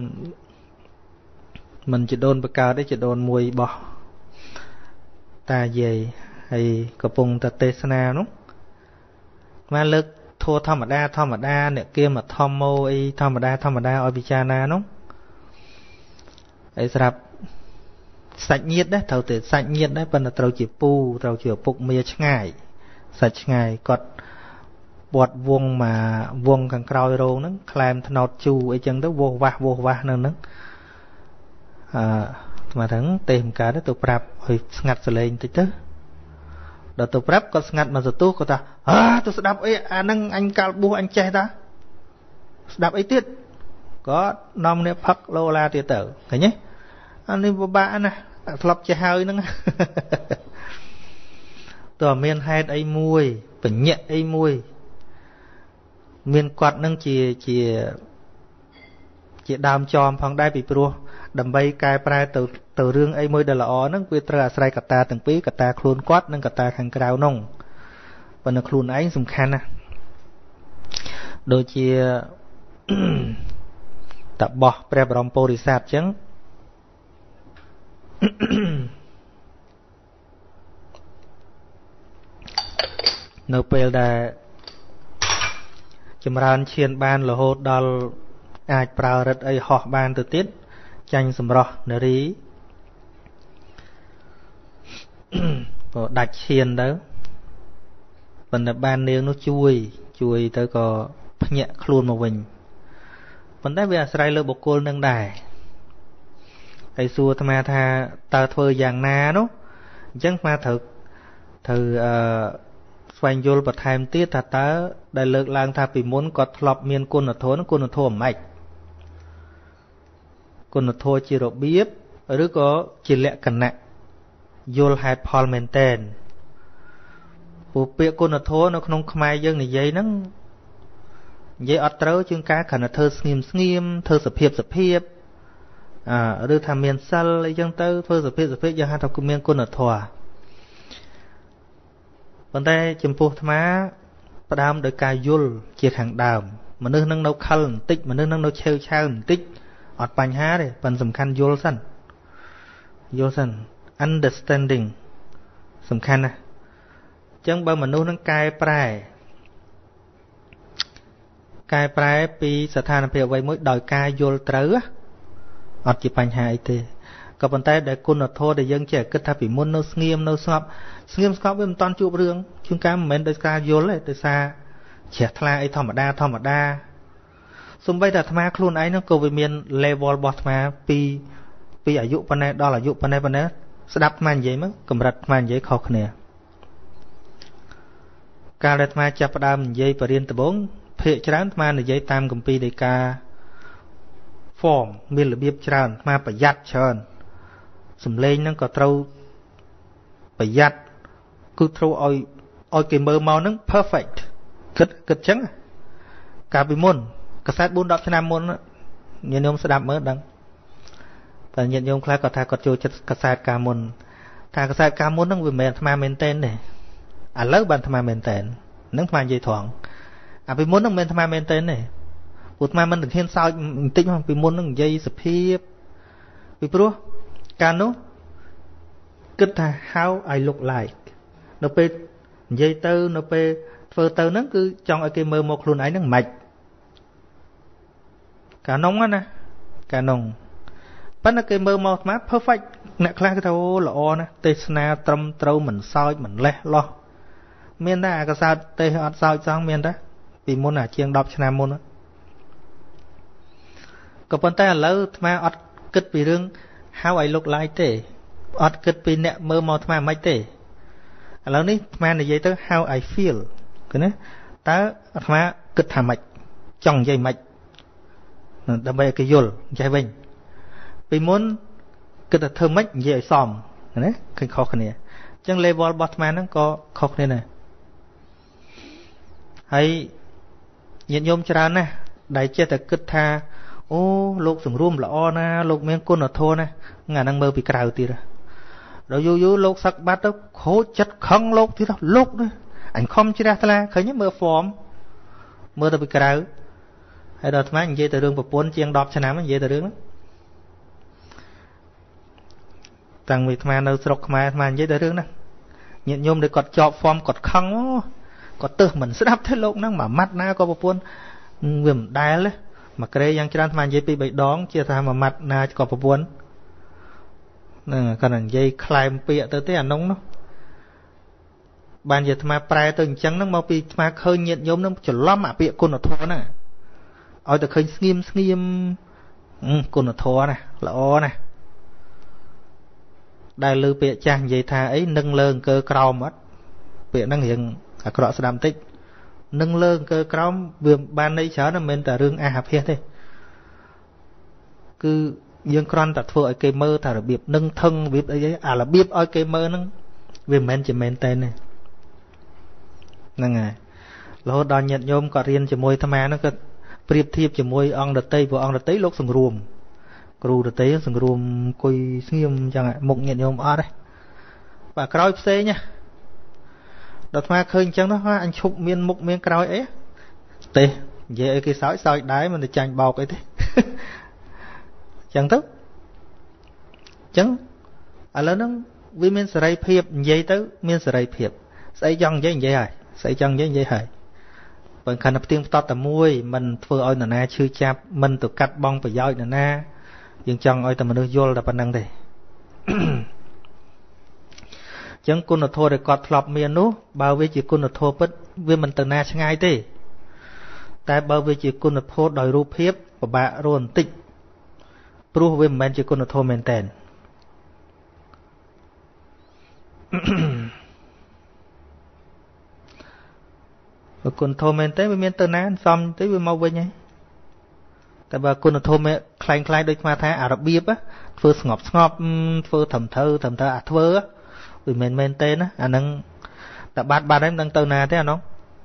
S1: មិនជីដូនបកើតទេជីដូនមួយបោះតាយាយហើយកំពុងតែទេសនានោះមកលើកធัวធម្មតាអ្នកគៀមធម្មោអីធម្មតាឲ្យពិចារណានោះហើយស្រាប់សាច់ញាតិដែរត្រូវតែសាច់ញាតិដែរប៉ុន្តែត្រូវជាពូត្រូវជាឪពុកមាឆ្ងាយសាច់ឆ្ងាយគាត់បត់វងមកវងខាងក្រោយរោងហ្នឹងក្លែមថ្នោតជូអីចឹងទៅវោសវាស់នៅហ្នឹងមកហ្នឹងទេមិនកើតទៅប្រាប់ឲ្យស្ងាត់សលេងតិចទៅដល់ទៅប្រាប់គាត់ស្ងាត់មកសន្ទុះគាត់ថាទៅស្ដាប់អីអាហ្នឹងអញកាលបួសអញចេះតាស្ដាប់អីទៀតគាត់នាំគ្នាផឹកឡូឡាទៀតទៅឃើញទេអានេះពិបាកណាស់ធ្លាប់ចេះហើយហ្នឹងតើមានហេតុអីមួយបញ្ញៈអីមួយ
S2: miên quạt nâng chỉ đam chòm phong đai bị pro đầm bay cài prai từ rương ấy môi đờ lọ nâng quy tra sài cà ta từng pí cà ta khuôn quát nâng cà ta khang cào nông và nâng khuôn ấy sum khăn à đôi chia tập bỏ pre brom porisat chăngនៅពេលដែលចម្រើនឈានបានរហូតដល់អាចប្រើរិទ្ធអីហោះបានទៅទៀតចាញ់សម្រស់នារីក៏ដាច់ឈានទៅប៉ុន្តែបាននាងនោះជួយទៅក៏ភ្ញាក់ខ្លួនមកវិញប៉ុន្តែវាអាស្រ័យលើបុគ្គលនឹងដែរហើយសួរអាត្មាថាតើធ្វើយ៉ាងណានោះអញ្ចឹងអាត្មាត្រូវស្វែងយល់បន្ថែមទៀតថាតើដែលលើកឡើងថាពីមុនគាត់ធ្លាប់មានគុណធម៌មិនគុណធម៌ជារបៀបឬក៏ជាលក្ខណៈយល់ហេតុផលមែនតែនពួកពាក្យគុណធម៌នៅក្នុងខ្មែរយើងនិយាយហ្នឹងនិយាយអត់ត្រូវជាងការគ្រាន់តែធ្វើស្ងៀមធ្វើសភាពឬថាមានសិលអីចឹងទៅធ្វើសភាពយ៉ាងហៅថាមានគុណធម៌ប៉ុន្តែចំពោះអាត្មាផ្ដើមដោយការយល់ជាខាងដើមមនុស្សនឹងនៅខលបន្តិចមនុស្សនឹងនៅឆេវឆាវបន្តិចអត់បញ្ហាទេប៉ុន្តែសំខាន់យល់សិន understanding សំខាន់ណាស់អញ្ចឹងបើមនុស្សនឹងកែប្រែពីស្ថានភាពអ្វីមួយដោយការយល់ត្រូវអត់ជាបញ្ហាអីទេក៏ប៉ុន្តែដែលគុណធម៌ដែលយើងចេះគិតថាពីមុននៅស្ងៀមស្ងប់វាមិនតាន់ជួបរឿងជួនកាលមិនមែនដោយការយល់ទេដោយសារជ្រះថ្លាអីធម្មតាសូម្បីតែអាត្មាខ្លួនឯងហ្នឹងក៏វាមាន level របស់អាត្មាពីអាយុប៉ុណ្ណេះដល់អាយុប៉ុណ្ណេះស្ដាប់អាត្មានិយាយមកកម្រិតអាត្មានិយាយខុសគ្នាកាលដែលអាត្មាចាប់ផ្ដើមនិយាយបរិញ្ញាដំបូងភាគច្រើនអាត្មានិយាយតាមគម្ពីរដីកា form មានរបៀបច្រើនអាត្មាប្រយ័ត្នច្រើនសំឡេងហ្នឹងក៏ត្រូវប្រយ័ត្នគឺត្រូវឲ្យគេមើលមកហ្នឹង perfect គិតចឹងកាលពីមុនកសែត 4-10 ឆ្នាំមុនញាតិញោមស្ដាប់មើលដឹងតែញាតិញោមខ្លះគាត់ថាគាត់ចូលចិត្តកសែតកាលមុនថាកសែតកាលមុនហ្នឹងវាមិនមែនអាត្មាមែនតែនទេឥឡូវបានអាត្មាមែនតែនហ្នឹងអាត្មានិយាយត្រង់អាពីមុនហ្នឹងមិនមែនអាត្មាមែនតែនទេព្រោះអាត្មាមិនទាំងហ៊ានសើចបន្តិចមកពីមុនហ្នឹងនិយាយសភាពពីព្រោះកាលនោះគិតថា how I look like នៅពេលនិយាយទៅនៅពេលធ្វើទៅហ្នឹងគឺចង់ឲ្យគេមើលមកខ្លួនឯងហ្នឹងមិនកាលនោះណាកាលនោះប៉ុន្តែគេមើលមកអាត្មា perfect អ្នកខ្លះគេថាអូល្អណាស់ទេសនាត្រឹមត្រូវមិនសើចមិនលេះលោះមានតែអាកសោតទេសអត់សើចសោះមានតែពីមុនអាជាង10ឆ្នាំមុនក៏ប៉ុន្តែឥឡូវអាត្មាអត់គិតពីរឿង how I look like ទេអត់គិតពីអ្នកមើលមកអាត្មាមិនទេឥឡូវនេះអាត្មានិយាយទៅ how I feel ឃើញទេតើអាត្មាគិតថាម៉េចចង់និយាយម៉េចដើម្បីឲ្យគេយល់ចេះវិញពីមុនគិតថាធ្វើម៉េចនិយាយឲ្យសមណាឃើញខុសគ្នាអញ្ចឹង level របស់អាត្មាហ្នឹងក៏ខុសគ្នាដែរហើយញាតិញោមច្រើនណាស់ដែលចេះតែគិតថាអូលោកសង្រួមល្អណាលោកមានគុណធម៌ណាអាហ្នឹងមើលពីក្រៅទៀតដល់យូរលោកសឹកបាត់ទៅខូចចិត្តខឹងលោកទៀតលោកនេះអញខំជ្រះថ្លាឃើញមើល form មើលទៅពីក្រៅហើយដល់អាត្មានិយាយទៅរឿងប្រពន្ធជាង10ឆ្នាំនិយាយទៅរឿងហ្នឹងតាំងពីអាត្មានៅស្រុកខ្មែរអាត្មានិយាយទៅរឿងហ្នឹងញាតិញោមដែលគាត់ជាប់ form គាត់ខឹងគាត់ទើសមិនស្ដាប់ទេលោកហ្នឹងមួយម៉ាត់ណាក៏ប្រពន្ធវាមិនដែលទេមួយក្រេយ៉ាងច្រើនអាត្មានិយាយពី3ដងជាថាមួយម៉ាត់ណាក៏ប្រពន្ធហ្នឹងគាត់និយាយខ្លែមពាក្យទៅទេអានោះបានជាអាត្មាប្រែទៅអញ្ចឹងហ្នឹងមកពីអាត្មាឃើញញាតិញោមហ្នឹងច្រឡំអាពាក្យគុណធម៌ហ្នឹងឲ្យតែឃើញស្ងៀមគុណធម៌ណាល្អណាដែលលើពាក្យចាស់និយាយថាអីនឹងលើអង្គើក្រោមអត់ពាក្យហ្នឹងរៀងអាក្រក់ស្ដាប់បន្តិចនឹងលើអង្គើក្រោមវាបានន័យច្រើនមិនមែនតែរឿងអាហាភាសទេគឺយើងគ្រាន់តែធ្វើឲ្យគេមើលថារបៀបនឹងថឹងរបៀបអីអារបៀបឲ្យគេមើលហ្នឹងវាមិនមែនជាមែនតែនទេហ្នឹងហើយ hốt đo nhận nhôm có riêng cho môi tham nó có priệp thiệp cho môi ông đợt tây của ông đợt tây lúc sừng ruộng cừu đợt tây sừng ruộng cùi nghiêm chẳng hạn mục nhận nhôm ở đây và cõi xe nha đợt mà khơi chẳng nó anh chụp miên mục miên cõi ấy tê vậy cái sói soi đáy mình để chành bọc ấy thế chẳng tức chẳng à lớn nó vì miên sợi phiệp vậy tới miên sợi phiệp xây chân vậy hả xây chân vậy hả bằng khả năng tiếng to tầm môi mình vừa oi nè chưa chạp mình tự cắt bong phải doi nè nhưng chân oi tầm mình vô là bản năng thế chẳng kun là thôi để cọt lọp miền nú bao với chỉ kun là thôi bất vì mình từ na ngay thế tại bao với chỉ kun là thôi đòi rùa hiếp và bạ rồn tịch pru với mình chỉ kun là thôi mình tèn và kun thôi mình tới với miền từ na xong tới với mau với nhé tại bà kun là thôi mình khai khai đôi mà thái Ả Rập biếp á phơi ngọp phơi thầm thơ à thơ á vì mình tên á anh đang đã ba đấy đang từ na thế anh không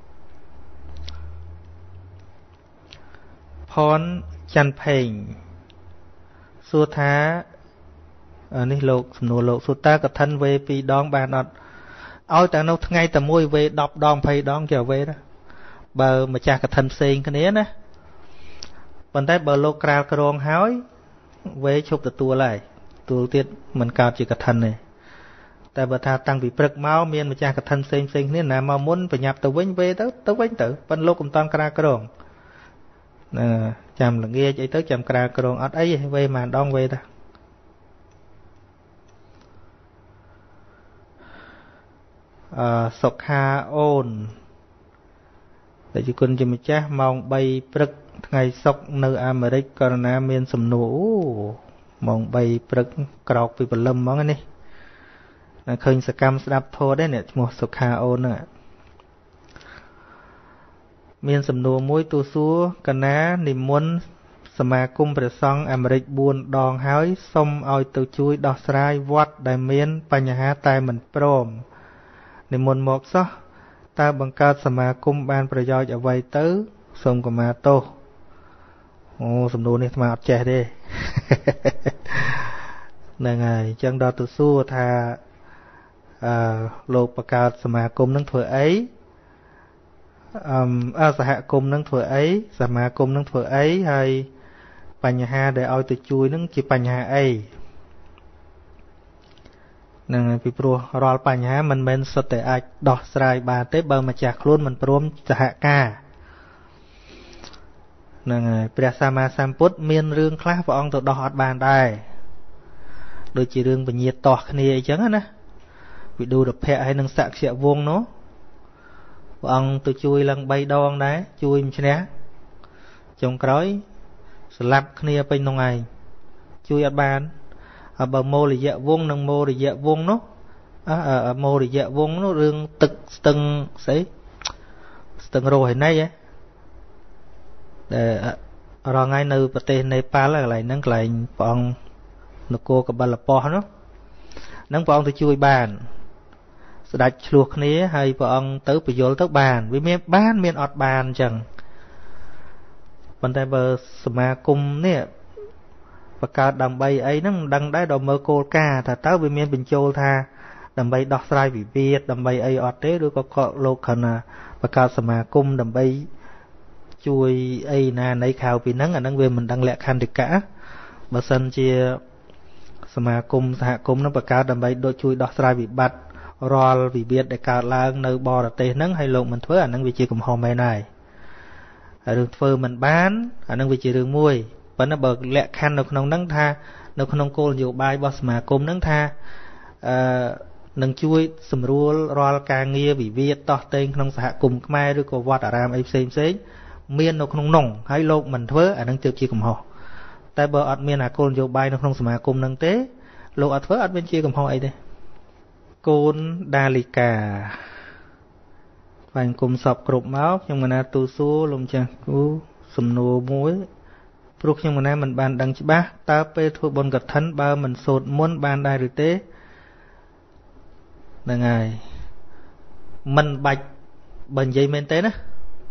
S2: phòn chăn phèn xua thá ní lộc nô lộc xua taกับthân về vì đón bàn nọt ôi tại nó ngay tầm môi về đọc đòn phây đón trở về đó bờ mà chaกับthân sen cái nế nè bàn tay bờ lô cào cào hói về chụp từ tua lại tua tiết mình cào chỉกับthân nàyแต่បើថាតាំងពីព្រឹកមកមានម្ចាស់កឋិនផ្សេងគ្នាណាមកមុនប្រញាប់ទៅវិញវេទៅវិញទៅប៉ុនលោកកំតាន់ក្រាក្រងចាំល្ងាចអីទៅចាំក្រាក្រងអត់អីវេមកដងវេតាសុខាអូនដែលជាគុណជាម្ចាស់ម៉ោង3ព្រឹកថ្ងៃសុក្រនៅអាមេរិកករណីមានសំណួរអូម៉ោង3ព្រឹកក្រោកពីព្រលឹមហ្មងនេះឃើញសកម្មស្ដាប់ធម៌ដែរអ្នកឈ្មោះសុខាអូនហ្នឹងមានសំណួរមួយទូសួរកណានិមន្តសមាគមព្រះសង្ឃអាមេរិក4ដងហើយសុំឲ្យទៅជួយដោះស្រាយវត្តដែលមានបញ្ហាតែមិនព្រមនិមន្តមកសោះតើបង្កើតសមាគមបានប្រយោជន៍អ្វីទៅសូមកម្មាទោសអូសំណួរនេះស្មាអត់ចេះទេហ្នឹងហើយអញ្ចឹងដល់ទៅសួរថាលោកបង្កើតសមាគមនឹងធ្វើអីសហគមន៍នឹងធ្វើអីសមាគមនឹងធ្វើអីហើយបញ្ហាដែលឲ្យទៅជួយនឹងជាបញ្ហាអីហ្នឹងហើយពីព្រោះរាល់បញ្ហាមិនមែនសុទ្ធតែអាចដោះស្រាយបានទេបើម្ចាស់ខ្លួនមិនព្រមសហការហ្នឹងហើយព្រះសម្មាសម្ពុទ្ធមានរឿងខ្លះព្រះអង្គទៅដោះអត់បានដែរដូចជារឿងពញាតោះគ្នាអីចឹងណាវិឌូរភ័ក្រហើយនឹងសក្យវង្សនោះព្រះអង្គទៅជួយឡើង3ដងដែរជួយមិនឈ្នះចុងក្រោយស្លាប់គ្នាពេញនោះឯងជួយអត់បានបើមោលយៈវង្សនិងមោរយៈវង្សនោះមោរយៈវង្សនោះរឿងទឹកស្ទឹងស្អីស្ទឹងរស់ឯណីដែលរងថ្ងៃនៅប្រទេសនេប៉ាល់កន្លែងហ្នឹងកន្លែងព្រះអង្គនគរកបិលប៉ុស្តិ៍នោះហ្នឹងព្រះអង្គទៅជួយបានស្ដេចឆ្លោះគ្នាហើយព្រះអង្គទៅពយល់ទៅបានវាមានអត់បានអញ្ចឹងប៉ុន្តែបើសមាគមនេះបង្កើតដើម្បីអីហ្នឹងដឹងដែរដល់មើលគោលការណ៍ថាតើវាមានបញ្ចូលថាដើម្បីដោះស្រាយវិវាទដើម្បីអីអត់ទេឬក៏លោកគ្រាន់តែបង្កើតសមាគមដើម្បីជួយអីណានៃខៅពីហ្នឹងអាហ្នឹងវាមិនដឹងលក្ខន្តិកៈបើសិនជាសមាគមសហគមន៍នឹងបង្កើតដើម្បីដូចជួយដោះស្រាយវិបត្តិរាល់វិវាទដែលកើតឡើងនៅបរទេសហ្នឹងហើយលោកមិនធ្វើអាហ្នឹងវាជាកំហុសមែនហើយរឿងធ្វើមិនបានអាហ្នឹងវាជារឿងមួយប៉ុន្តែបើលក្ខខណ្ឌនៅក្នុងហ្នឹងថានៅក្នុងគោលនយោបាយរបស់សមាគមហ្នឹងថានឹងជួយសម្រួលរាល់ការងារវិវាទតោះតេងក្នុងសហគមន៍ខ្មែរឬក៏វត្តអារាមអីផ្សេងមាននៅក្នុងនោះហើយលោកមិនធ្វើអាហ្នឹងទើបជាកំហុសតែបើអត់មានអាគោលនយោបាយនៅក្នុងសមាគមហ្នឹងទេលោកអត់ធ្វើអត់មានជាកំហុសអីទេកូនដាលីកាបាញ់គុំសពគ្រប់មកខ្ញុំកណាទូសួរលោកម្ចាស់គ្រូសំណួរមួយព្រោះខ្ញុំកណាមិនបានដឹងច្បាស់តើពេលធ្វើបុណ្យកឋិនបើមិនសូត្រមន្តបានដែរឬទេហ្នឹងហើយមិនបាច់បើនិយាយមែនទេណា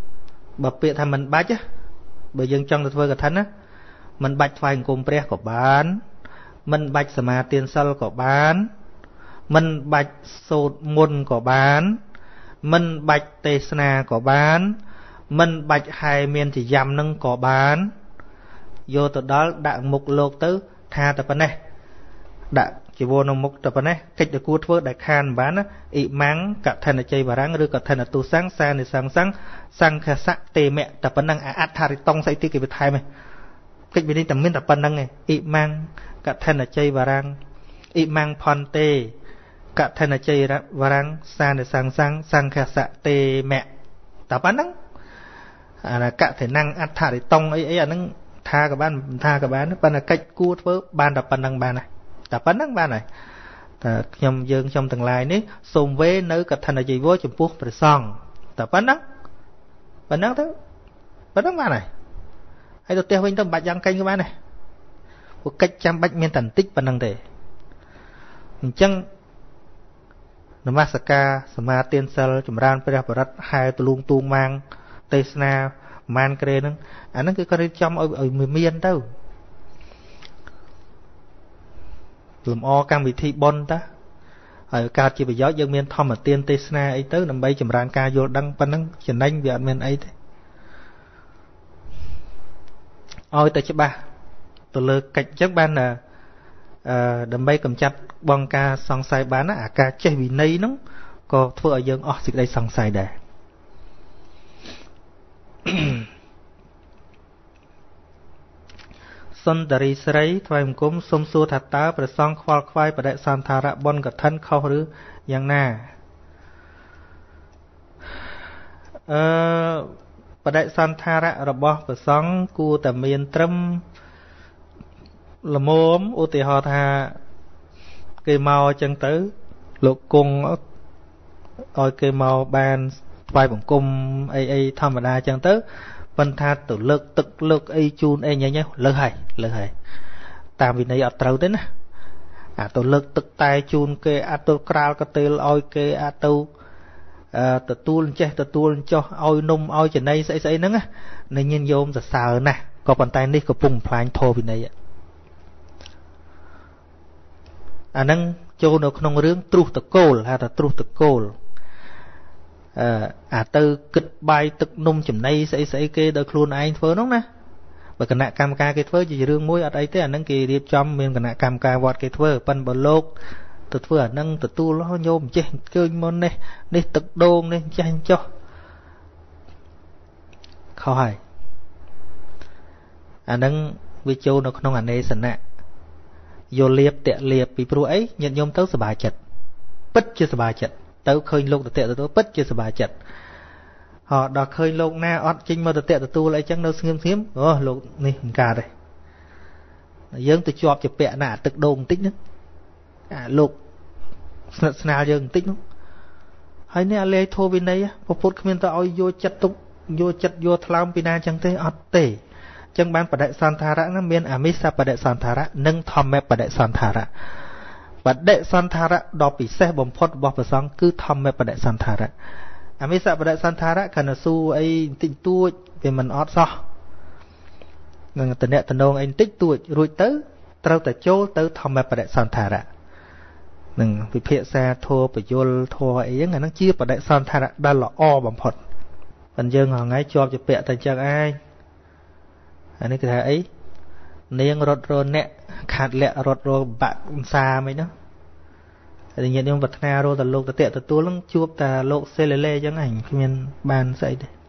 S2: bà bịa tham mình bách á bởi dân trong thật vơi cả thân á mình bách phải cùng pre của bán mình bách sma tiền sal của bán mình bách sốt môn của bán mình bách tê sna của bán mình bách hai miền chỉ dằm nâng của bán vô từ đó đã mục lột tới tha tập này đã chỉ vô nông mục tập này cách để cua thưa đại khan bán á ị máng cả thành là chơi và ráng rồi cả thành là tu sáng sang để sang khả sắc tê mẹ tập năng át thà tông say tê cái việc thay mày cách bên đây tầm miên tập năng này ị mang cả thành là chơi và ráng ị mang phòn tê cả thành là chơi và ráng sang để sang khả sắc tê mẹ tập năng là cả thể năng át thà tông ấy là năng tha các bạn là cách cua thưa ban tập năng ban này tập năng ban này nhom dương trong từng lai ní xung vế nữ cả thành là gì vô chụp buộc phải xong tập bắn đó thế bắn đó này hay đầu tiên tâm bạch giang canh các bạn này một cách chăm bạch miên tần tích bắn năng thể chăng Namasaka Sama Tiên Sal chùm ran Preparat hai tu lung tuông mang Tesna man kê nâng nó cứ có đi trong ở miền đâu làm o cam vị thi bon ta ở ca chỉ bị gió dân miền thom ở tiên Tesna ấy tới nằm bay chùm ran ca vô đăng pan nâng chừng anh việt miền ấy thế ôi tới chứ ba tôi lơ cách chắc ban là đầm bay cầm chặt bong ca song sai bán á ca chơi vì nấy nó có thưa ở dân xịt đây song sai để xuân dari sấy thoại một cúm xôm xua thạch tá và song khoai khoai và đại san thà rạ bon gật thân khâu rứ yang na và đại san thà rạ rập bò và song cu tầm miền trâm là mồm ô tì họ thà cây màu chân tứ lục cung ôi cây màu bàn vài bổng cung ai thầm đa chân tứ vân tha tự lực tức lực ai chun ai nhớ nhớ lơ hay tam vì này ở trâu thế nè tự lực tức tay chun kê tôi kral cái tên ôi kê tôi tự tuôn cho ôi nung ôi trên đây sẽ nắng á nên nhìn vô giờ sờ nè có bàn tay này có bùng phanh thô vì này nâng cho nó không rướng tru tự côn hay là tru tự côn từ kịch bài tức nung chùm này sẽ kê đôi luôn anh phơ nó nè và cái nạ cam ca cái phơ chỉ rương mũi ở đây thế nâng kỳ điệp trong mình cái nạ cam ca vọt cái phơ pan bờ lốc tự phơ nâng tự tu nó nhôm chết chơi môn này đi tự đôn nên tranh cho khó hay nâng vi châu nó không ảnh này sẵn nè vô liệp tệ liệp bị pro ấy nhận nhôm tớ sẽ bài chật bất chưa sẽ bài chật tớ khơi lục tệ tớ bất chưa sẽ bài chật họ đọc khơi lục na ọt chinh mà tệ tu lại chẳng đâu xiêm lục này cả đây dương từ chọp chụp bẹ nạ tự đồn tích nữa lục nào dương tích nữa hay nè lê thô bên đây có phút không ta oi vô chặt tục vô thlam pina chẳng thế ọt tệ chẳng ban bạch san thà rạ nó miền amisa bạch san thà rạ nâng thom mẹ bạch san thà rạ bạch san thà rạ đo bị xe bom phốt bom bờ song cứ thom mẹ bạch san thà rạ amisa bạch san thà rạ khả năng su ấy tinh tu về mình ót so ngân tận nẹt tận nông anh tích tu rồi tới trâu tại chỗ tới thom mẹ bạch san thà rạ nâng bị phệ xe thô bị vô thô ấy ngày nó chia bạch san thà rạ đa là o bom phốt phần dương họ ngay cho bẹ thành chẳng ai anh ấy cái ấy niềng rốt rô nè khát lẹ rốt rô bạc xa mấy đó thì nhận những vật na rô tà lục tà tệ tà tu lăng chuộc tà lục xê lê lê chẳng ảnh khi mình bàn dậy đấy